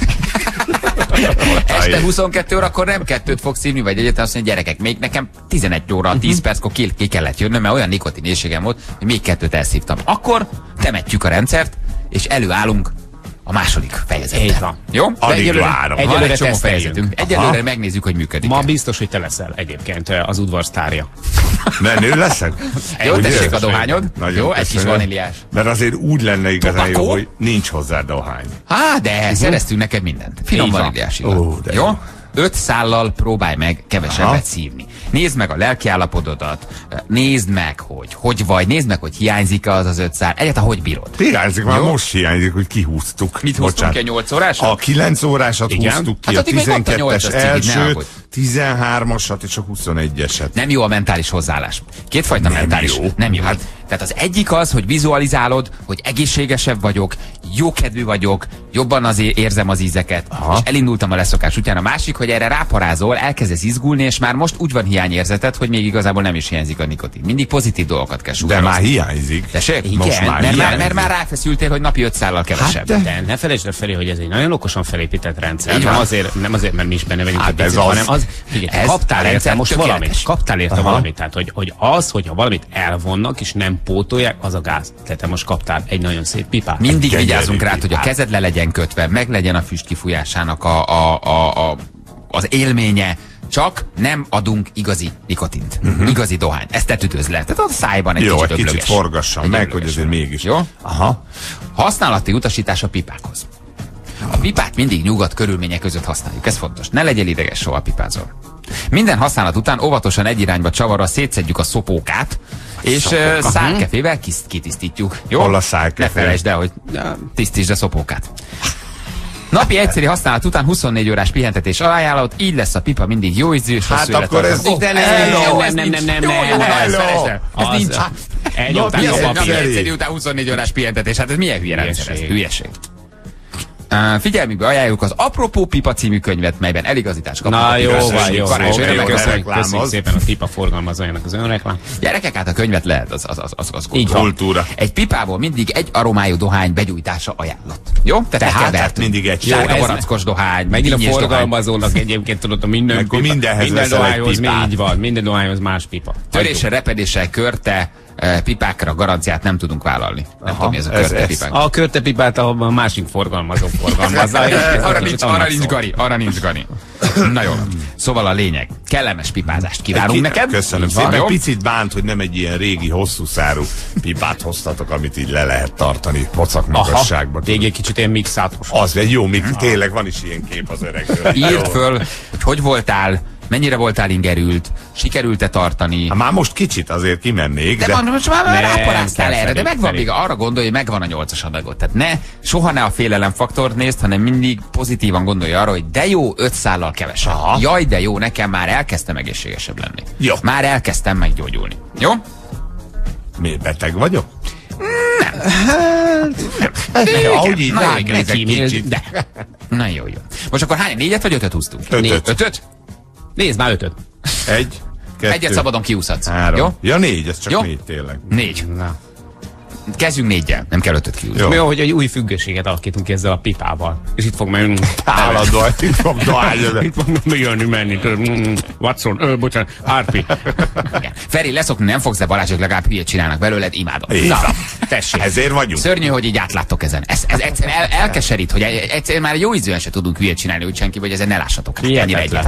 C: este 22 órakor nem 2-t fog szívni, vagy egyáltalán azt mondja, gyerekek, még nekem 11 óra, 10 perckor ki kellett jönnöm, mert olyan nikotinészségem volt, hogy még 2-t elszívtam. Akkor temetjük a rendszert, és előállunk a második fejezetben. Jó?
D: Egyelőre teszteljünk.
C: Egyelőre megnézzük, hogy működik.
D: Ma biztos, hogy te leszel egyébként az udvar sztárja.
E: Menő leszek?
C: Jó, tessék a dohányod. Jó, egy kis vaníliás.
E: Mert azért úgy lenne igazán jó, hogy nincs hozzá dohány.
C: De szereztünk neked mindent. Finom vaníliás illat. Jó? 5 szállal próbálj meg kevesebbet szívni. Nézd meg a lelkiállapotodat, nézd meg, hogy vagy, nézd meg, hogy hiányzik-e az 5 szál. Egyáltalán hogy bírod?
E: Hiányzik, már most hiányzik, hogy kihúztuk.
C: Mit húztunk ki, a 8 órásat?
E: A 9 órásat húztuk ki, a 12-es elsőt, 13-asat és a 21-eset.
C: Nem jó a mentális hozzáállás. Kétfajta mentális. Nem jó. Tehát az egyik az, hogy vizualizálod, hogy egészségesebb vagyok, jókedvű vagyok, jobban érzem az ízeket, és elindultam a leszokás után. A másik, hogy erre ráparázol, elkezdesz izgulni, és már most úgy van hiányérzeted, hogy még igazából nem is hiányzik a nikotin. Mindig pozitív dolgokat kell sugározni.
E: De már hiányzik.
C: Mert már ráfeszültél, hogy napi 5 szállal kevesebb.
D: De ne felejtsd el, Feri, hogy ez egy nagyon okosan felépített rendszer. Nem azért, mert mi is benne vagyunk, hanem az, figyelj, kaptál érte most valamit. Kaptál érte valamit. Tehát, hogy az, hogyha valamit elvonnak, és nem pótolják, az a gáz. Tehát te most kaptál egy nagyon szép pipát.
C: Mindig vigyázzunk rá, hogy a kezed le legyen kötve, meg legyen a füst kifújásának az élménye. Csak nem adunk igazi nikotint. Igazi dohány. Ezt te tüdőzd le. Tehát a szájban egy kicsit öblöges.
E: Kicsit forgassam meg, hogy azért mégis.
C: Jó? Használati utasítás a pipákhoz. A pipát mindig nyugodt körülmények között használjuk. Ez fontos. Ne legyél ideges, soha pipázol. Minden használat után óvatosan egy irányba csavarra szétszedjük a szopókát, és szálkefével kitisztítjuk. Jó?
E: Hol a szálkefe?
C: Ne felejtsd el, hogy tisztítsd a szopókát. Napi egyszeri használat után 24 órás pihentetés ajánlott, így lesz a pipa mindig jó ízű és hosszú életet.
E: Akkor ez...
C: Ez nincs. Napi egyszeri után 24 órás pihentetés. Hát ez milyen hülye rendszer? Hülyeség. Figyelmükbe ajánljuk az Apropó Pipa című könyvet, melyben eligazítás kapnak.
D: Na jó. Köszönjük szépen a pipa forgalmazójának az önreklám.
C: Gyerekek, hát a könyvet lehet, az
E: kultúra.
C: Egy pipából mindig egy aromájú dohány begyújtása ajánlott. Jó?
E: Tehát mindig egy
C: sárga barackos dohány.
D: Megint a forgalmazónak egyébként tudod, minden dohányhoz még így van. Minden dohányhoz más pipa.
C: Töréssel, repedéssel, körte, pipákra garanciát nem tudunk vállalni. Nem tudom, mi ez a körtepipák.
D: A körtepipát a másik forgalmazó forgalmazza.
C: Arra nincs gani. Na jó. Szóval a lényeg. Kellemes pipázást kívánunk neked.
E: Köszönöm szépen. Picit bánt, hogy nem egy ilyen régi, hosszú szárú pipát hoztatok, amit így le lehet tartani pocak magasságban.
D: Még egy kicsit ilyen mixátos.
E: Az egy jó mix. Tényleg van is ilyen kép az öregről.
C: Írd föl, hogy voltál, mennyire voltál ingerült, sikerült-e tartani?
E: Már most kicsit azért kimennék,
C: de most már ráparáztál erre, de megvan még, arra gondolj, hogy megvan a 8-as adagot. Tehát soha ne a félelemfaktort nézd, hanem mindig pozitívan gondolj arra, hogy de jó, 5 szállal kevesebb. Jaj, de jó, nekem már elkezdtem egészségesebb lenni.
E: Jó.
C: Már elkezdtem meggyógyulni. Jó?
E: Miért beteg vagyok?
C: Ahogy így ránézek kicsit. Na jó. Most akkor hány? 4-et vagy 5-öt húztunk?
E: 5-öt.
D: Nézd már 5-öt.
E: 1, 2,
C: egyet szabadon kiúszhatsz.
E: 3.
C: Jó?
E: Ja 4, ez csak 4 tényleg.
C: 4. Kezdjünk 4-jel, nem kell 5-öt kiúzni.
D: Jó, hogy egy új függőséget alakítunk ki ezzel a pipával. És itt fog menni.
E: Állandóan, itt fog dohányodni.
D: Itt fog jönni, menni. Watson, bocsánat, Harpi.
C: Feri, leszokni nem fogsz, de Balázsok legalább hülyét csinálnak belőled, imádom.
E: Na,
C: tessék.
E: Ezért vagyunk.
C: Szörnyű, hogy így átláttok ezen. Ez egyszerűen elkeserít, hogy egyszerűen már jó ízűen se tudunk hülyét csinálni, úgy senki, hogy ezen ne lássatok. Ennyire egyértelmű.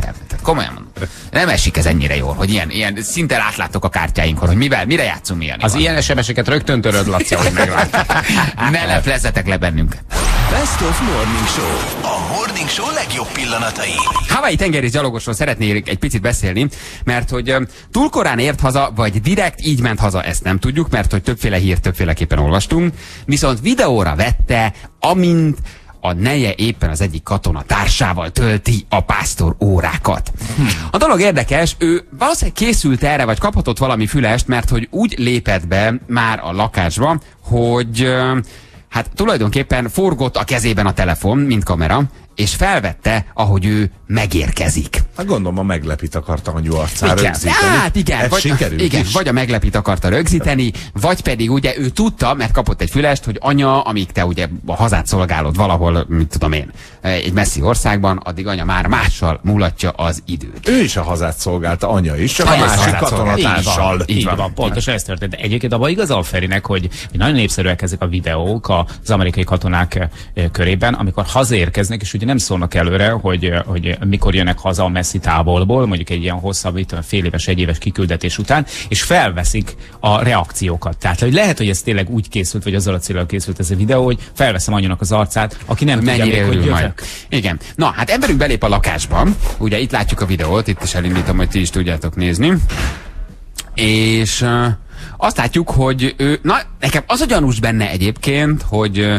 C: komolyan mondom. Nem esik ez ennyire jól, hogy ilyen szinte átlátok a kártyáinkon, hogy mire játszunk, milyen.
D: Az ilyen SMS-eket rögtön töröd, Laci, hogy meglátod.
C: Ne leplezzetek le bennünket.
A: Best of Morning Show. A Morning Show legjobb pillanatai.
C: Hawaii tengerész gyalogosról szeretnék egy picit beszélni, mert hogy túl korán ért haza, vagy direkt így ment haza, ezt nem tudjuk, mert hogy többféle hírt többféleképpen olvastunk, viszont videóra vette, amint a neje éppen az egyik katona társával tölti a pásztor órákat. A dolog érdekes, ő valószínűleg készült erre, vagy kaphatott valami fülest, mert hogy úgy lépett be már a lakásba, hogy hát tulajdonképpen forgott a kezében a telefon, mint kamera, és felvette, ahogy ő megérkezik.
E: Hát gondolom, a meglepit akarta anyu arcára rögzíteni.
C: Hát igen, vagy a meglepit akarta rögzíteni, vagy pedig ugye ő tudta, mert kapott egy fülest, hogy anya, amíg te ugye a hazát szolgálod valahol, mit tudom én, egy messzi országban, addig anya már mással múlatja az időt.
E: Ő is a hazát szolgálta, anya is, csak a másik katonatársal.
D: Így van, pontosan ez történt. Egyébként abban igaz a Ferinek, hogy nagyon népszerűek ezek a videók az amerikai katonák körében, amikor hazaérkeznek, és ugye nem szólnak előre, hogy mikor jönnek haza a messzi távolból, mondjuk egy ilyen hosszabb, fél éves, egy éves kiküldetés után, és felveszik a reakciókat. Tehát hogy lehet, hogy ez tényleg úgy készült, vagy azzal a céllal készült ez a videó, hogy felveszem anyunak az arcát, aki nem tudja még, hogy jövök.
C: Igen. Na, hát emberünk belép a lakásba, ugye itt látjuk a videót, itt is elindítom, hogy ti is tudjátok nézni, és azt látjuk, hogy ő, na, nekem az a gyanús benne egyébként, hogy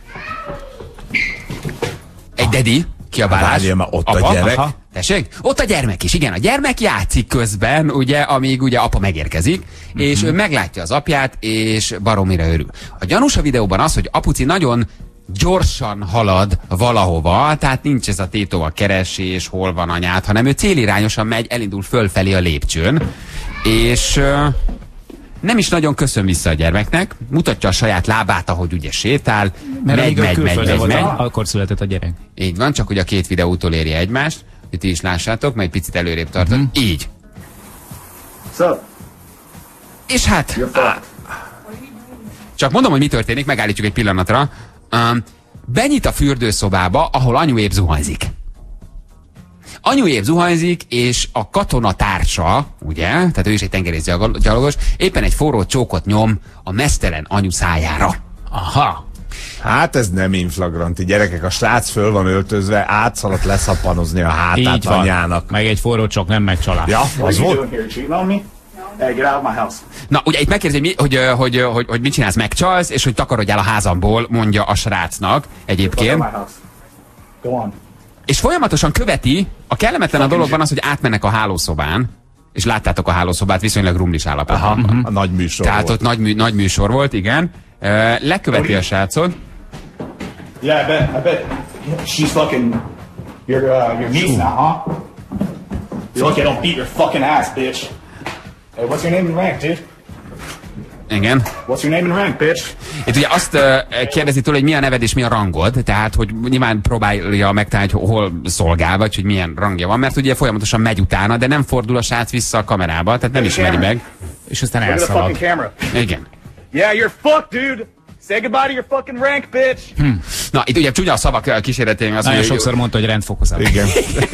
C: egy dedi kiabálás.
E: Várjál már, ott apa, a gyerek. Aha.
C: Tessék? Ott a gyermek is, igen. A gyermek játszik közben, ugye, amíg ugye apa megérkezik, és ő meglátja az apját, és baromira örül. A gyanús a videóban az, hogy apuci nagyon gyorsan halad valahova, tehát nincs ez a tétóval keresés, hol van anyád, hanem ő célirányosan megy, elindul fölfelé a lépcsőn, és nem is nagyon köszön vissza a gyermeknek, mutatja a saját lábát, ahogy ugye sétál, megy.
D: Akkor született a gyerek.
C: Így van, csak hogy a két videótól éri egymást, hogy ti is lássátok, majd picit előrébb tartod. Így. És hát... Csak mondom, hogy mi történik, megállítjuk egy pillanatra. Benyit a fürdőszobába, ahol anyu épp zuhanyzik. Anyu épp zuhanyzik, és a katonatársa, ugye, tehát ő is egy tengerész gyalogos, éppen egy forró csókot nyom a meztelen anyu szájára.
D: Aha.
E: Hát ez nem inflagranti, gyerekek, a srác föl van öltözve, átszaladt leszapanozni a hátát anyának.
D: Meg egy forró csók, nem megcsalás.
E: Ja, az volt.
C: Na, ugye itt megkérdezi, hogy mit csinálsz, megcsalsz, és hogy takarodjál a házamból, mondja a srácnak egyébként. És folyamatosan követi, a kellemetlen a dologban az, hogy átmennek a hálószobán, és láttátok a hálószobát, viszonylag rumlis állapotban.
E: A nagy műsor
C: tehát
E: volt.
C: ott nagy műsor volt, igen. Leköveti a srácot.
J: Yeah, I bet she's fucking your niece now, huh? You're lucky I don't beat your fucking ass, bitch. Hey, what's your name and rank, dude?
C: Igen.
J: What's your name and rank, bitch?
C: Itt ugye azt kérdezi tőle, hogy mi a neved és mi a rangod, tehát hogy nyilván próbálja megtalálni, hogy hol szolgál, vagy hogy milyen rangja van, mert ugye folyamatosan megy utána, de nem fordul a srác vissza a kamerába, tehát nem ismeri meg. És aztán elszalad. Igen.
J: Yeah, you're fucked, dude. Say goodbye to your fucking rank, bitch.
C: Na, itt ugye csúnya a szavak kíséretében.
D: Nagyon sokszor mondta, hogy rendfokozat.
E: Igen.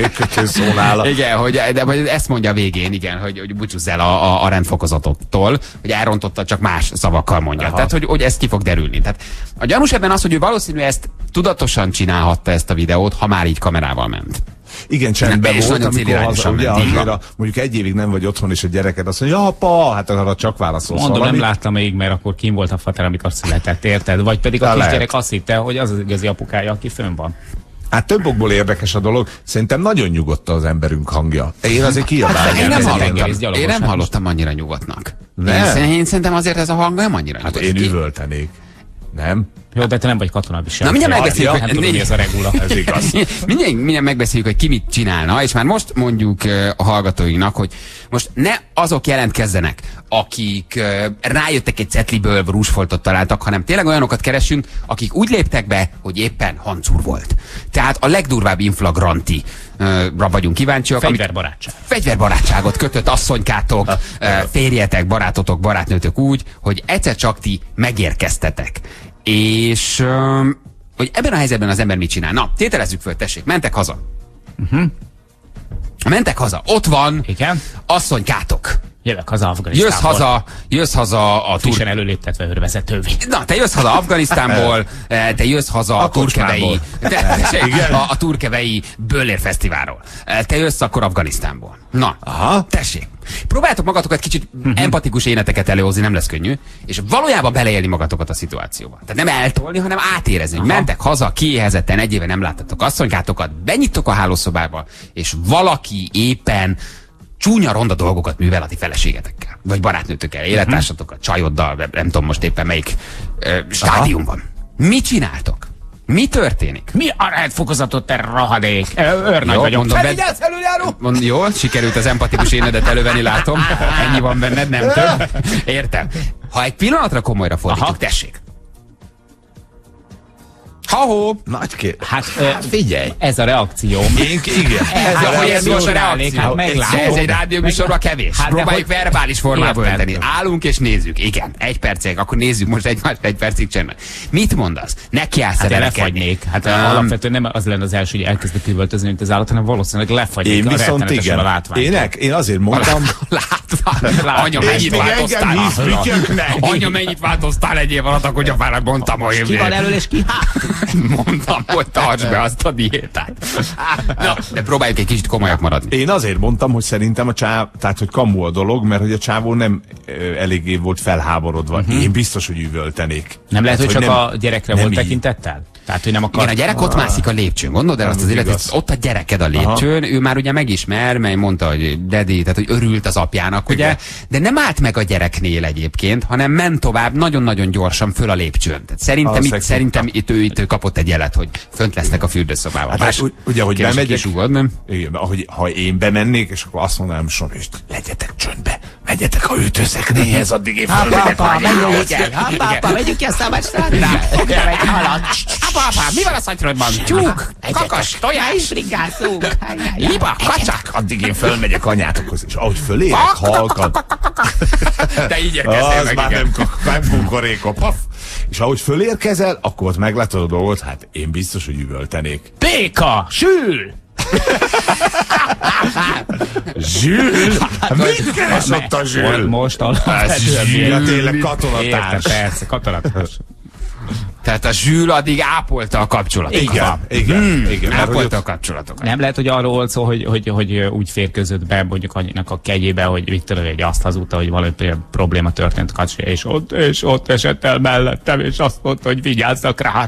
C: Igen, hogy ezt mondja a végén, igen, hogy búcsúzz el a rendfokozatottól, hogy elrontotta, csak más szavakkal mondja.
E: Aha.
C: Tehát, hogy ez ki fog derülni. Tehát a gyanús ebben az, hogy ő valószínűleg ezt tudatosan csinálhatta ezt a videót, ha már így kamerával ment.
E: Igen, csendben volt, amikor haza, ugye, mondjuk egy évig nem vagy otthon, és a gyereked azt mondja, apa, hát arra csak válaszolsz
D: Mondom,
E: valamit.
D: nem láttam még, mert akkor kim volt a fater, amikor született, érted? Vagy pedig a kisgyerek azt hitte, hogy az az igazi apukája, aki fönn van.
E: Hát több okból érdekes a dolog. Szerintem nagyon nyugodt az emberünk hangja. Én azért kiabálom.
C: Én nem hallottam annyira nyugodtnak. Én szerintem azért ez a hang nem annyira nyugodt.
E: Hát én üvöltenék. Nem?
D: Jó, de te nem vagy katonabisel.
C: Na mindjárt megbeszéljük,
D: hogy nem tudom, mi ez a regula.
E: Ez igaz.
C: mindjárt megbeszéljük, hogy ki mit csinálna, és már most mondjuk a hallgatóinknak, hogy most ne azok jelentkezzenek, akik rájöttek egy cetliből, rúsfoltot találtak, hanem tényleg olyanokat keresünk, akik úgy léptek be, hogy éppen hancúr volt. Tehát a legdurvább inflagranti vagyunk kíváncsiak.
D: Fegyverbarátság.
C: Fegyverbarátságot kötött asszonykátok, férjetek, barátotok, barátnőtök úgy, hogy egyszer csak ti megérkeztetek. És hogy ebben a helyzetben az ember mit csinál? Na, tételezzük föl, tessék, mentek haza. Mentek haza, ott van,
D: igen,
C: asszonykátok.
D: Jövök haza Afganisztánból.
C: Jössz haza a
D: frissen előléptetve őrvezetővé.
C: Na, te jössz haza Afganisztánból, te jössz haza a Turkevei Böller Fesztiválról. Te jössz akkor Afganisztánból. Na, tessék. Próbáljátok magatokat kicsit empatikus éneteket előhozni, nem lesz könnyű, és valójában beleélni magatokat a szituációba. Tehát nem eltolni, hanem átérezni. Mentek haza, kiéhezetten, egy éve nem láttatok asszonykátokat, benyittok a hálószobába, és valaki éppen csúnya ronda dolgokat művel a ti feleségetekkel, vagy barátnőtökkel, élettársatokkal, csajoddal, nem tudom most éppen melyik stádiumban. Mit csináltok? Mi történik?
D: Mi a rendfokozatot, te rahadék? Őrnagy vagyok.
C: Felvigyázz, előjáró! Jó, sikerült az empatikus énedet elővenni, látom. Ennyi van benned, nem több. Értem. Ha egy pillanatra komolyra fordítjuk, tessék. Ha-hó!
E: Nagy kérdés.
D: Hát figyelj! Ez a reakció.
E: Igen.
C: Ez most a reakció. Ez egy rádióműsorban kevés. Hát próbáljuk verbális formába ölteni. Állunk és nézzük. Igen, 1 percig. Akkor nézzük most egy percig csendben. Mit mondasz? Nekiállsz
D: lefagynék. Hát alapvetően nem az lenne az első, hogy elkezdek üvöltözni, mint az állat, hanem valószínűleg lefagynék.
E: Én viszont igen.
D: A látványt.
E: Én azért mondtam.
C: Anya, mennyit változtál? Anya, mennyit változtál egy év alatt, akkor gyapának mondtam, hogy
D: ki van elől és ki?
C: Mondtam, hogy tartsd be azt a diétát. Na, de próbáljuk egy kicsit komolyak maradni.
E: Én azért mondtam, hogy szerintem tehát hogy kamu a dolog, mert hogy a csávó nem eléggé volt felháborodva. Én biztos, hogy üvöltenék.
D: Nem lehet, hogy csak a gyerekre volt tekintettel? Tehát, hogy nem akar...
C: Igen, a gyerek ott mászik a lépcsőn. Gondold el azt az életet, ott a gyereked a lépcsőn, ő már ugye megismer, mely mondta, hogy daddy, tehát hogy örült az apjának, ugye, de nem állt meg a gyereknél egyébként, hanem ment tovább nagyon-nagyon gyorsan föl a lépcsőn. Tehát szerintem itt kapott egy jelet, hogy fönt lesznek a fürdőszobában.
E: Hát, ugye, hogy bemegyek, igen, ha én bemennék, és akkor azt mondanám, hogy legyetek csöndbe, megyetek a ütőszekrélyhez, addig én fölmegyek.
D: Pápa, megyünk ki a szabadstrandra. Fogja egy halat.
C: Apa, mi van a szatyrodban? Tyúk, kakas, tojás,
D: frigászunk.
C: liba, kacsak.
E: Addig én fölmegyek anyátokhoz, és ahogy fölérek, halkat.
C: De így érkeztél
E: meg, már nem kukoréka, paf. És ahogy fölérkezel, akkor ott meglátod a dolgot, hát én biztos, hogy üvöltenék.
D: Péka, sül!
E: Zsül? Mit keres ott a Zsül?
D: Most
E: Zsül, tényleg katonatárs.
D: Persze, katonatárs.
C: Tehát a Zsül addig ápolta a kapcsolatot.
E: Igen.
C: Ápolta a kapcsolatokat.
D: Nem lehet, hogy arról volt szó, hogy úgy férkőzött be mondjuk annyinak a kegyébe, hogy Viktor egy azt hazudta, hogy valami probléma történt Kacsi, és ott esett el mellettem, és azt mondta, hogy vigyázzak rá.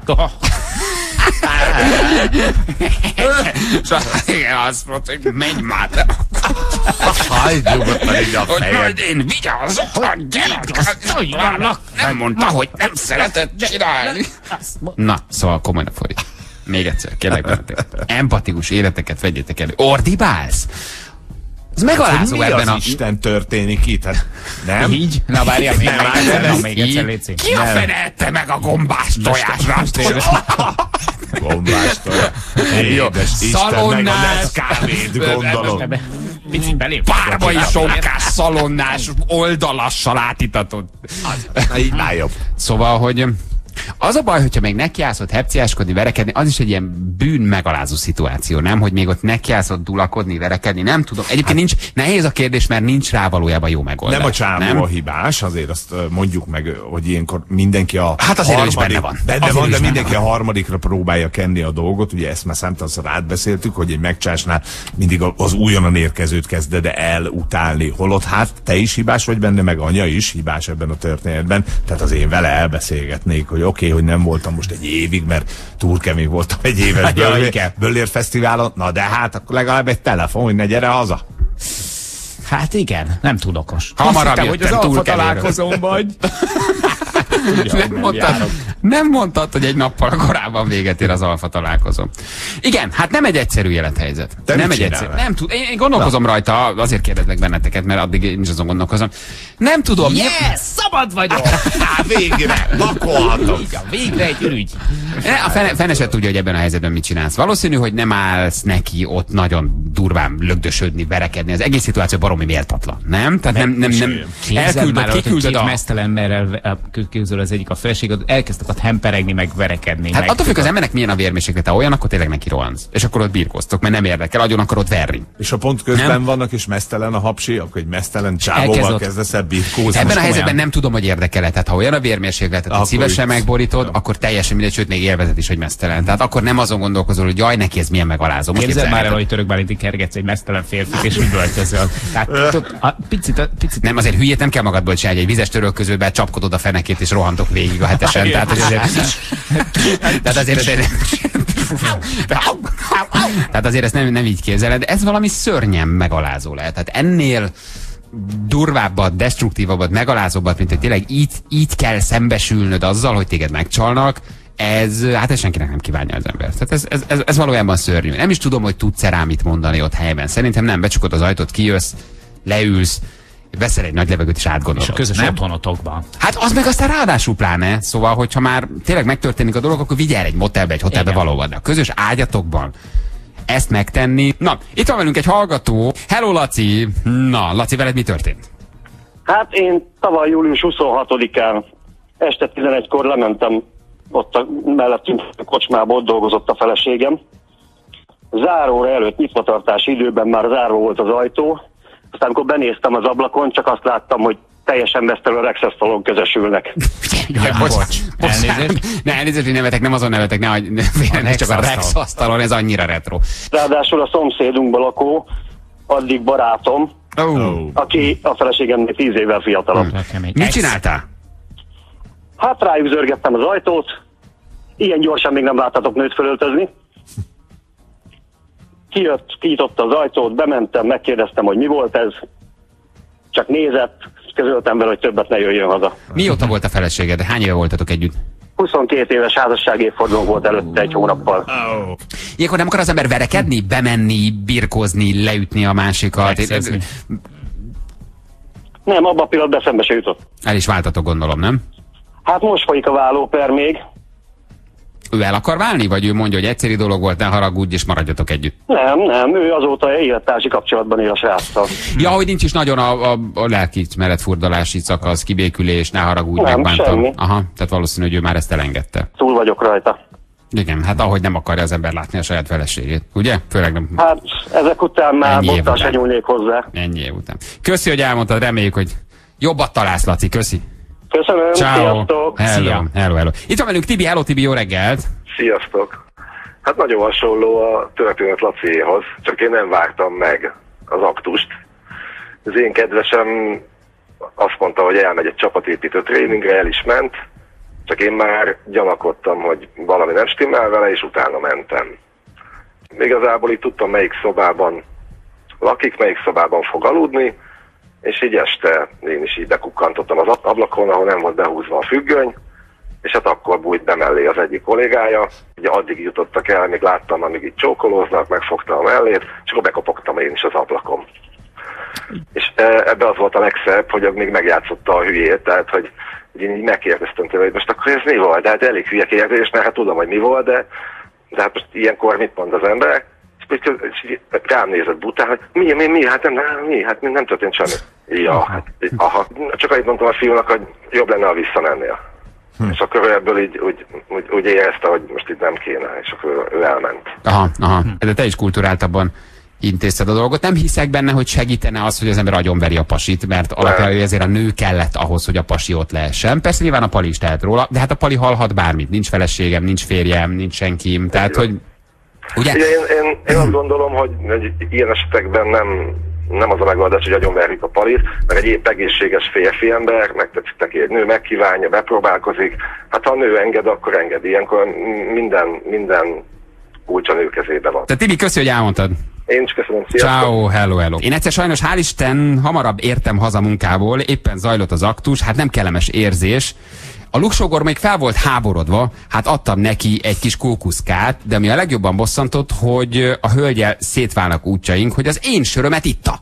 C: Igen, azt mondta, hogy menj már le.
E: Hagyd nyugodtan így a fejed.
C: Hogy én vigyázzak, gyerek. Nem mondta, hogy nem szeretett csinálni. Na, szóval komolyan fordít. Még egyszer, kérlek benneteket. Empatikus életeket vegyétek elő. Ordibálsz? Ez megalázó ebben a...
E: Isten történik itt? Hát, nem?
D: Így? Na várjál, még egyszer légy.
C: Ki a fene ette meg a gombás tojásra?
E: Gombás tojás. Édes Isten, meg a Nescafét, gondolom.
C: Párbai sonkás, szalonnás, oldalassal átitatott.
E: Így már jobb.
C: Szóval, hogy... Az a baj, hogyha még nekiállsz ott hepciáskodni, verekedni, az is egy ilyen bűn megalázó szituáció, nem? Hogy még ott nekiállsz ott dulakodni, verekedni, nem tudom. Egyébként nincs, nehéz a kérdés, mert nincs rá valójában jó megoldás.
E: Nem a csávó a hibás, azért azt mondjuk meg, hogy ilyenkor mindenki a
C: hát azért harmadik, is benne van.
E: Benne van, de mindenki a harmadikra próbálja kenni a dolgot. Ugye ezt már számtalanszor átbeszéltük, hogy egy megcsásnál mindig az újonnan érkezőt kezded el utálni. Holott hát te is hibás vagy benne, meg anya is hibás ebben a történetben. Tehát az én vele elbeszélgetnék, hogy oké, hogy nem voltam most egy évig, mert túl kemény voltam egy éves Böller Fesztiválon. Na de hát akkor legalább egy telefon, hogy ne gyere haza.
D: Hát igen, nem túl okos.
C: Hamarabb jöttem,
D: hogy az alfa találkozón vagy.
C: Nem mondtad, hogy egy nappal korábban véget ér az alfa találkozó. Igen, hát nem egy egyszerű élethelyzet. Nem egy egyszerű. Nem tud. Én gondolkozom rajta, azért kérdezlek benneteket, mert addig én is azon gondolkozom. Nem tudom.
D: Yes, szabad vagyok!
E: Végre, lakolhatok.
D: Végre egy ürügy.
C: A fene se tudja, hogy ebben a helyzetben mit csinálsz. Valószínű, hogy nem állsz neki ott nagyon durván lögdösödni, verekedni. Az egész szituáció baromi méltatlan, nem? Tehát nem
D: kiküldöd a mesztelenmerrel, közül az egyik a feleséged, elkezdtek hemperegni, meg verekedni.
C: Hát attól függ, az embernek milyen a vérmérséklete, olyan, akkor tényleg neki rohansz. És akkor ott birkóztok, mert nem érdekel, agyon akarod verni.
E: És ha pont közben vannak, és mesztelen a hapsi, akkor egy mesztelen csávóval kezdesz el birkózni.
C: Ebben a helyzetben nem tudom, hogy érdekel-e. Tehát ha olyan a vérmérsékletet, hogy szívesen megborítod, akkor teljesen mindegy, sőt még élvezet is, hogy mesztelen. Tehát akkor nem azon gondolkozol, hogy jaj, neki ez milyen megalázó.
D: Képzeld már el, hogy Török Bálintig kergetsz egy mesztelen férfit, és üvöltözöl. Picit...
C: Nem, azért hülyét nem kell magadból csinálni, egy vizes törölközőben csapkodod a fenekét, és rohantok végig a hetesen. Tehát azért ezt nem így képzeled. Ez valami szörnyen megalázó lehet. Tehát ennél durvábbat, destruktívabbat, megalázóbbat, mint hogy tényleg így kell szembesülnöd azzal, hogy téged megcsalnak, ez senkinek nem kívánja az ember. Tehát ez valójában szörnyű. Nem is tudom, hogy tudsz-e rá mit mondani ott helyben. Szerintem nem, becsukod az ajtót, kijössz, leülsz, veszel egy nagy levegőt és átgondolod.
D: És a közös otthonotokban.
C: Hát az meg aztán ráadásul pláne. Szóval, hogyha már tényleg megtörténik a dolog, akkor vigyél el egy motelbe, egy hotelbe valóban. De a közös ágyatokban ezt megtenni. Na, itt van velünk egy hallgató. Hello, Laci! Na, Laci, veled mi történt?
K: Hát én tavaly július 26-án este 11-kor lementem ott a mellettünk a kocsmába, ott dolgozott a feleségem. Záróra előtt nyitvatartási időben már zárva volt az ajtó, aztán amikor benéztem az ablakon, csak azt láttam, hogy teljesen mesztelenül a rexesztalon közösülnek.
C: Bocs. Elnézést, hogy nevetek, nem azon nevetek, ne csak a rexasztalon, ez annyira retro.
K: Ráadásul a szomszédunkban lakó, addig barátom, aki a feleségemnél 10 évvel fiatalabb.
C: Mit csináltál?
K: Hát rájuk zörgettem az ajtót, ilyen gyorsan még nem láttatok nőt fölöltözni. Kinyitotta az ajtót, bementem, megkérdeztem, hogy mi volt ez. Csak nézett, közöltem vele, hogy többet ne jöjjön haza.
C: Mióta volt a feleséged? Hány éve voltatok együtt?
K: 22 éves házasság évfordulónk volt előtte 1 hónappal.
C: Ilyenkor nem akar az ember verekedni, bemenni, birkózni, leütni a másikat?
K: Nem, abban a pillanatban eszembe se jutott.
C: El is váltatok, gondolom, nem?
K: Hát most folyik a vállóper még.
C: Ő el akar válni, vagy ő mondja, hogy egyszerű dolog volt, ne haragudj, és maradjatok együtt?
K: Nem, ő azóta élettársi kapcsolatban él a sráccal.
C: Ja, hogy nincs is nagyon a lelkiismeret furdalási szakasz, kibékülés, ne haragudj,
K: nem,
C: megbántam.
K: Semmi.
C: Aha, tehát valószínű, hogy ő már ezt elengedte.
K: Túl vagyok rajta.
C: Igen, hát ahogy nem akarja az ember látni a saját feleségét, ugye? Főleg nem...
K: Hát ezek után már bottal se nyúlnék hozzá.
C: Ennyi év után. Köszi, hogy elmondtad, reméljük, hogy jobbat találsz, Laci, köszi.
K: Köszönöm, sziasztok!
C: Hello. Itt van velünk Tibi, hello Tibi, jó reggelt!
L: Sziasztok! Hát nagyon hasonló a történet Laciéhoz, csak én nem vártam meg az aktust. Az én kedvesem azt mondta, hogy elmegy egy csapatépítő tréningre, el is ment, csak én már gyanakodtam, hogy valami nem stimmel vele, és utána mentem. Igazából így tudtam, melyik szobában lakik, melyik szobában fog aludni, és így este én is így bekukkantottam az ablakon, ahol nem volt behúzva a függöny, és hát akkor bújt be mellé az egyik kollégája. Ugye addig jutottak el, még láttam, amíg így csókolóznak, megfogtam a mellét, és akkor bekopogtam én is az ablakon. És ebbe az volt a legszebb, hogy még megjátszotta a hülyét, tehát hogy én így megkérdeztem tőle, hogy most akkor ez mi volt? De hát elég hülye kérdés, mert hát tudom, hogy mi volt, de hát most ilyenkor mit mond az ember? És rám nézett bután, hogy mi? Hát nem történt semmi. Ja, hát, aha. Csak annyit mondtam a fiúnak, hogy jobb lenne, ha visszamennél. És akkor ebből így úgy érezte, hogy most itt nem kéne, és akkor ő elment.
C: Aha. De te is kulturáltabban intézted a dolgot. Nem hiszek benne, hogy segítene az, hogy az ember agyonveri a pasit, mert alapjában ezért a nő kellett ahhoz, hogy a pasi ott lehessen. Persze nyilván a pali is tehet róla, de hát a pali hallhat bármit. Nincs feleségem, nincs férjem, nincs senkim. Tehát, hogy... Ugye?
L: Én azt gondolom, hogy ilyen esetekben nem az a megoldás, hogy agyonverjük a palit, mert egy épp egészséges férfi ember, megtetszik neki, egy nő megkívánja, bepróbálkozik, hát ha a nő enged, akkor enged. Ilyenkor minden kulcs a nő kezébe van.
C: Te Tibi, köszi, hogy elmondtad.
L: Én is köszönöm, sziasztok!
C: Ciao, hello. Én egyszer sajnos, hál' Isten, hamarabb értem haza munkából, éppen zajlott az aktus, hát nem kellemes érzés. A luksógor még fel volt háborodva, hát adtam neki egy kis kókuszkát, de ami a legjobban bosszantott, hogy a hölgyel szétválnak útjaink, hogy az én sörömet itta.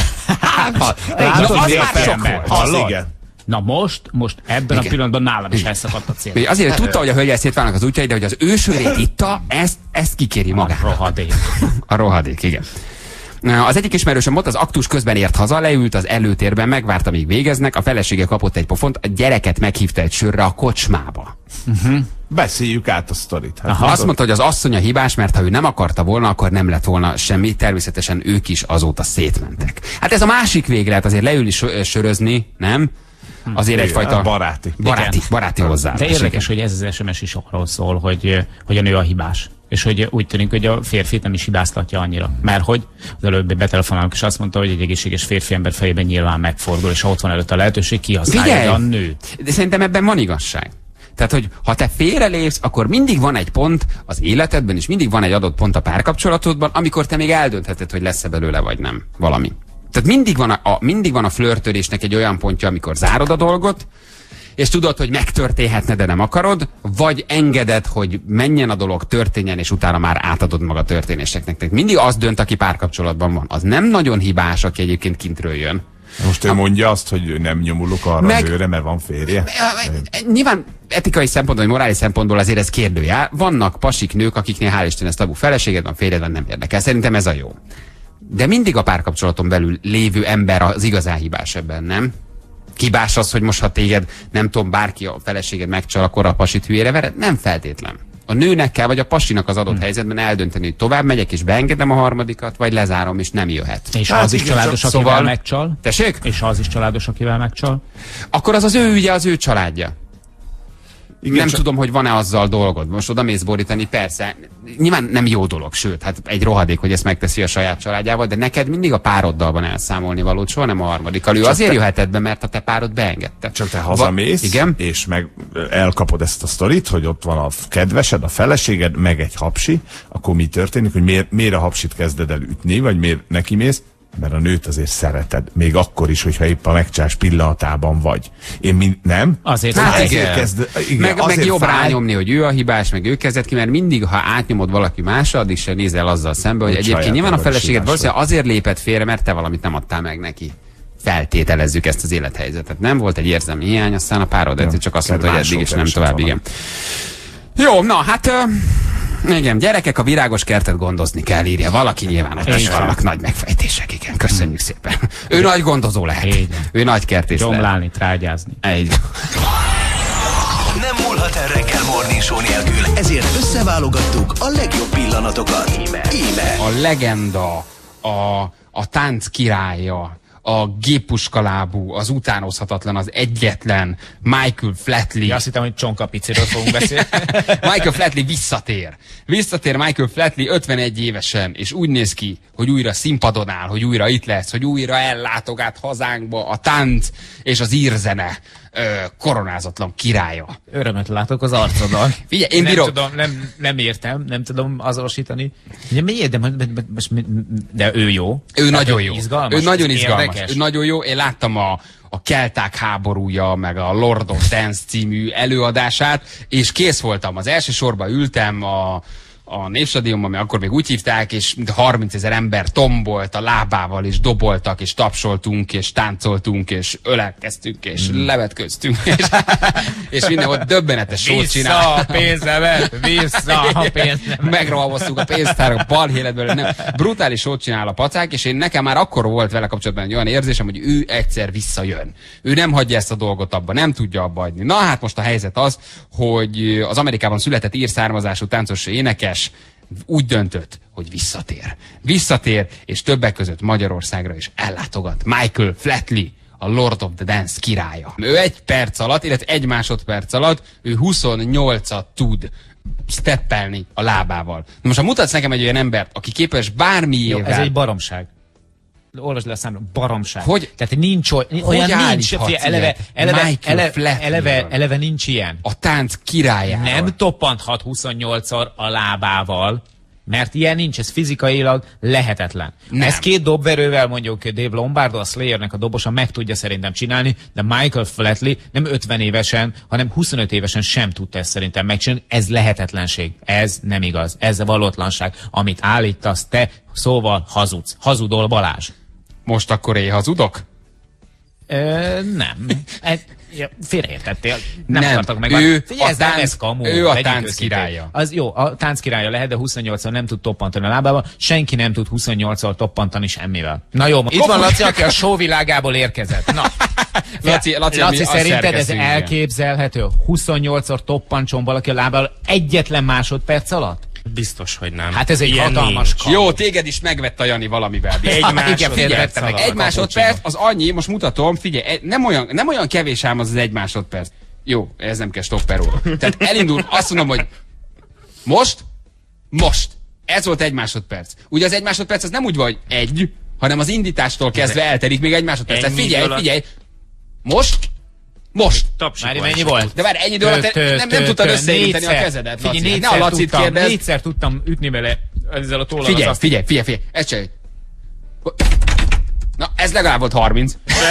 D: Na most ebben a pillanatban nálam is elszakadt a cél.
C: Azért tudta, hogy a hölgyel szétválnak az útjai, de hogy az ő sörét itta, ezt kikéri magát.
D: A rohadék.
C: A rohadék, igen. Az egyik ismerősöm ott az aktus közben ért haza, leült az előtérben, megvárta, míg végeznek, a felesége kapott egy pofont, a gyereket meghívta egy sörre a kocsmába.
E: Beszéljük át a sztorit. Hát
C: azt mondta, hogy az asszonya hibás, mert ha ő nem akarta volna, akkor nem lett volna semmi, természetesen ők is azóta szétmentek. Hát ez a másik véglet, azért leülni sörözni, nem? Azért egyfajta baráti hozzáállás.
D: De érdekes, hogy ez az SMS is arról szól, hogy a nő a hibás. És hogy úgy tűnik, hogy a férfit nem is hibáztatja annyira. Mert hogy az előbb betelefonálunk, és azt mondta, hogy egy egészséges férfi ember fejében nyilván megfordul, és ha ott van előtt a lehetőség, kihasználja a nőt.
C: De szerintem ebben van igazság. Tehát, hogy ha te félrelépsz, akkor mindig van egy pont az életedben, és mindig van egy adott pont a párkapcsolatodban, amikor te még eldöntheted, hogy lesz-e belőle, vagy nem valami. Tehát mindig van a flörtölésnek egy olyan pontja, amikor zárod a dolgot, és tudod, hogy megtörténhetne, de nem akarod, vagy engeded, hogy menjen a dolog, történjen, és utána már átadod maga történéseknek. Tehát mindig az dönt, aki párkapcsolatban van. Az nem nagyon hibás, aki egyébként kintről jön.
E: Most ő mondja azt, hogy nem nyomulok arra az őre, mert van férje?
C: Nyilván etikai szempontból, vagy morális szempontból azért ez kérdőjel. Vannak pasik nők, akiknél hál' Isten ez tabu, feleséged van, férjed van, nem érdekel. Szerintem ez a jó. De mindig a párkapcsolaton belül lévő ember az igazán hibás ebben, nem? Hibás az, hogy most ha téged, nem tudom, bárki a feleséged megcsal, akkor a pasit hülyére vered? Nem feltétlen. A nőnek kell, vagy a pasinak az adott helyzetben eldönteni, hogy tovább megyek és beengedem a harmadikat, vagy lezárom és nem jöhet.
D: És ha az is családos, akivel megcsal?
C: Tessék?
D: És ha az is családos, akivel megcsal?
C: Akkor az az ő ügye, az ő családja. Igen, nem tudom, hogy van-e azzal dolgod. Most oda mész borítani, persze. Nyilván nem jó dolog, sőt, hát egy rohadék, hogy ezt megteszi a saját családjával, de neked mindig a pároddal van elszámolni valót, soha nem a harmadikkal. Ő csak azért jöhetett be, mert a te párod beengedte.
E: Csak te hazamész, igen? És meg elkapod ezt a sztorit, hogy ott van a kedvesed, a feleséged, meg egy hapsi, akkor mi történik, hogy miért a hapsit kezded el ütni, vagy miért neki mész? Mert a nőt azért szereted, még akkor is, hogyha épp a megcsás pillanatában vagy. Nem?
D: Azért,
C: meg jobb rányomni, hogy ő a hibás, meg ő kezdett ki, mert mindig, ha átnyomod valaki másra, addig se nézel azzal szembe, hogy egyébként nyilván a feleséged valószínűleg azért lépett félre, mert te valamit nem adtál meg neki. Feltételezzük ezt az élethelyzetet. Nem volt egy érzelmi hiány, aztán a párod csak azt mondta, hogy eddig is nem tovább, igen. Jó, na hát... igen, gyerekek, a virágos kertet gondozni kell, írja valaki, nyilván ott is vannak nagy megfejtések, igen, köszönjük szépen. Ő nagy gondozó lehet, ő nagy kertész lehet.
D: Gyomlálni, trágyázni.
C: Egy.
A: Nem múlhat el reggel Morning Show nélkül, ezért összeválogattuk a legjobb pillanatokat. Íme.
C: A legenda, a tánc királya, a géppuskalábú, az utánozhatatlan, az egyetlen Michael Flatley.
D: Ja, azt hittem, hogy Csonkapiciről fogunk beszélni.
C: Michael Flatley visszatér. Visszatér Michael Flatley 51 évesen, és úgy néz ki, hogy újra színpadon áll, hogy újra itt lesz, hogy újra ellátogat hazánkba a tánc és az írzene koronázatlan királya.
D: Örömet látok az arcodon.
C: Figyelj, én bírom.
D: Nem értem, nem tudom azonosítani. Miért? De ő jó.
C: Ő nagyon jó.
D: Izgalmas,
C: ő nagyon izgalmas. Ő nagyon jó. Én láttam a Kelták háborúja, meg a Lord of Dance című előadását, és kész voltam. Az első sorba ültem a Népstadionban, mert akkor még úgy hívták, és 30 000 ember tombolt a lábával, és doboltak, és tapsoltunk, és táncoltunk, és ölelkeztünk, és levetköztünk, és mindenhol döbbenetes sót csinál.
D: Vissza a pénzemet! Vissza a pénzemet!
C: Megrohavoztuk a pénztárak, balhéletből, nem. Brutális sót csinál a pacák, és nekem már akkor volt vele kapcsolatban egy olyan érzésem, hogy ő egyszer visszajön. Ő nem hagyja ezt a dolgot abba, nem tudja abba hagyni. Na hát most a helyzet az, hogy az Amerikában született ír származású táncos énekes úgy döntött, hogy visszatér. Visszatér, és többek között Magyarországra is ellátogat. Michael Flatley, a Lord of the Dance királya. Ő 1 perc alatt, illetve 1 másodperc alatt, ő 28-at tud steppelni a lábával. Na most, ha mutatsz nekem egy olyan embert, aki képes bármiével...
D: Jó, ez egy baromság. Olvasd le a számra, baromság.
C: Hogy?
D: Tehát nincs olyan nincs, eleve nincs ilyen.
C: A tánc királyával.
D: Nem toppanthat 28-szor a lábával, mert ilyen nincs, ez fizikailag lehetetlen.
C: Nem.
D: Ez 2 dobverővel, mondjuk Dave Lombardo, a Slayernek a dobosa meg tudja szerintem csinálni, de Michael Flatley nem 50 évesen, hanem 25 évesen sem tudta ezt szerintem megcsinálni. Ez lehetetlenség. Ez nem igaz. Ez valótlanság. Amit állítasz te, szóval hazudsz. Hazudol, Balázs.
C: Most akkor én hazudok?
D: Nem. Félreértettél. Nem akartak meg.
C: Ő a tánc királya.
D: Az jó, a tánc királya lehet, de 28-szor nem tud toppantani a lábával. Senki nem tud 28-szor toppantani semmivel. Na jó, itt van Laci, aki a show világából érkezett. Na. Laci szerinted ez elképzelhető? 28-szor toppantson valaki a lábával egyetlen másodperc alatt?
M: Biztos, hogy nem.
D: Hát ez egy hatalmas kap.
C: Jó, téged is megvett a Jani valamivel. Egy másodperc, az annyi, most mutatom, figyelj, nem olyan kevés ám az egy másodperc. Jó, ez nem kell stopperó. Tehát elindul, azt mondom, hogy most. Ez volt egy másodperc. Ugye az egy másodperc az nem úgy vagy egy, hanem az indítástól kezdve eltelik még egy másodperc. Tehát figyelj, most.
D: Már mennyi volt?
C: De várj, ennyi idő alatt nem tudtad összeérinteni a kezedet, Laci. Ne a Lacit kérdezz.
D: Négyszer tudtam ütni vele ezzel a tollal.
C: Figyelj. Ezt csinálj. Na, ez legalább volt 30.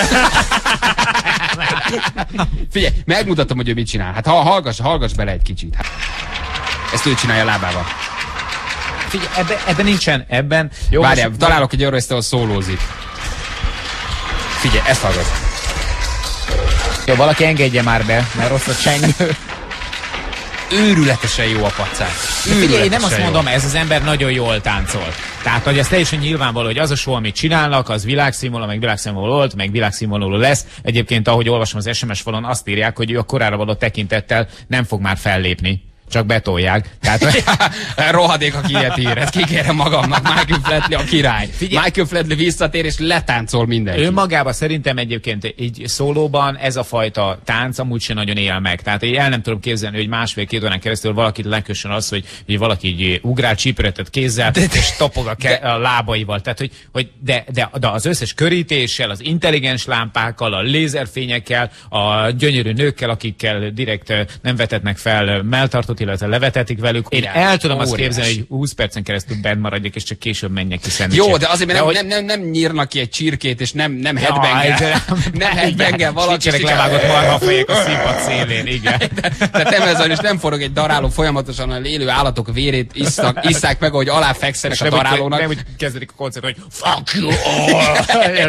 C: Figyelj, megmutatom, hogy ő mit csinál. Hát hallgass bele egy kicsit. Ezt ő csinálja a lábával.
D: Figyelj, ebben nincsen, ebben...
C: Várjál, találok egy arra, ahol szólózik. Figyelj, ezt hallgass.
D: Jó, valaki engedje már be, mert rossz a csengő.
C: Őrületesen jó a pacák.
D: Figyelj, én nem azt mondom, ez az ember nagyon jól táncol. Tehát, hogy ez teljesen nyilvánvaló, hogy az a show, amit csinálnak, az világszínvonalú, meg világszínvonalú volt, meg világszínvonalú lesz. Egyébként, ahogy olvasom az SMS falon, azt írják, hogy ő a korára való tekintettel nem fog már fellépni. Csak betolják. Tehát,
C: rohadék, aki ilyet ír. Ezt kikérem magamnak. Michael Flatley a király. Figyelj. Michael Flatley visszatér és letáncol mindenki.
D: Ő magában szerintem egyébként így szólóban ez a fajta tánc amúgy sem nagyon él meg. Tehát én el nem tudom képzelni, hogy másfél-két órán keresztül valakit lekössön az, hogy valaki így ugrál csípőretet kézzel és topog a lábaival. Tehát, de az összes körítéssel, az intelligens lámpákkal, a lézerfényekkel, a gyönyörű nőkkel, akikkel direkt nem vetetnek fel melltartót, illetve levetetik velük. Én el tudom azt képzelni, hogy 20 percen keresztül bent maradjak, és csak később menjek ki szendvicset.
C: Jó, de azért, mert nem nyírnak ki egy csirkét, és nem headbangel valaki.
D: Nincsenek levágott marhafejek a színpad szélén, igen.
C: Tehát nem ez, és nem forog egy daráló folyamatosan, a élő állatok vérét isszák meg, ahogy aláfekszenek a darálónak.
D: Nem, hogy kezdődik a koncert, hogy fuck you all!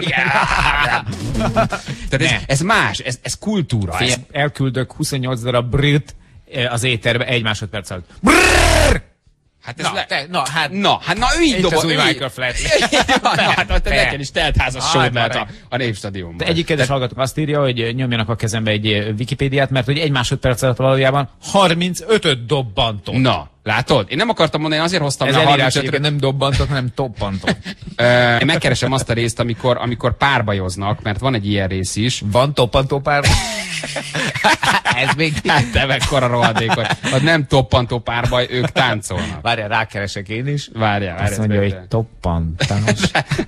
C: Tehát ez más, ez kultúra.
D: Elküldök 28 darab brit az éterbe 1 másodperc alatt.
C: Hát ez na ő így dobol.
D: Ez az új Michael Flatley.
C: Hát neked is teltházas sód lehet a Népstadionban.
D: Egyik kedves hallgatók azt írja, hogy nyomjanak a kezembe egy Wikipédiát, mert hogy 1 másodperc alatt valójában 35-öt dobbantott.
C: Na, látod? Én nem akartam mondani, azért hoztam
D: le a 35-öt. Nem dobbantott, hanem toppantott.
C: Én megkeresem azt a részt, amikor párbajoznak, mert van egy ilyen rész is.
D: Van toppantó párbaj? Ez még...
C: Hát te mekkora rohadékot. Az nem toppantó párbaj, ők táncolnak.
D: Várjál, rákeresek én is.
C: Várjál.
D: Azt mondja, hogy toppantás.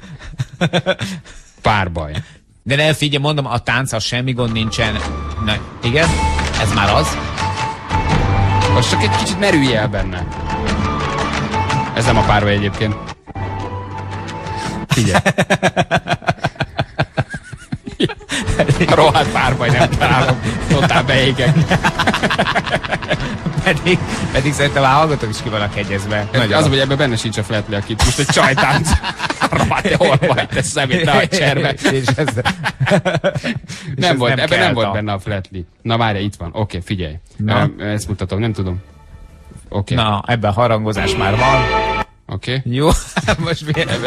C: Párbaj.
D: De ne figyelj, mondom, a tánccal semmi gond nincsen. Na, igen? Ez már az?
C: Most csak egy kicsit merülj el benne. Ez nem a párbaj egyébként. Figyelj. A rohadt párbaj nem találom. Totál beégek.
D: pedig szerintem a hallgatók is ki vannak egyezve.
C: Az, hogy ebben benne sincs a Flatley, akit most egy csajtánc. Rohadt, hol vagy, te szemét, ne a cserbe. Nem volt, ebben nem volt benne a Flatley. Na várja, itt van. Oké, figyelj. Ezt mutatom, nem tudom. Oké.
D: Na, ebben harangozás már van.
C: Oké.
D: Jó, most miért?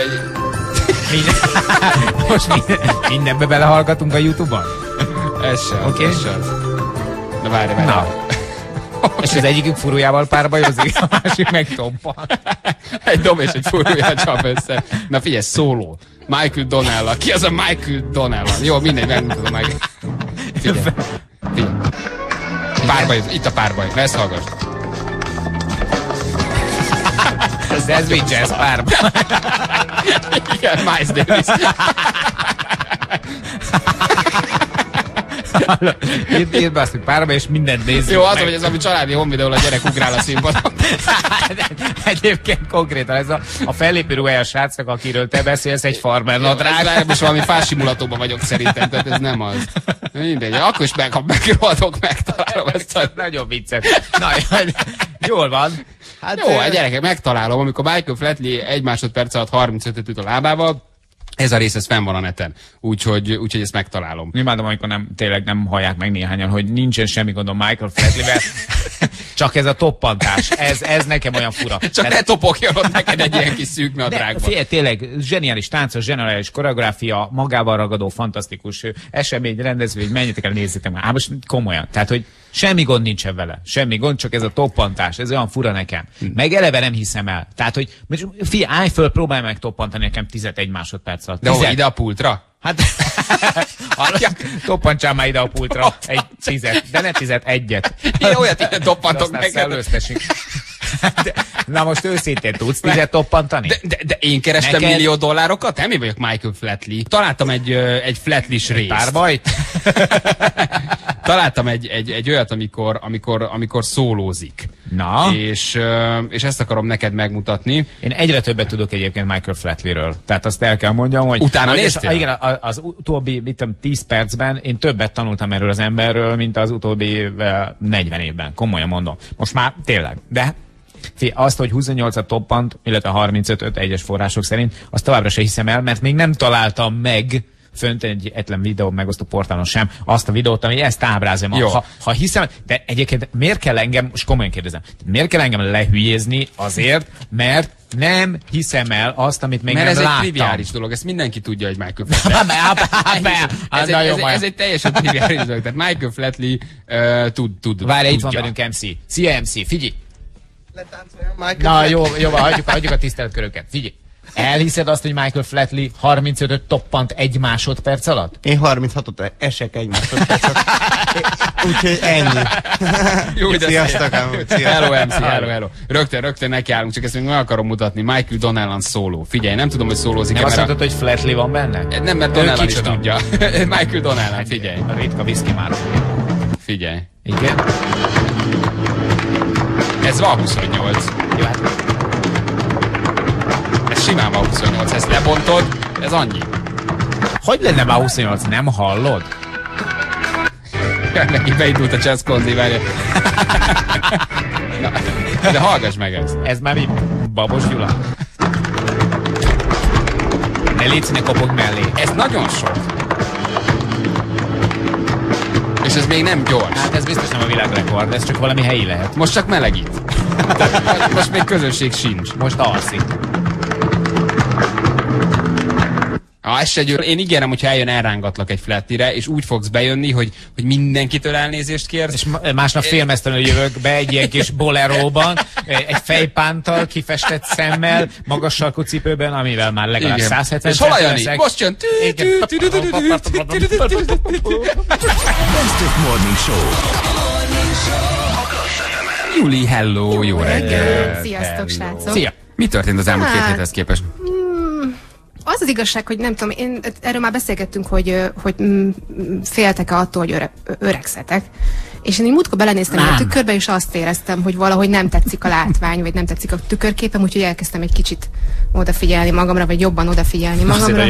D: Mindenbe belehallgatunk a YouTube-on?
C: Ez sem.
D: Oké.
C: Na várj.
D: Okay. És az egyikük furujával párbajozik, a másik meg toppan.
C: Egy dob és egy furujá csap össze. Na figyelj, szóló. Michael Donnella. Ki az a Michael Donnella? Jó, mindegy, megmutatom meg. Figyelj. Párbaj, itt a párbaj. Na ezt hallgass.
D: Ez mi jazz párbaj?
C: Igen, Miles Davis.
D: Írd be azt, hogy párbaj, és mindent nézzük.
C: Jó, az, hogy ez a családi honvideóval a gyerek ugrál a színpadon.
D: Egyébként konkrétan ez a fellépő ruhája srácnak, akiről te beszélsz, egy farmer nadrág.
C: Most valami fásimulatóban vagyok szerintem, tehát ez nem az. Mindegy, akkor is megrohadok, megtalálom ezt a...
D: Nagyon vicces. Na, jól van.
C: Hát, jó, gyerekek, megtalálom, amikor Michael Flatley 1 másodperc alatt 35-öt üt a lábával, Ez a rész, ez fenn van a neten, úgyhogy ezt megtalálom.
D: Imádom, amikor tényleg nem hallják meg néhányan, hogy nincsen semmi gondom Michael Flatley-vel, csak ez a toppantás, ez nekem olyan fura.
C: Csak ne topogjon ott neked egy ilyen kis szűk nadrágban.
D: Figyelj, tényleg zseniális táncos, zseniális koreográfia, magával ragadó, fantasztikus esemény, rendezvény, menjetek el, nézzétek már. Most komolyan, tehát, hogy semmi gond nincsen vele. Semmi gond, csak ez a toppantás, ez olyan fura nekem. Meg eleve nem hiszem el. Tehát, hogy figyelj, állj föl, próbálj meg toppantani nekem 11 másodperc alatt.
C: De hol, ide a pultra?
D: Hát, toppantsál már ide a pultra egy 10, de ne 11-et.
C: Én olyat ilyen toppantok meg.
D: Na most őszintén tudsz 10 toppantani?
C: De én kerestem $1 millió, nem én vagyok Michael Flatley. Találtam egy Flatley-s részt.
D: Párbajt?
C: Találtam egy olyat, amikor szólózik.
D: Na?
C: És ezt akarom neked megmutatni.
D: Én egyre többet tudok egyébként Michael Flatley-ről. Tehát azt el kell mondjam, hogy...
C: Utána néztél?
D: Igen, az utóbbi 10 percben én többet tanultam erről az emberről, mint az utóbbi 40 évben. Komolyan mondom. Most már tényleg. De azt, hogy 28-at toppant, illetve 35-öt egyes források szerint, azt továbbra se hiszem el, mert még nem találtam meg fönt egyetlen videó megosztó portálon sem azt a videót, ami ezt ábrázolja. Ha hiszem, de egyébként miért kell engem, most komolyan kérdezem, miért kell engem lehülyézni azért, mert nem hiszem el azt, amit még
C: mert
D: nem
C: láttam.
D: láttam.
C: Ez egy triviális dolog, ezt mindenki tudja, hogy Michael Flatley. Ez egy teljesen triviális dolog, tehát Michael Flatley tud.
D: Várj, itt van velünk MC. Szia MC, figyelj! Na jó, hagyjuk a tiszteletköröket. Figyelj! Elhiszed azt, hogy Michael Flatley 35-öt toppant 1 másodperc alatt?
M: Én 36-ot esek 1 másodperc alatt. Úgyhogy ennyi.
C: Jó,
M: sziasztok,
C: hello MC, hello. Rögtön nekiállunk, csak ezt még meg akarom mutatni. Michael Donnellan szóló. Figyelj, nem tudom, hogy szólózik.
D: Nem azt mondtad, hogy Flatley van benne?
C: Nem, mert Donnellan is tudja. Michael Donnellan, figyelj.
D: A ritka whisky már.
C: Figyelj.
D: Igen?
C: Ez van 28.
D: Jó, hát.
C: Ez simán van 28. Ezt lebontod, ez annyi.
D: Hogy lenne már 28? Nem hallod?
C: Neki beindult a Jazz Kondi, várja. De hallgass meg ezt.
D: Ez már mi? Babos Gyula? Ne légy, ne kopogj mellé.
C: Ez nagyon sok. És ez még nem gyors.
D: Hát ez biztos nem a világrekord, ez csak valami helyi lehet.
C: Most csak melegít. Most még közönség sincs.
D: Most alszik.
C: Ez se győr. Én ígérem, hogyha eljön, elrángatlak egy Flatleyre, és úgy fogsz bejönni, hogy mindenkitől elnézést kérsz.
D: És másnap félmeztelenül jövök be egy ilyen kis boleróban, egy fejpántal, kifestett szemmel, magas sarkú cipőben, amivel már legalább 170
C: és hol a Jani? Most jön!
A: Best of Morning Show.
C: Juli, hello, jó reggel!
N: Sziasztok, srácok!
C: Szia! Mi történt az elmúlt 2 héthez képest?
N: Az igazság, hogy nem tudom, erről már beszélgettünk, hogy féltek-e attól, hogy öregszetek. És én így múltkor belenéztem a tükörbe, és azt éreztem, hogy valahogy nem tetszik a látvány, vagy nem tetszik a tükörképem, úgyhogy elkezdtem egy kicsit odafigyelni magamra, vagy jobban odafigyelni magamra.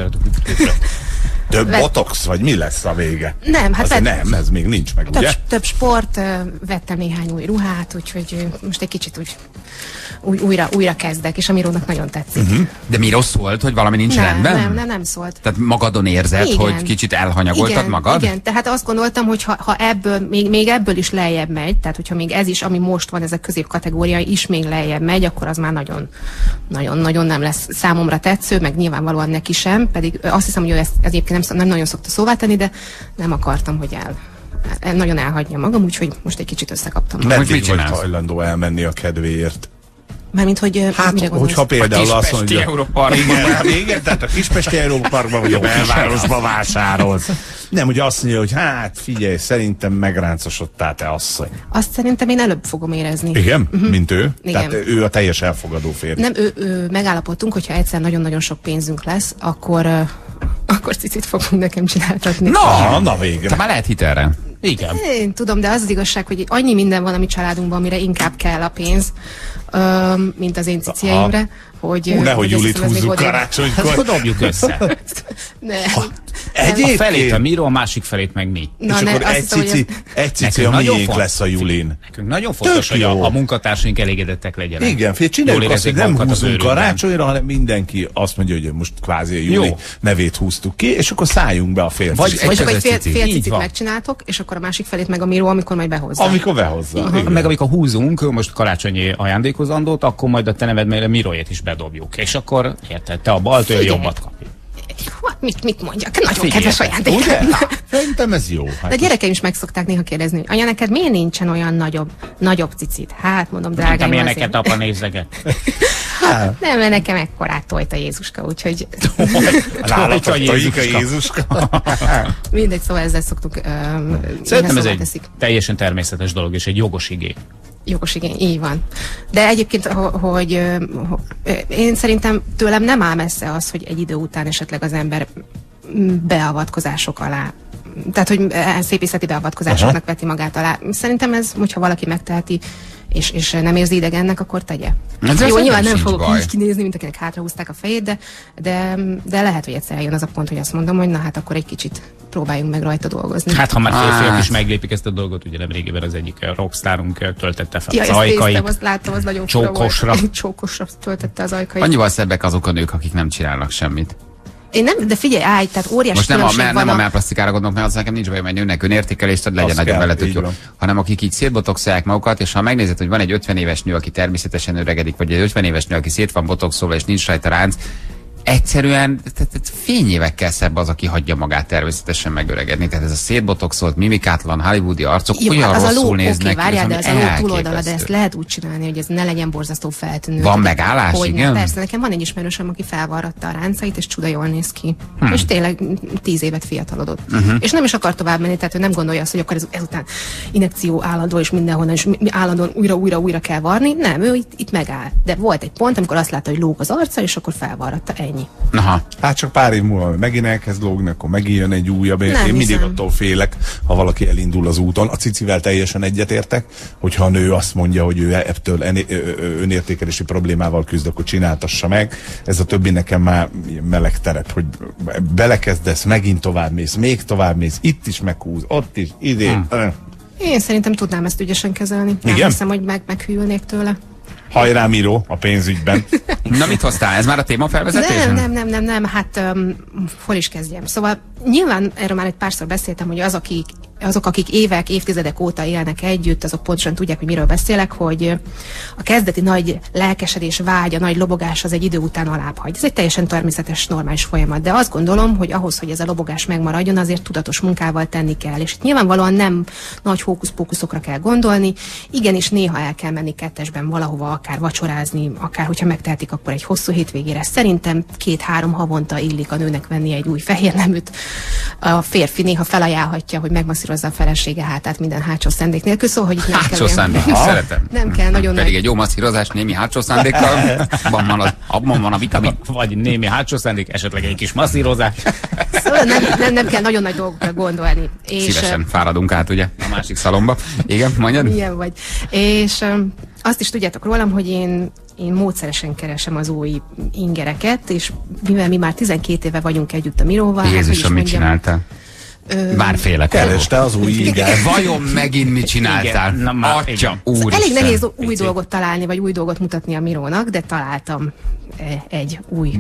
E: Több botox, vagy mi lesz a vége?
N: Nem, hát
E: nem, ez még nincs meg, ugye?
N: Több sport, vettem néhány új ruhát, úgyhogy most egy kicsit újra kezdek, és a Mirónak nagyon tetszik.
C: De Miró szólt, hogy valami nincs rendben?
N: Nem szólt.
C: Tehát magadon érzed, igen, hogy kicsit elhanyagoltad magad?
N: Igen, tehát azt gondoltam, hogy ha ebből, még ebből is lejjebb megy, tehát hogyha még ez is, ami most van, ez a középkategória is még lejjebb megy, akkor az már nagyon nem lesz számomra tetsző, meg nyilvánvalóan neki sem, pedig azt hiszem, hogy ő ezt egyébként nem nagyon szokta szóvá tenni, de nem akartam, hogy nagyon elhagyja magam, úgyhogy most egy kicsit összekaptam.
E: Meddig vagy hajlandó elmenni a kedvéért?
N: Mármint, hogy
E: hogyha például azt mondja,
C: igen,
E: tehát a Kispesti Európarkban vagy a belvárosba vásárolsz. Nem, ugye azt mondja, hogy hát figyelj, szerintem megráncosodtál te asszony.
N: Azt szerintem én előbb fogom érezni.
E: Igen? Mint ő?
N: Igen.
E: Tehát ő a teljes elfogadó férj.
N: Nem, ő megállapodtunk, hogyha egyszer nagyon-nagyon sok pénzünk lesz, akkor cicit fogunk nekem csináltatni.
E: Na végre.
C: Te már lehet hitelre.
D: Igen.
N: Én tudom, de az az igazság, hogy annyi minden van a mi családunkban, amire inkább kell a pénz, mint az én cicieimre, hogy...
E: Nehogy Julit húzzuk karácsonykor.
D: Dobjuk össze.
E: Egyébként?
D: A felét a Miro, a másik felét meg mi.
E: Na, és akkor egy cici a miénk lesz a Julin.
D: Nekünk nagyon fontos, hogy a munkatársaink elégedettek legyenek.
E: Igen, csináljuk azt, hogy nem húzunk karácsonyra, hanem mindenki azt mondja, hogy most kvázi a Juli nevét húztuk ki, és akkor szálljunk be a fél
N: cicit. Vagy akkor fél cicit megcsináltok, és akkor a másik felét meg a Miro, amikor majd behozza.
E: Amikor behozza.
D: Meg amikor húzunk most karácsonyi ajándékozandót, akkor majd a te neved mellé a Miroét is bedobjuk. És akkor érted, te a balt, ő jobbat kapja.
N: Mit mondjak? Nagyon kedves ajándék.
E: Szerintem ez jó.
N: De a gyerekeim is meg szokták néha kérdezni, hogy anya, neked miért nincsen olyan nagyobb cicit? Hát mondom, drágáim,
D: azért. Milyeneket apa nézeget?
N: Nem, mert nekem ekkorát tojt a Jézuska, úgyhogy...
E: Rálatok tojik a Jézuska?
N: Mindegy, szóval ezzel szoktuk...
D: Szerintem ez egy teljesen természetes dolog, és egy jogos igény.
N: Jogos igény, így van. De egyébként, hogy én szerintem tőlem nem áll messze az, hogy egy idő után esetleg az ember beavatkozások alá, tehát hogy szépészeti beavatkozásoknak veti magát alá. Szerintem ez, hogyha valaki megteheti, és nem érzi idegennek, akkor tegye. Jó, nyilván nem fogok így kinézni, mint akinek hátrahúzták a fejét, de lehet, hogy egyszer eljön az a pont, hogy azt mondom, hogy na hát akkor egy kicsit próbáljunk meg rajta dolgozni.
D: Hát ha már férfiak is meglépik ezt a dolgot, ugye nem régiben az egyik rockstárunk töltette fel az ajkait.
N: Azt láttam, az nagyon
D: csókosra.
N: Csókosra töltette az ajkait.
C: Annyival szebbek azok a nők, akik nem csinálnak semmit.
N: Én nem, de figyelj, állj, tehát óriási
C: most nem a mellplastikára gondolok, mert az nekem nincs bajom, egy nőnek önértékelést ad, legyen nagyon vele tök jó. Hanem akik így szétbotoxolják magukat, és ha megnézed, hogy van egy 50 éves nő, aki természetesen öregedik, vagy egy 50 éves nő, aki szét van botoxolva, és nincs rajta ránc, egyszerűen fényévekkel szebb az, aki hagyja magát természetesen megöregedni. Tehát ez a szétbotoxolt, mimikátlan hollywoodi arcok
N: jó,
C: olyan rosszul néznek.
N: Várjál, de az a ló túloldala, de ezt lehet úgy csinálni, hogy ez ne legyen borzasztó feltűnő.
C: Van megállás, igen?
N: Persze, nekem van egy ismerősöm, aki felvarratta a ráncait, és csuda jól néz ki. És tényleg 10 évet fiatalodott. És nem is akar tovább menni, tehát ő nem gondolja azt, hogy akkor ezután injekció állandó, és mindenhonnan, és állandóan újra kell varni. Nem, ő itt megáll. De volt egy pont, amikor azt látta, hogy lóg az arca, és akkor felvarratta. Ennyi.
E: Aha. Hát csak pár év múlva megint elkezd lógni, akkor megint jön egy újabb. Én mindig attól félek, ha valaki elindul az úton. A cicivel teljesen egyetértek, hogyha a nő azt mondja, hogy ő ettől önértékelési problémával küzd, akkor csináltassa meg. Ez a többi nekem már meleg terep, hogy belekezdesz, megint továbbmész, még továbbmész, itt is meghúz, ott is, idén.
N: Én szerintem tudnám ezt ügyesen kezelni. Nem hiszem, hogy meghűlnék tőle.
E: Hajrá, Miro, a pénzügyben.
C: Na, mit hoztál? Ez már a témafelvezetés?
N: Nem, hát hol is kezdjem. Szóval nyilván erről már egy párszor beszéltem, hogy azok, akik évek, évtizedek óta élnek együtt, azok pontosan tudják, hogy miről beszélek, hogy a kezdeti nagy lelkesedés, vágy, a nagy lobogás az egy idő után alább hagy. Ez egy teljesen természetes, normális folyamat, de azt gondolom, hogy ahhoz, hogy ez a lobogás megmaradjon, azért tudatos munkával tenni kell. És itt nyilvánvalóan nem nagy hókusz-pókuszokra kell gondolni, igenis néha el kell menni kettesben valahova, akár vacsorázni, akár hogyha megtehetik, akkor egy hosszú hétvégére. Szerintem 2-3 havonta illik a nőnek venni egy új fehér neműt. A férfi néha felajánlhatja, hogy megmasszírozza a felesége hátát minden hátsó szándék nélkül, szóval, hogy itt nem
C: hátsó szándék, szeretem.
N: Nem kell nagyon
C: pedig egy jó masszírozás némi hátsó szándékkal, abban van a vitamin.
D: Vagy némi hátsó szándék, esetleg egy kis masszírozás.
N: Szóval nem kell nagyon nagy dolgokra gondolni.
C: Szívesen fáradunk át, ugye, a másik szalomba. Igen, mondjad?
N: Ilyen vagy. És azt is tudjátok rólam, hogy én módszeresen keresem az új ingereket, és mivel mi már 12 éve vagyunk együtt a Miróval.
C: Jézusom, mit csináltál? Bár félek.
E: Kereste az új ingert.
C: Vajon megint mit csináltál? Atya, úristen.
N: Elég nehéz új dolgot találni, vagy új dolgot mutatni a Mirónak, de találtam egy új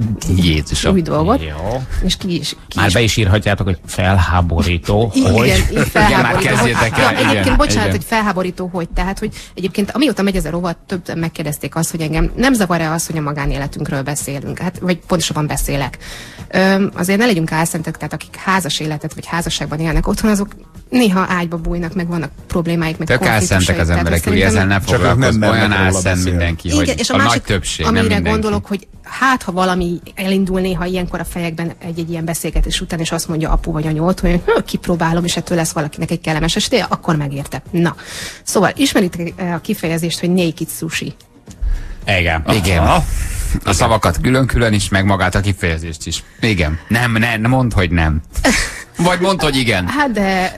N: dolgot.
D: Jó.
N: És ki is.
D: Már be is írhatjátok, hogy felháborító.
N: Igen, felháborító.
C: Már kezdjétek el.
N: Egyébként bocsánat, hogy felháborító, hogy tehát, hogy egyébként amióta megy ez a rovat, többen megkérdezték azt, hogy engem nem zavar-e az, hogy a magánéletünkről beszélünk, hát, vagy pontosabban beszélek. Azért ne legyünk álszentek, tehát akik házas életet vagy házasságban élnek otthon, azok néha ágyba bújnak, meg vannak problémáik, meg konfliktusai.
C: Tök álszentek az emberek, hogy ezzel ne foglalkozz, olyan álszent mindenki,
N: igen,
C: hogy
N: és
C: a nagy többség, nem
N: amire
C: mindenki.
N: gondolok, hogy hát, ha valami elindul néha ilyenkor a fejekben egy ilyen beszélgetés után, és azt mondja apu vagy anya otthon, hogy kipróbálom, és ettől lesz valakinek egy kellemes estéje, akkor megérte. Na, szóval ismeritek a kifejezést, hogy naked sushi?
C: Igen. A szavakat külön-külön is, meg magát a kifejezést is. Igen. Nem, mondd, hogy nem. Vagy mondta, hogy igen.
N: Hát de...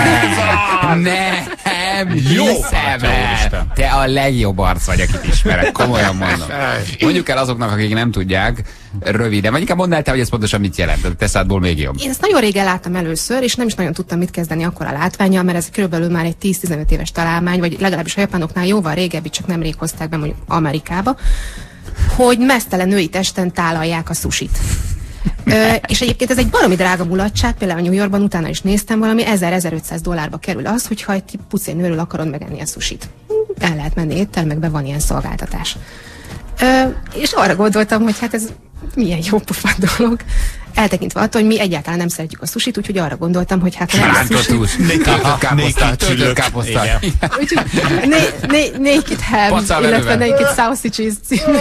C: Nem, hiszem el. Te a legjobb arc vagy, akit ismerek, komolyan mondom. Mondjuk el azoknak, akik nem tudják, röviden, vagy inkább mondd el te, hogy ez pontosan mit jelent, a te szádból még jobb.
N: Én ezt nagyon régen láttam először, és nem is nagyon tudtam mit kezdeni akkor a látvánnyal, mert ez körülbelül már egy 10-15 éves találmány, vagy legalábbis a japánoknál jóval régebbi, csak nemrég hozták be mondjuk Amerikába, hogy meztelen női testen tálalják a sushit. És egyébként ez egy valami drága mulatság, például New Yorkban utána is néztem, valami $1000-1500 kerül az, hogyha egy pucér nőről akarod megenni a sushit. El lehet menni éttermekbe, van ilyen szolgáltatás. És arra gondoltam, hogy hát ez milyen jó pofa dolog. Eltekintve attól, hogy mi egyáltalán nem szeretjük a sushit, úgyhogy arra gondoltam, hogy hát nem a sushi.
C: Töltött káposzta.
N: Úgyhogy Naked Ham, illetve Naked Sausages című.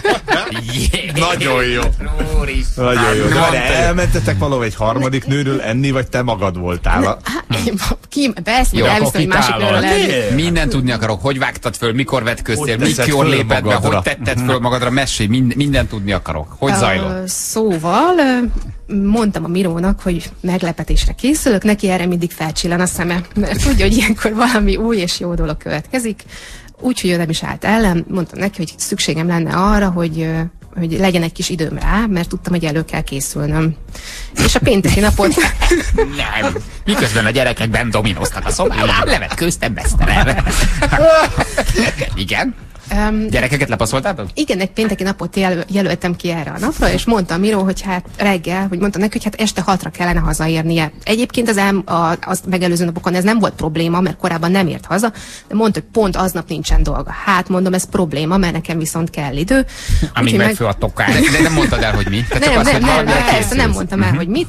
E: Nagyon jó. Nagyon jó. De elmentetek valahol egy harmadik nőről enni, vagy te magad voltál?
N: Persze, elviszem, hogy másik nőről enni.
C: Mindent tudni akarok, hogy vágtad föl, mikor vetköztél, mikor léped be, hogy tetted föl magadra, mesélj, mindent tudni akarok. Hogy zajlott?
N: Szóval mondtam a Mirónak, hogy meglepetésre készülök, neki erre mindig felcsillan a szeme, mert tudja, hogy ilyenkor valami új és jó dolog következik. Úgyhogy ő nem is állt ellen, mondtam neki, hogy szükségem lenne arra, hogy legyen egy kis időm rá, mert tudtam, hogy elő kell készülnöm. És a pénteki napot...
C: Nem, miközben a gyerekekben dominoztak a szobában, levetkőztem mesztelen. Igen? Gyerekeket lepaszoltál? Igen, egy pénteki napot jelöltem ki erre a napra, és mondta a Miró, hogy hát reggel, hogy mondta neki, hogy hát este 6-ra kellene hazaérnie. Egyébként az megelőző napokon ez nem volt probléma, mert korábban nem ért haza, de mondta, hogy pont aznap nincsen dolga. Hát mondom, ez probléma, mert nekem viszont kell idő. Amíg megfő a tokár. De nem mondtad el, hogy mi?
N: Nem mondtam el, hogy mit.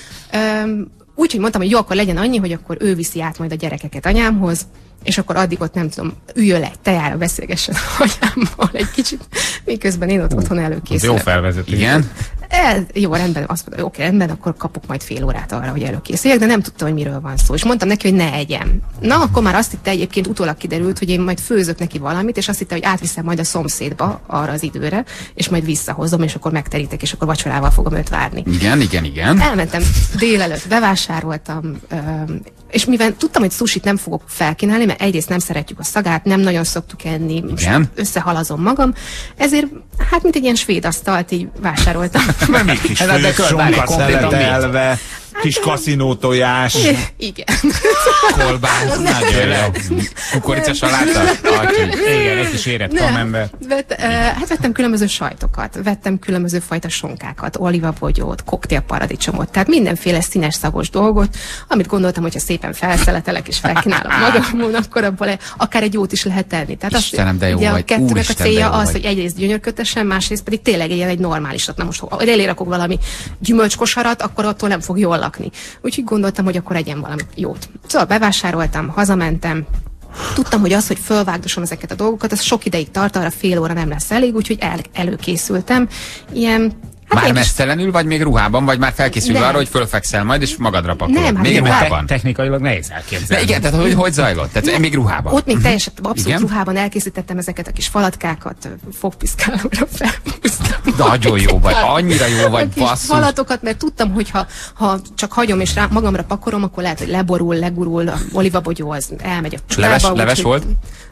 N: Úgyhogy mondtam, hogy jó, akkor legyen annyi, hogy akkor ő viszi át majd a gyerekeket anyámhoz, és akkor addig ott nem tudom, üljön le egy tejára, beszélgessen a anyámmal egy kicsit, miközben én ott otthon előkészülök.
C: Jó felvezetés. Igen?
N: Jó, rendben, azt mondta, oké, rendben, akkor kapok majd fél órát arra, hogy előkészüljek, de nem tudtam, hogy miről van szó. És mondtam neki, hogy ne egyem. Na, akkor már azt hitte, egyébként utólag kiderült, hogy én majd főzök neki valamit, és azt hitte, hogy átviszem majd a szomszédba arra az időre, és majd visszahozom, és akkor megterítek, és akkor vacsorával fogom őt várni.
C: Igen.
N: Elmentem délelőtt, bevásároltam, és mivel tudtam, hogy sushit nem fogok felkínálni, mert egyrészt nem szeretjük a szagát, nem nagyon szoktuk enni, összehalazom magam, ezért hát mint egy ilyen svéd asztalt így vásároltam.
E: Nem egy kis sonka szeletelve, kis kaszinótojás.
N: Igen.
C: Kolbász. Nagyon jó. Kukorica saláta?
D: Igen, egy kis érett kamember.
N: Hát vettem különböző sajtokat, vettem különböző fajta sonkákat, olívabogyót, koktélparadicsomot, tehát mindenféle színes szagos dolgot, amit gondoltam, hogyha szépen felszeletelek és felkínálom magamon, akkor abból akár egy jót is lehet tenni. Tehát
C: Istenem, de jó
N: ugye
C: vagy.
N: A kettőnek a célja az, hogy egyrészt gyönyörködtessen, másrészt pedig tényleg egy normálisat. Na most, ha elé rakok valami gyümölcskosarat, akkor attól nem fog jól lakni. Úgyhogy gondoltam, hogy akkor egyen valami jót. Szóval bevásároltam, hazamentem, tudtam, hogy az, hogy fölvágdosom ezeket a dolgokat, ez sok ideig tart, arra fél óra nem lesz elég, úgyhogy előkészültem. Ilyen
C: már mesztelenül, vagy még ruhában, vagy már felkészülve arra, hogy fölfekszel majd, és magadra pakolod?
N: Nem,
C: még ruhában?
D: Technikailag nehéz elképzelni.
C: Igen, tehát hogy zajlott? Tehát még ruhában?
N: Ott még teljesen abszolút ruhában elkészítettem ezeket a kis falatkákat, fogpiszkálóra felhúztam.
C: Nagyon jó vagy, annyira jó vagy, basszus.
N: Falatokat, mert tudtam, hogy ha csak hagyom és magamra pakolom, akkor lehet, hogy leborul, legurul, a olivabogyó az elmegy a csudába.
C: Leves volt?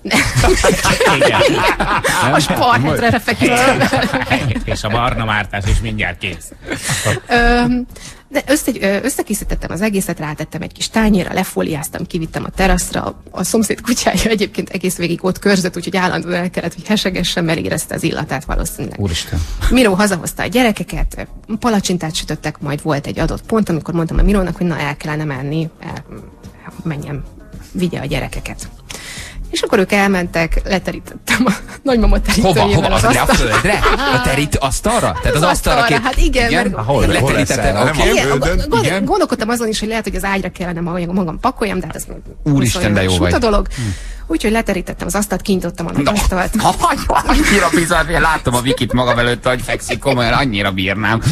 N: A sparhetre feküdtem.
D: És a barna mártás is mindjárt kész.
N: De összekészítettem az egészet, rátettem egy kis tányérra, lefóliáztam, kivittem a teraszra. A szomszéd kutyája egyébként egész végig ott körzött, úgyhogy állandóan el kellett, hogy hesegessen, mert érezte az illatát valószínűleg.
C: Úristen.
N: Miró hazahozta a gyerekeket, palacsintát sütöttek, majd volt egy adott pont, amikor mondtam a Mirónak, hogy na el kellene menni, menjem, vigye a gyerekeket. És akkor ők elmentek, leterítettem a nagymama terítőjével az asztalra.
C: A terít asztalra? Tehát az asztalra két...
N: Hát igen, mert...
C: Leterítettem,
N: igen. Gondolkodtam azon is, hogy lehet, hogy az ágyra kellene magam pakoljam, de hát ez
C: Úristen, de jó vagy.
N: A dolog. Úgyhogy leterítettem az asztalt, kinyitottam a nagy asztalt.
C: Annyira bizarr, hogy látom a Vikit magam előtt, hogy fekszik, komolyan annyira bírnám.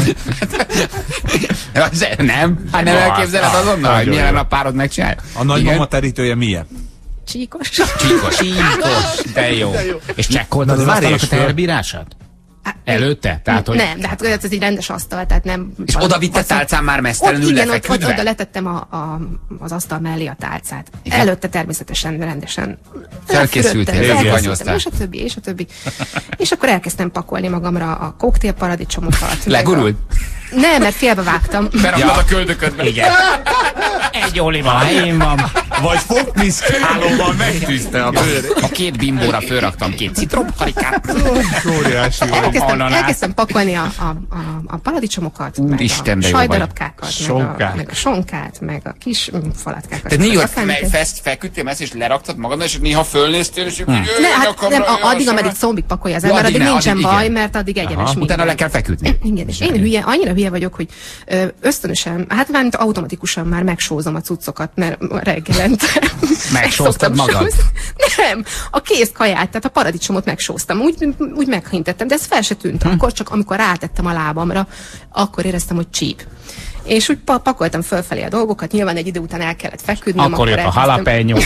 C: Nem? Hát nem elképzeled azonnal, hogy milyen a párod megcsinálja?
E: A nagymama terítője milyen?
N: Csíkos.
C: Csíkos, de jó.
D: És csekkoltad az asztalnak a teherbírását? Előtte? Tehát, hogy...
N: Nem, de hát ez egy rendes asztal, tehát nem...
C: És oda vitte tálcán már mesztelenül lefeküdve?
N: Oda letettem az asztal mellé a tálcát. Igen? Előtte természetesen rendesen
C: felkészültél,
N: és a többi. És akkor elkezdtem pakolni magamra a koktélparadicsomokat.
C: Legurult?
N: Nem, mert félbe vágtam.
C: Beraktad a köldöködbe.
D: Igen. Egy oliva helyén van.
E: Vagy fogpiszkálóval megtűzte a bőrét.
C: A 2 bimbóra fölraktam 2 citromkarikát.
E: Óriási.
N: Elkezdtem pakolni a paradicsomokat, meg a sajdarabkákat, meg a sonkát, meg a kis falatkákat.
C: Te néha feküdtél messze, és leraktad magadnak, és néha fölnéztél, és
N: nem, addig, ameddig combig pakolja az ember, addig nincsen baj, mert addig egyenes minden.
C: Utána le kell feküdni.
N: Igen, és én annyira hülye vagyok, hogy ösztönösen, hát már automatikusan már megsózom a cuccokat, mert reggelente
D: megsóztad magad?
N: Nem, a kész kaját, tehát a paradicsomot megsóztam, úgy meghintettem, de ez fel se tűnt. Akkor csak amikor rátettem a lábamra, akkor éreztem, hogy csíp. És úgy pakoltam fölfelé a dolgokat, nyilván egy idő után el kellett feküdnöm.
D: Akkor jött a jalapeno.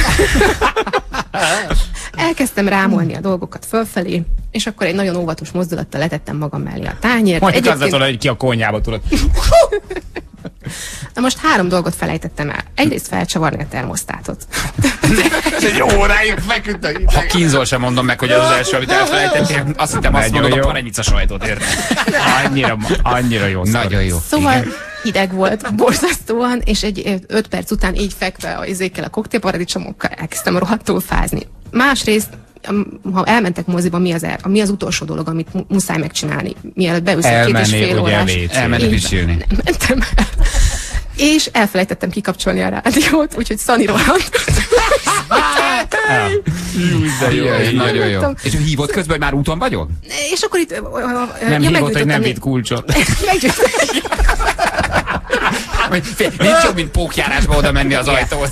N: Elkezdtem rámolni a dolgokat fölfelé, és akkor egy nagyon óvatos mozdulattal letettem magam mellé a tányért.
D: Mondjuk azzal, hogy ki a konyhába tudod.
N: Na most 3 dolgot felejtettem el. Egyrészt felcsavarni a termosztátot.
C: Ez egy óráig feküdtek. Ha kínzol, sem mondom meg, hogy az első, amit elfelejtettél. Azt hittem, azt mondod, a paranyica sajtot, érted?
D: Annyira jó.
C: Nagyon jó.
N: Szóval hideg volt, borzasztóan, és egy 5 perc után így fekve a koktélparadicsomokkal elkezdtem rohadtul fázni. Másrészt, ha elmentek moziba, mi az utolsó dolog, amit muszáj megcsinálni, mielőtt beülsz egy 2,5 órás.
C: Elmenni pisilni.
N: Nem mentem el. És elfelejtettem kikapcsolni a rádiót, úgyhogy Szani rohant.
C: Nagyon jó. És hívott közben, hogy már úton vagyok?
N: És akkor itt...
D: Nem hívott, hogy nem vitt kulcsot.
C: Nincs jobb, mint pókjárásba oda menni az ajtóhoz.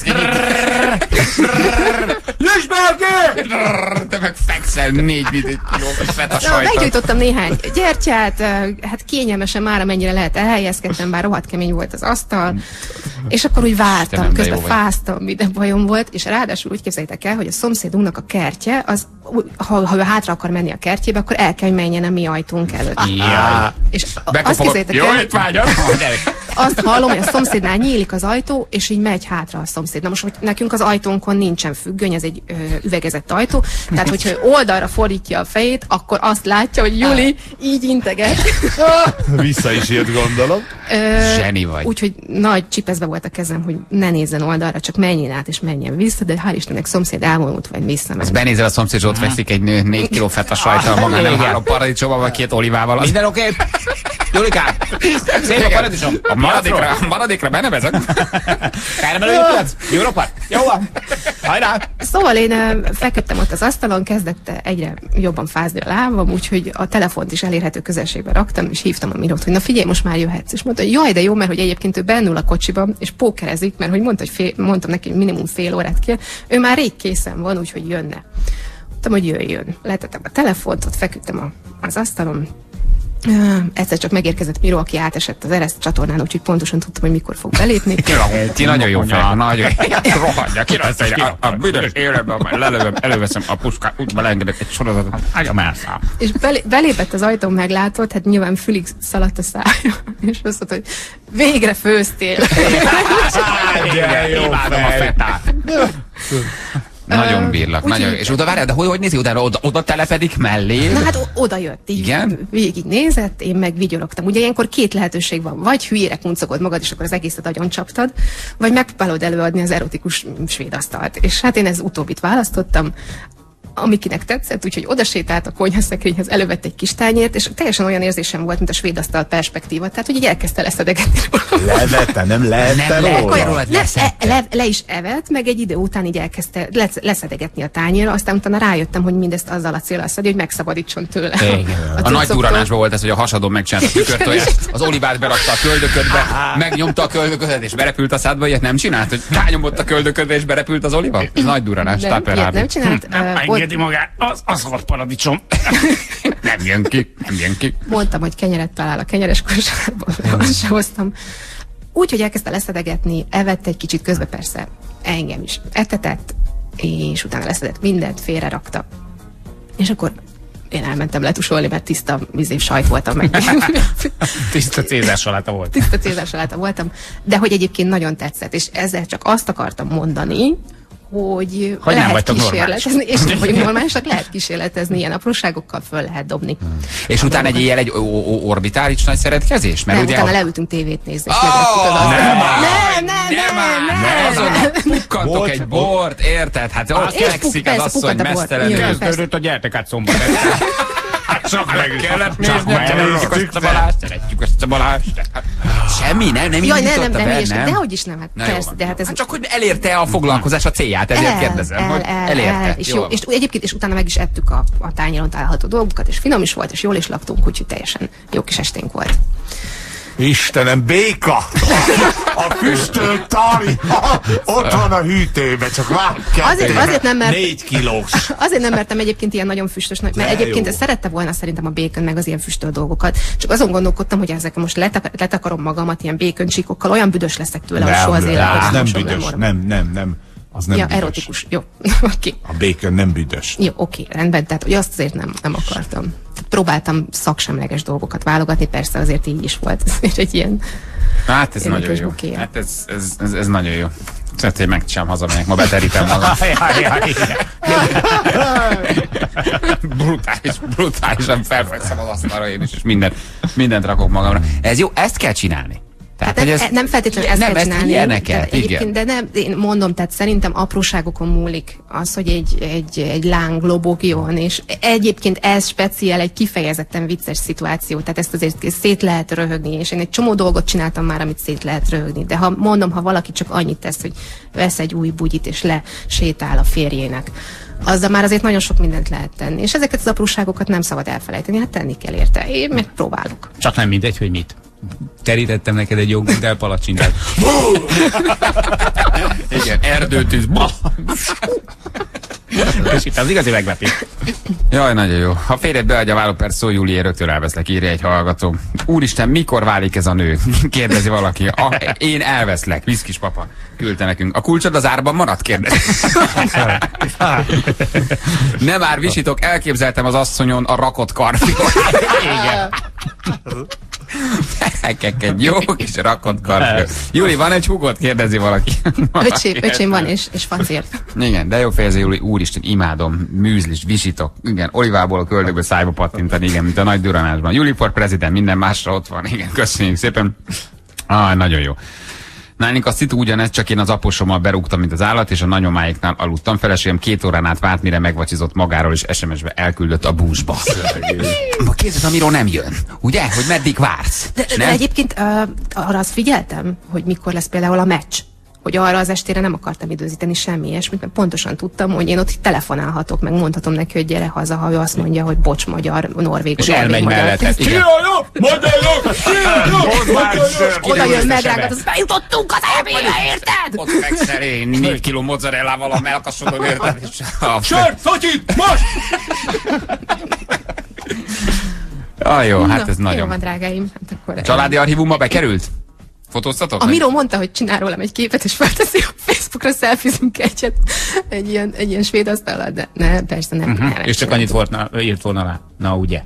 C: Nyisd be! Te meg fekszel 4 kilókat feta sajtot.
N: Meggyújtottam néhány gyertyát, hát kényelmesen már amennyire lehet elhelyezkedtem, bár rohadt kemény volt az asztal, és akkor úgy vártam, közben fáztam, minden bajom volt, és ráadásul úgy képzeljétek el, hogy a szomszédunknak a kertje, az, ha ő hátra akar menni a kertjébe, akkor el kell, hogy menjen a mi ajtunk előtt. És azt képzeljétek el, azt hallom, hogy a szomszédnál nyílik az ajtó, és így megy hátra a szomszéd. Na most, hogy nekünk az ajtónkon nincsen függöny, ez egy üvegezett ajtó, tehát hogyha oldalra fordítja a fejét, akkor azt látja, hogy Juli így integet.
E: Vissza is jött, gondolom.
C: Zseni vagy.
N: Úgyhogy nagy csipezve volt a kezem, hogy ne nézzen oldalra, csak menjen át és menjen vissza, de hál' Istennek szomszéd elvonult, vagy visszament.
C: Azt benézel a szomszéd, ott veszik egy nő 4 kiló feta sajttal magán, nem 3 paradicsommal, vagy 2 olivával.
D: Minden oké? Julikám, szép a paradicsom.
C: A maradékra benevezek.
D: Termelőjük, jó roppant? Jó van. Hajrá!
N: Szóval én feküdtem ott az asztalon, kezdett egyre jobban fázni a lábam, úgyhogy a telefont is elérhető közelségbe raktam, és hívtam a Mirót, hogy na figyelj, most már jöhetsz. És mondta, hogy jaj, de jó, mert hogy egyébként ő bennül a kocsiban, és pókerezik, mert hogy mondta, hogy mondtam neki, hogy minimum fél órát kell. Ő már rég készen van, úgyhogy jönne. Mondtam, hogy jöjjön. Letettem a telefont, ott feküdtem az asztalon. Egyszer csak megérkezett Miró, aki átesett az Ereszt csatornán, úgyhogy pontosan tudtam, hogy mikor fog belépni.
C: Ti nagyon jó fel, nagyon rohadja ki azt, hogy a büdös életben lelövöm, előveszem a puskát, úgy belengedek egy sorozatot, ágyam elszáll.
N: És belépett az ajtón, meglátott, hát nyilván fülig szaladt a szája, és azt mondta, hogy végre főztél.
C: Imádom a fetát. Nagyon bírlak, nagyon. És oda várjál, de hogy nézi oda telepedik mellé?
N: Na hát oda jött, így
C: igen?
N: Végig nézett, én meg vigyorogtam. Ugye ilyenkor 2 lehetőség van, vagy hülyére kuncogod magad, és akkor az egészet agyon csaptad, vagy megpróbálod előadni az erotikus svéd asztalt. És hát én ez utóbbit választottam, amikinek tetszett, úgyhogy oda sétált a konyhaszekrényhez, elővett egy kis tányért, és teljesen olyan érzésem volt, mint a svéd asztal perspektíva, tehát hogy így elkezdte leszedegetni róla.
E: Levette, nem lehette róla?
N: Le is evett, meg egy idő után így elkezdte leszedegetni a tányérra, aztán utána rájöttem, hogy mindezt azzal a céllal szedi, hogy megszabadítson tőle.
C: A nagy duranásban volt ez, hogy a hasadon megcsinálta a tükörtojást, az olivát berakta a köldöködbe, megnyomta a köldöködet és berepült a szádba, ilyet nem csinált, hogy rányomott a köldöködbe és berepült az oliva? Nagy duranás,
N: nem csinált.
D: Engedi magát, az volt paradicsom.
C: Nem jön ki.
N: Mondtam, hogy kenyeret talál a kenyeres kosárban, azt sem hoztam. Úgy, hogy elkezdte leszedegetni, evett egy kicsit, közben persze engem is etetett, és utána leszedett mindent, félre rakta. És akkor én elmentem letusolni, mert tiszta sajt voltam meg.
D: Tiszta cézársaláta volt.
N: Tiszta cézársaláta voltam, de hogy egyébként nagyon tetszett, és ezzel csak azt akartam mondani, hogy lehet kísérletezni, és nem vagyunk normálisak, lehet kísérletezni, ilyen apróságokkal föl lehet dobni.
C: És utána egy éjjel egy orbitális nagy szeretkezés?
N: Mert ugye utána leültünk tévét nézni, és megvettük az
C: azonnal pukkantok egy bort, érted? Hát ott fekszik az asszony mesztelenül.
D: Kezdődött a gyertek át szombat.
C: Csak meg kellett nézni, szeretjük ezt a Balást. Semmi, nem indította be, nem?
N: Dehogy is nem, hát persze. De hát ez
C: csak hogy elérte a foglalkozás a célját, ezért kérdezem, hogy elérte.
N: És egyébként is utána meg is ettük a tányéron található dolgokat, és finom is volt, és jól is laktunk, úgyhogy teljesen jó kis esténk volt.
E: Istenem, béka! A füstölt tarja! Ott van a hűtőben, csak
N: azért nem, mert
E: 4 kilós.
N: Azért nem mertem egyébként ilyen nagyon füstös, mert egyébként ezt szerette volna szerintem a bacon, meg az ilyen füstölt dolgokat. Csak azon gondolkodtam, hogy ezek most letakarom magamat ilyen bacon csíkokkal, olyan büdös leszek tőle, hogy soha az életben
E: nem büdös, nem. Az nem büdös.
N: Erotikus, jó. Okay.
E: A bacon nem büdös.
N: Jó, oké, rendben, tehát hogy azt azért nem akartam. Próbáltam szaksemleges dolgokat válogatni, persze azért így is volt. Azért egy ilyen...
C: Hát ez nagyon jó.
N: Bukéja.
C: Hát ez nagyon jó. Szóval, hogy megcsinálom, hazamegyek, ma beterítem magam. Brutálisan felfekszem az asztalra én is, és mindent rakok magamra. Ez jó, ezt kell csinálni. Tehát,
N: hát nem feltétlenül ezt kell csinálni.
C: Ilyeneket,
N: igen. De nem, én mondom, tehát szerintem apróságokon múlik az, hogy egy láng lobogjon, és egyébként ez speciál egy kifejezetten vicces szituáció, tehát ezt azért szét lehet röhögni, és én egy csomó dolgot csináltam már, amit szét lehet röhögni, de ha valaki csak annyit tesz, hogy vesz egy új bugyit, és lesétál a férjének, azzal már azért nagyon sok mindent lehet tenni, és ezeket az apróságokat nem szabad elfelejteni, hát tenni kell érte. Én megpróbálok.
D: Csak nem mindegy, hogy mit. Terítettem neked egy jogundel palacsintát.
C: Igen, erdőtűz.
D: És itt az igazi meglepés.
C: Jaj, nagyon jó. Ha férjed beadja a vállóperc, szó, Júli, én rögtön elveszlek, írja egy hallgató. Úristen, mikor válik ez a nő? Kérdezi valaki. Én elveszlek, Viszkis papa küldte nekünk. A kulcsod az árban maradt? Kérdezi. Nem már visítok, elképzeltem az asszonyon a rakott karfiol. Igen. Egy jó kis rakott karfiol. Júli, van egy húgod? Kérdezi valaki.
N: Öcsém van, és facért.
C: Igen, de jó fejezi, Júli, úristen, imádom, műzlis, visítok. Igen, olivából a köldökből szájba pattintani, igen, mint a nagy duranásban. Júli for president, minden másra ott van. Igen, köszönjük szépen. Nagyon jó. Nálunk a szitu ugyanez, csak én az aposommal berúgtam, mint az állat, és a nagyomáiknál aludtam. Feleségem 2 órán át várt, mire megvacsizott magáról, és SMS-be elküldött a búzsba. Kérdezett, amiről nem jön. Ugye? Hogy meddig vársz?
N: De egyébként arra azt figyeltem, hogy mikor lesz például a meccs. Hogy arra az estére nem akartam időzíteni semmi ilyesmit, mert pontosan tudtam, hogy én ott telefonálhatok, meg mondhatom neki, hogy gyere haza, ha ő azt mondja, hogy bocs, magyar, norvég,
D: és elmegy mellette.
E: Kiálló! Magyarok!
N: Oda jön megrágat, azt bejutottunk az elmébe, érted?
C: Ott megszerény, 4 kiló mozzarellával a melkasodon, érted?
E: Sört, fatyit, most!
C: Jó, hát ez nagyon.
N: Jó van, drágáim. Hát akkor
C: családi archívumba bekerült? Fotóztatok?
N: A Miró mondta, hogy csinál rólam egy képet, és felteszi a Facebookra, szelfizünk egyet egy ilyen svéd asztallal, de ne, persze nem.
D: És csak annyit írt volna rá. Na ugye.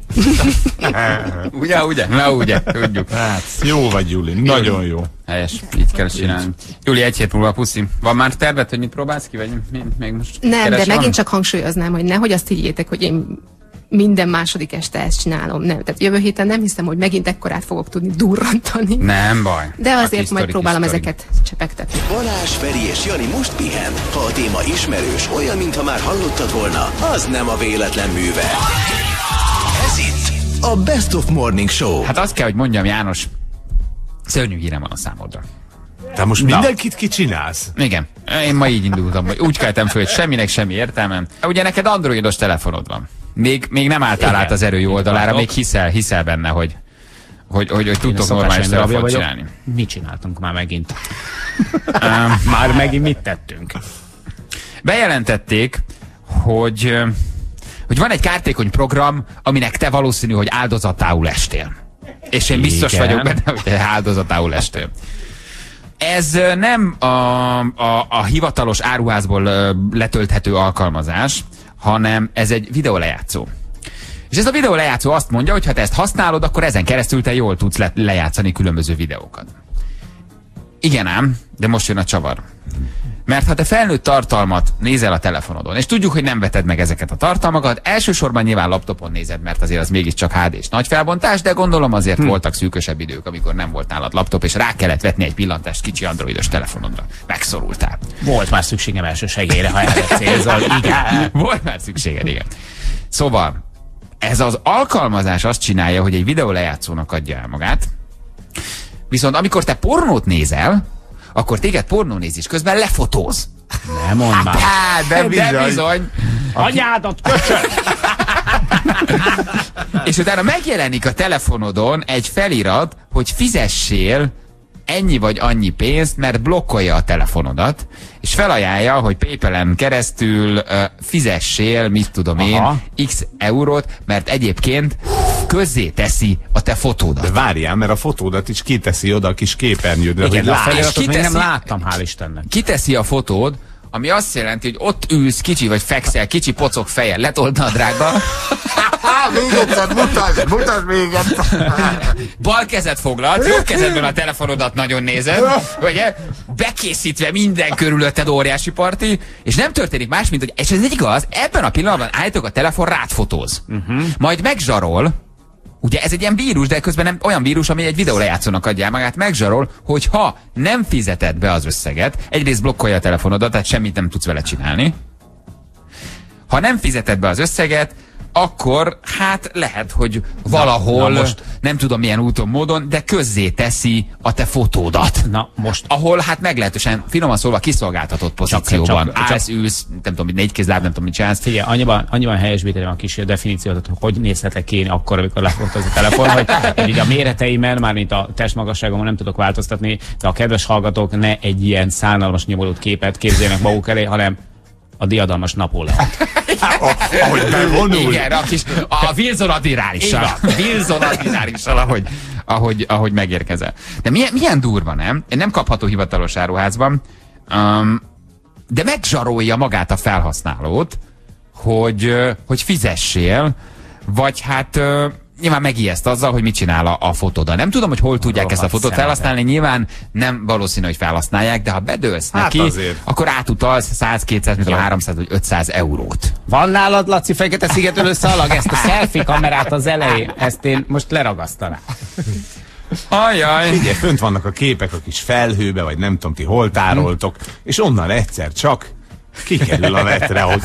C: ugye? Na ugye, tudjuk.
E: Hát, jó vagy, Júli, nagyon jó.
C: Helyes, így kell csinálni. Júli, 1 hét múlva, puszi. Van már tervet, hogy mit próbálsz ki, vagy még most?
N: Nem, de megint csak hangsúlyoznám, hogy nehogy azt higgyétek, hogy én minden második este ezt csinálom. Nem. Tehát jövő héten nem hiszem, hogy megint ekkorát fogok tudni durrantani.
C: Nem baj.
N: De azért majd próbálom ezeket csepegtetni.
A: Balázs, Feri és Jani most pihen. Ha a téma ismerős, olyan, mintha már hallottad volna, az nem a véletlen műve. Ez itt a Best of Morning Show.
C: Hát azt kell, hogy mondjam, János, szörnyű hírem van a számodra.
E: Te most mindenkit kicsinálsz?
C: Igen. Én ma így indultam. Úgy keltem föl, hogy semminek semmi értelmem. Ugye neked androidos telefonod van. Még nem álltál át az erő oldalára, még hiszel benne, hogy tudtok normális telefont csinálni.
D: Mit csináltunk már megint? Már megint mit tettünk?
C: Bejelentették, hogy van egy kártékony program, aminek te valószínű, hogy áldozatául estél. És én biztos vagyok benne, hogy te áldozatául estél. Ez nem a hivatalos áruházból letölthető alkalmazás, hanem ez egy videólejátszó. És ez a videó lejátszó azt mondja, hogy ha te ezt használod, akkor ezen keresztül te jól tudsz lejátszani különböző videókat. Igen ám, de most jön a csavar. Mert ha te felnőtt tartalmat nézel a telefonodon, és tudjuk, hogy nem veted meg ezeket a tartalmakat, elsősorban nyilván laptopon nézed, mert azért az mégiscsak HD-s nagy felbontás, de gondolom azért voltak szűkösebb idők, amikor nem volt nálad laptop, és rá kellett vetni egy pillantást kicsi androidos telefonodra. Megszorultál.
D: Volt már szükségem első segélyre, ha erre célzol. Igen.
C: Volt már szükséged, igen. Szóval, ez az alkalmazás azt csinálja, hogy egy videó lejátszónak adja el magát, viszont amikor te pornót nézel, akkor téged pornónézés közben lefotóz.
D: Nem mondd már.
C: De bizony.
D: Anyádat köcsög!
C: És utána megjelenik a telefonodon egy felirat, hogy fizessél ennyi vagy annyi pénzt, mert blokkolja a telefonodat, és felajánlja, hogy PayPal-en keresztül fizessél, mit tudom én, x eurót, mert egyébként közzé teszi a te fotódat.
E: De várjál, mert a fotódat is kiteszi oda a kis képernyődre,
D: hogy
E: lásd.
D: A feliratot még nem láttam, hál' Istennek.
C: Kiteszi a fotód, ami azt jelenti, hogy ott ülsz kicsi, vagy fekszel, kicsi pocok fejjel, letold nadrággal.
M: Még egyszer, mutasd még egyszer.
C: Bal kezed foglalt, jobb kezedben a telefonodat nagyon nézed, ugye? Bekészítve minden körülötted óriási parti, és nem történik más, mint hogy, és ez igaz, ebben a pillanatban állítólag a telefon rád fotóz. Majd megzsarol, ugye ez egy ilyen vírus, de közben nem olyan vírus, ami egy videólejátszónak adja magát, megzsarol, hogy ha nem fizeted be az összeget, egyrészt blokkolja a telefonodat, tehát semmit nem tudsz vele csinálni. Ha nem fizeted be az összeget, akkor hát lehet, hogy valahol, na most, nem tudom milyen úton, módon, de közzé teszi a te fotódat.
D: Na most.
C: Ahol hát meglehetősen, finoman szólva, kiszolgáltatott pozícióban. Állsz, ülsz, nem tudom, négy kézláb, nem tudom, mit csinálsz.
D: Figyelj, annyiban helyesbíteném a kis definíciót, hogy nézhetek én akkor, amikor lefontoz a telefon, hogy így a méreteimmel, mármint a testmagasságomon nem tudok változtatni, de a kedves hallgatók ne egy ilyen szánalmas nyomorult képet képzeljenek maguk elé, hanem a diadalmas Napóleon.
E: Ahogy bevonul.
C: Igen, a Wilson admirálissal. Wilson admirálissal, ahogy megérkezel. De milyen durva, nem? Nem kapható hivatalos áruházban, de megzsarolja magát a felhasználót, hogy fizessél, vagy hát nyilván megijeszt azzal, hogy mit csinál a fotóddal. Nem tudom, hogy hol tudják ezt a fotót felhasználni, nyilván nem valószínű, hogy felhasználják, de ha bedőlsz neki, akkor átutalsz 100, 200, 300 vagy 500 eurót.
D: Van nálad, Laci, Fekete-szigetről szalag? Ezt a selfie kamerát az elején, ezt én most leragasztanám.
C: Ajaj.
E: Figyelj, fönt vannak a képek a kis felhőbe, vagy nem tudom, ti hol tároltok, és onnan egyszer csak kikerül a netre, hogy...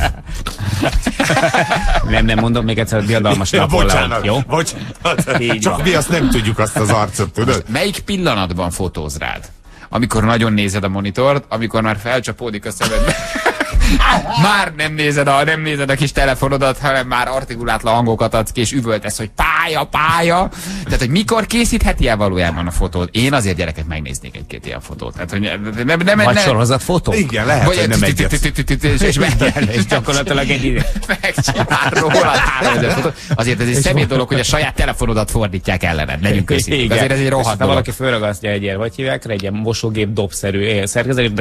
D: Nem mondom még egyszer a diadalmas Napóleon. Jó?
E: Bocsánat. Csak mi azt nem tudjuk, azt az arcot, tudod?
C: Melyik pillanatban fotóz rád? Amikor nagyon nézed a monitort, amikor már felcsapódik a szemedbe. Már nem nézed a kis telefonodat, hanem már artikulátlan hangokat adsz ki, és üvöltesz, hogy pálya. Tehát, hogy mikor készítheti el valójában a fotót? Én azért, gyerekek, megnéznék egy-két ilyen fotót. Tehát, hogy
D: vagy sorozatfotó?
E: Igen, lehet, hogy nem egyet.
D: És gyakorlatilag egy idő.
C: Megcsinál róla 3000 fotót. Azért ez egy személy dolog, hogy a saját telefonodat fordítják ellened. Legyünk őszintén. Azért ez egy rohadt dolog.
D: Valaki fölragasztja egy ilyen, hogy hívják, egy ilyen mosógép dobszerű szerkezet,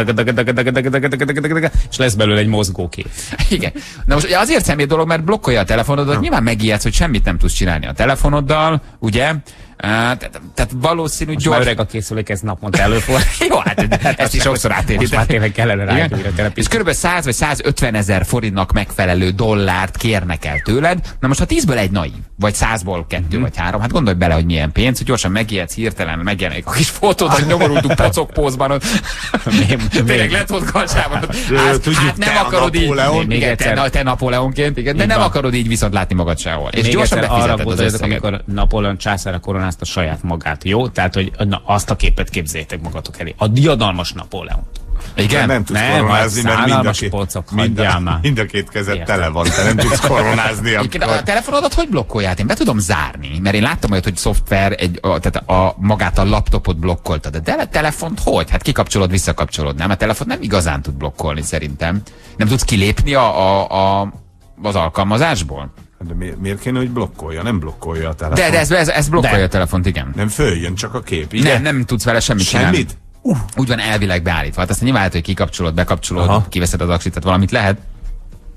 D: és lesz belőle egy mozgókép.
C: Igen. Na most ugye azért személy dolog, mert blokkolja a telefonodat, nyilván megijedsz, hogy semmit nem tudsz csinálni a telefonoddal, ugye? Tehát valószínű
D: most már öreg a készülék, ez naponta előfordul.
C: Jó, hát ezt is sokszor átérít.
D: Most már tényleg kellene rá egy újra terapia.
C: És kb. 100 vagy 150 ezer forintnak megfelelő dollárt kérnek el tőled. Na most ha 10-ből egy naív, vagy 100-ból 2 vagy 3, hát gondolj bele, hogy milyen pénz, hogy gyorsan megijedsz, hirtelen megjelenik a kis fotód, hogy nyomorultunk pocokpózban. Tényleg letolt kalcsában. Hát nem akarod így. Te Napóleonként, igen, de nem akarod így viszont látni magad sehol. És gyorsan befizeted az összeget.
D: Amikor Napóleon császára koronázta saját magát, jó? Tehát, hogy na, azt a képet képzeljétek magatok elé. A diadalmas Napóleon.
E: Igen? Nem tudsz koronázni, mert mind a két kezed tele van, te nem tudsz koronázni.
C: A telefonodat hogy blokkolját? Én be tudom zárni, mert én láttam olyat, hogy szoftver tehát magát a laptopot blokkolta, de a telefont hogy? Hát kikapcsolod, visszakapcsolod, nem? A telefon nem igazán tud blokkolni szerintem. Nem tudsz kilépni az alkalmazásból?
E: De miért kéne, hogy blokkolja? Nem blokkolja a telefon.
C: De ez blokkolja a telefont, igen.
E: Nem följön, csak a kép. Igen?
C: Nem tudsz vele semmit csinálni. Úgy van elvileg beállítva. Hát aztán nyilván lehet, hogy kikapcsolod, bekapcsolod, kiveszed az aksit, tehát valamit lehet.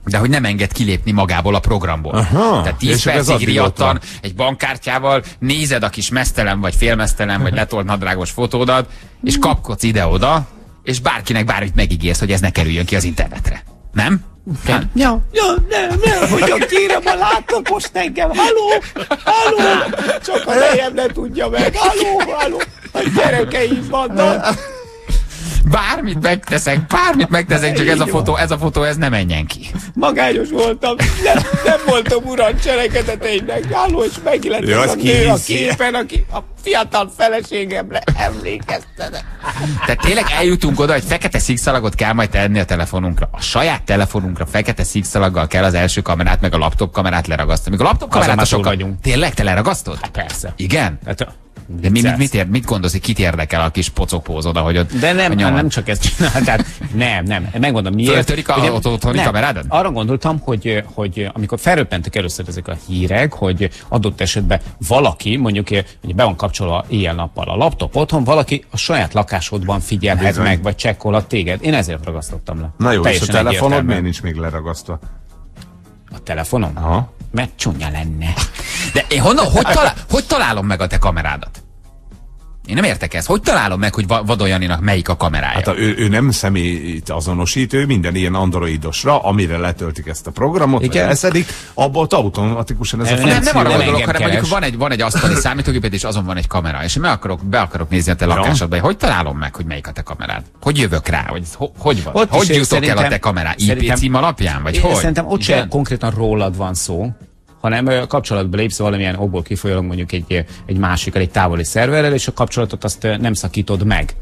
C: de hogy nem enged kilépni magából a programból.
E: Aha,
C: tehát 10 percig riadtan egy bankkártyával nézed a kis meztelen, vagy félmeztelen, vagy letolt nadrágos fotódat, és kapkodsz ide-oda, és bárkinek bármit megígérsz, hogy ez ne kerüljön ki az internetre. Nem?
M: Ja, nem, hogyan kérem a látopost engem, halló, csak a lejem ne tudja meg, halló, a gyerekeim vannak.
C: Bármit megteszek, csak ez a fotó, ez ne menjen ki.
M: Magányos voltam, nem voltam uram cselekedeteinek, halló, és megjelent az a nő a képen, aki a fiatal feleségemre emlékeztetett.
C: Tehát tényleg eljutunk oda, hogy fekete szikszalagot kell majd tenni a telefonunkra. A saját telefonunkra fekete szikszalaggal kell az első kamerát, meg a laptop kamerát leragasztani. Még a laptop kamerát vagyunk. Tényleg te leragasztod?
D: Hát persze.
C: Igen?
D: Hát,
C: de mit gondolsz, hogy kit érdekel a kis pocokpózod, ahogy ott...
D: De nem csak ezt csinál, tehát nem, megmondom miért.
C: Föltörik a otthoni kamerádat?
D: Arra gondoltam, hogy amikor felröppentek először ezek a hírek, hogy adott esetben valaki, mondjuk, hogy be van kapcsolva éjjel-nappal a laptop otthon, valaki a saját lakásodban figyelhet meg, vagy csekkolhat téged. Én ezért ragasztottam le.
E: Na jó, és a telefonod miért nincs még leragasztva?
D: A telefonom?
E: Aha.
D: Mert csúnya lenne.
C: De én hogy találom meg a te kamerádat? Én nem értek ezt. Hogy találom meg, hogy Vadon Janinak melyik a kamerája?
E: Hát ő nem személyt azonosít, ő minden ilyen androidosra, amire letöltik ezt a programot, vagy elszedik, abból automatikusan ez a funkció.
C: Nem arra gondolok, hanem mondjuk van egy asztali számítógéped, és azon van egy kamera, és én be akarok nézni a te lakásodba, hogy találom meg, hogy melyik a te kamerád? Hogy jövök rá? Hogy van? Hogy jutok el a te kamerád? IP cím alapján? Vagy hogy?
D: Szerintem ott sem konkrétan rólad van szó, hanem kapcsolatba lépsz valamilyen okból kifolyólag mondjuk egy másikkal, egy távoli szerverrel, és a kapcsolatot azt nem szakítod meg.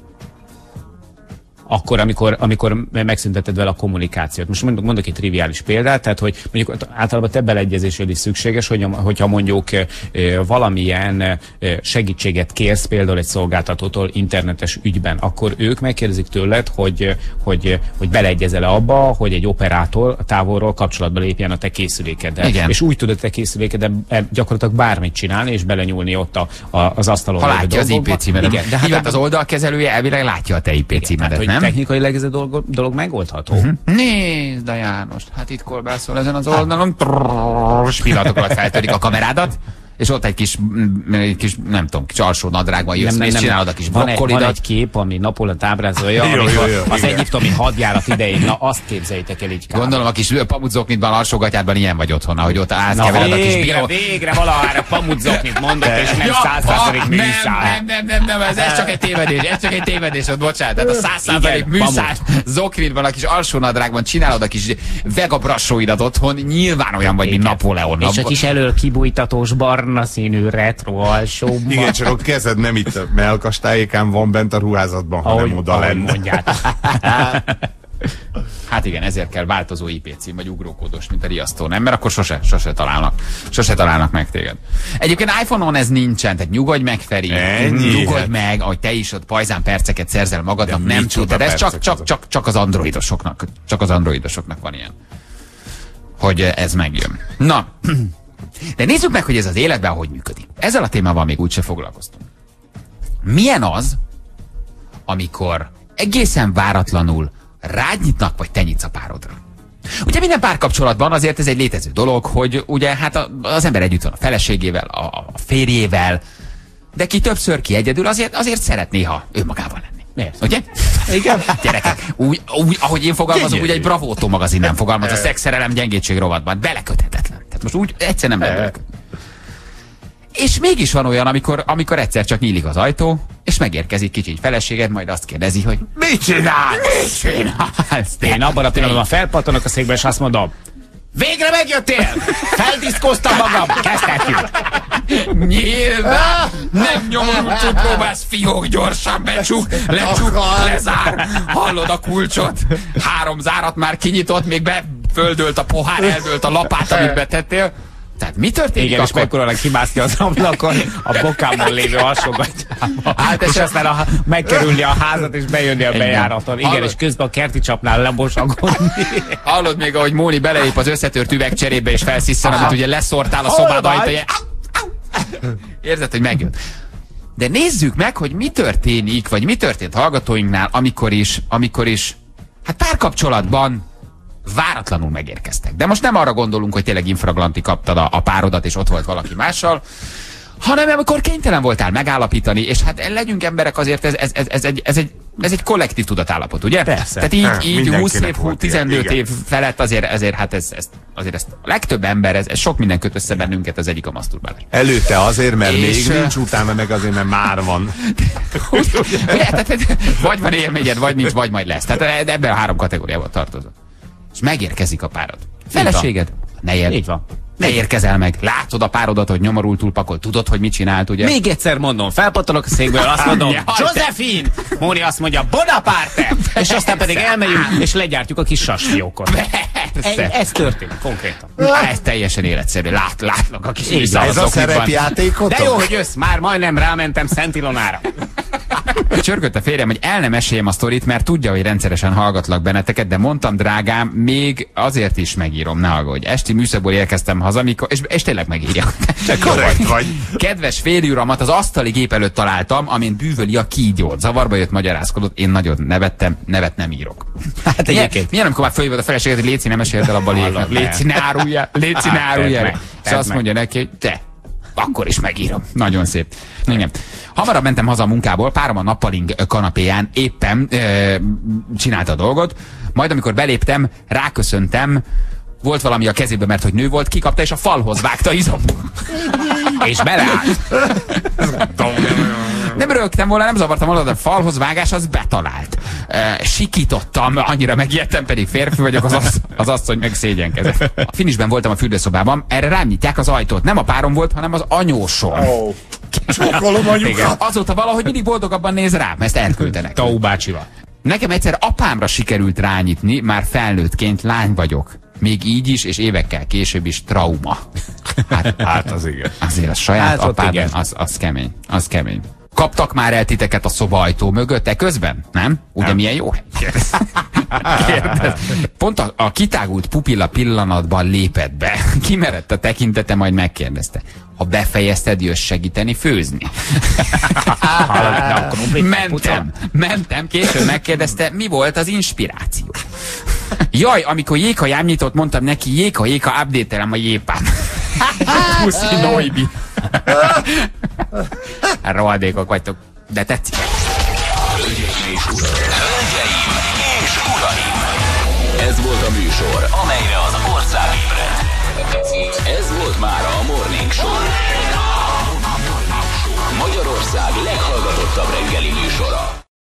D: Akkor, amikor megszünteted vele a kommunikációt. Most mondok egy triviális példát, tehát hogy mondjuk általában te beleegyezésél is szükséges, hogyha mondjuk valamilyen segítséget kérsz például egy szolgáltatótól internetes ügyben, akkor ők megkérdezik tőled, hogy beleegyezel-e abba, hogy egy operátor távolról kapcsolatba lépjen a te készülékeddel.
C: Igen.
D: És úgy tudod te készülékeddel gyakorlatilag bármit csinálni, és belenyúlni ott az asztalon.
C: Ha látja az IP címedet. Igen, de hát az oldalkezelője elvileg látja a te IP címedet, nem?
D: Technikailag ez a dolog megoldható.
C: Nézd a János, hát itt kolbászol ezen az oldalon, és pillanatok alatt feltörik a kamerádat, és ott egy kis nem tudom, kis alsó nadrágban jössz, és csinálod a kis brokkolidat.
D: Van egy kép, ami Napoleont ábrazolja, amikor az egyiptomi hadjárat idején, na azt képzeljétek el így.
C: Gondolom a kis pamutzoknitban, alsógatyádban ilyen vagy otthon, ahogy ott átkevered a kis bíró.
D: Végre valahára pamutzoknit mondott, és nem 100% műszál.
C: Nem, ez csak egy tévedés, ott bocsánat. Tehát a 100% műszál zoknitban, a kis alsónadrágban csinálod a kis vega brassóidat otthon, nyilván olyan vagy, mint Napóleon.
D: És a kis elől kibújtatós barna színű retro alsóban.
E: Igen, csak a kezed nem itt a mellkastályékán van bent a ruházatban, hanem oda lenne.
C: Hát igen, ezért kell változó IP cím, vagy ugrókódos, mint a riasztó, nem? Mert akkor sose találnak meg téged. Egyébként iPhone-on ez nincsen, tehát nyugodj meg, Feri. Nyugodj meg, ahogy te is ott pajzán perceket szerzel magadnak, nem tudod. Ez csak az androidosoknak van ilyen. Hogy ez megjön. Na, de nézzük meg, hogy ez az életben hogy működik. Ezzel a témával még úgyse foglalkoztunk. Milyen az, amikor egészen váratlanul rád nyitnak, vagy te nyitsz a párodra? Ugye minden párkapcsolatban azért ez egy létező dolog, hogy ugye hát az ember együtt van a feleségével, a férjével, de ki többször, ki egyedül, azért szeret néha önmagával lenni.
D: Miért?
C: Ugye?
D: Igen.
C: Gyerekek, úgy, ahogy én fogalmazom, úgy egy Bravótó magazin nem fogalmaz a szexszerelem gyengétség rovatban. Beleköthetetlen. Tehát most úgy egyszer nem lehet belekötni. És mégis van olyan, amikor egyszer csak nyílik az ajtó, és megérkezik kicsi feleséged, majd azt kérdezi, hogy mit csinálsz?
D: Én abban a pillanatban felpattanok a székbe, és azt mondom, végre megjöttél! Feldiszkoztam magam! Kezdhetjük!
C: Nyilván! Nem nyomorultul próbálsz, fiók, gyorsan becsuk, lecsuk, lezár! Hallod a kulcsot? 3 zárat már kinyitott, még beföldölt a pohár, eldőlt a lapát, amit betettél. Tehát mi történik?
D: Igen, és megpróbálnak kimászni az ablakon a bokámon lévő alsógatyába. Hát és aztán megkerülni a házat és bejönni a bejáraton. Igen, és közben a kerti csapnál lemosagodni.
C: Hallod még, ahogy Móni belép az összetört üvegcserébe és felszisszen, amit ugye leszórtál a szobád ajtaja. Érzed, hogy megjött. De nézzük meg, hogy mi történik, vagy mi történt hallgatóinknál, amikor is hát párkapcsolatban váratlanul megérkeztek. De most nem arra gondolunk, hogy tényleg infraglanti kaptad a párodat, és ott volt valaki mással, hanem amikor kénytelen voltál megállapítani, és hát legyünk emberek, azért ez egy kollektív tudatállapot, ugye?
D: Persze.
C: Tehát így 20 év, 15 év felett azért hát ezt a legtöbb ember, ez sok minden köt össze bennünket, az egyik a maszturbálás.
E: Előtte azért, mert
C: és
E: még nincs, utána meg azért, mert már van.
C: Vagy van élményed, vagy nincs, vagy majd lesz. Tehát ebben a 3 kategóriában tartozol. És megérkezik a párod. Feleséged?
D: Így van.
C: Ne érkezel meg. Látod a párodat, hogy nyomorultul pakol. Tudod, hogy mit csinált, ugye?
D: Még egyszer mondom, felpatolok a székből, azt mondom, Josephine! Móni azt mondja, Bonaparte! És aztán pedig elmegyünk, és legyártjuk a kis sasfiókot. Ez történik konkrétan.
C: Ez teljesen életszerű. Látlak a kis
E: ez a szerepjátékot.
D: De jó, hogy jössz, már majdnem rámentem Szent Ilonára.
C: Csörgött a férjem, hogy el nem meséljem a sztorit, mert tudja, hogy rendszeresen hallgatlak benneteket, de mondtam, drágám, még azért is megírom, ne aggódj. Esti műszakból érkeztem haza, és tényleg megírja.
E: Korrekt vagy.
C: Kedves férjuramat az asztali gép előtt találtam, amint bűvöli a kígyót. Zavarba jött, magyarázkodott, én nagyon nevettem, nevet nem írok.
D: Hát egyébként.
C: Milyen, amikor már följövöd a feleséget, hogy léci, nem meséld el abba légy. Léci, ne áruljál. És azt mondja neki, hogy te. Akkor is megírom. Nagyon szép. Igen. Hamarabb mentem haza a munkából, párom a nappaling kanapéján éppen csinálta a dolgot, majd amikor beléptem, ráköszöntem, volt valami a kezébe, mert hogy nő volt, kikapta és a falhoz vágta izom. És beleállt. Nem rögtem volna, nem zavartam volna, de a falhoz vágás az betalált. Sikítottam, annyira megijedtem, pedig férfi vagyok, az asszony meg szégyenkezett. A finisben voltam a fürdőszobában, erre rám nyitják az ajtót. Nem a párom volt, hanem az anyósom.
E: Csókolom anyukat.
C: Azóta valahogy mindig boldogabban néz rám, ezt elküldtenek.
D: Tau bácsival.
C: Nekem egyszer apámra sikerült rányitni, már felnőttként lány vagyok. Még így is, és évekkel később is trauma.
E: Hát az igen.
C: Azért a saját apád, az kemény. Az kemény. Kaptak már el titeket a szobaajtó mögött közben? Nem? Ugye nem. Milyen jó hely? Kérdez. Pont a kitágult pupilla pillanatban lépett be. Kimerett a tekintete, majd megkérdezte. Ha befejezted, jössz segíteni főzni. Mentem, később megkérdezte, mi volt az inspiráció. Jaj, amikor jéghajám nyitott, mondtam neki, jéka, update-elem a jépám. Puszi Noibi. Rohadékok vagytok, de tetszik.
A: Hölgyeim és uraim! Ez volt a műsor, amelyre az ország ébredt. Ez volt már a Morning Show. Magyarország leghallgatottabb reggeli műsora.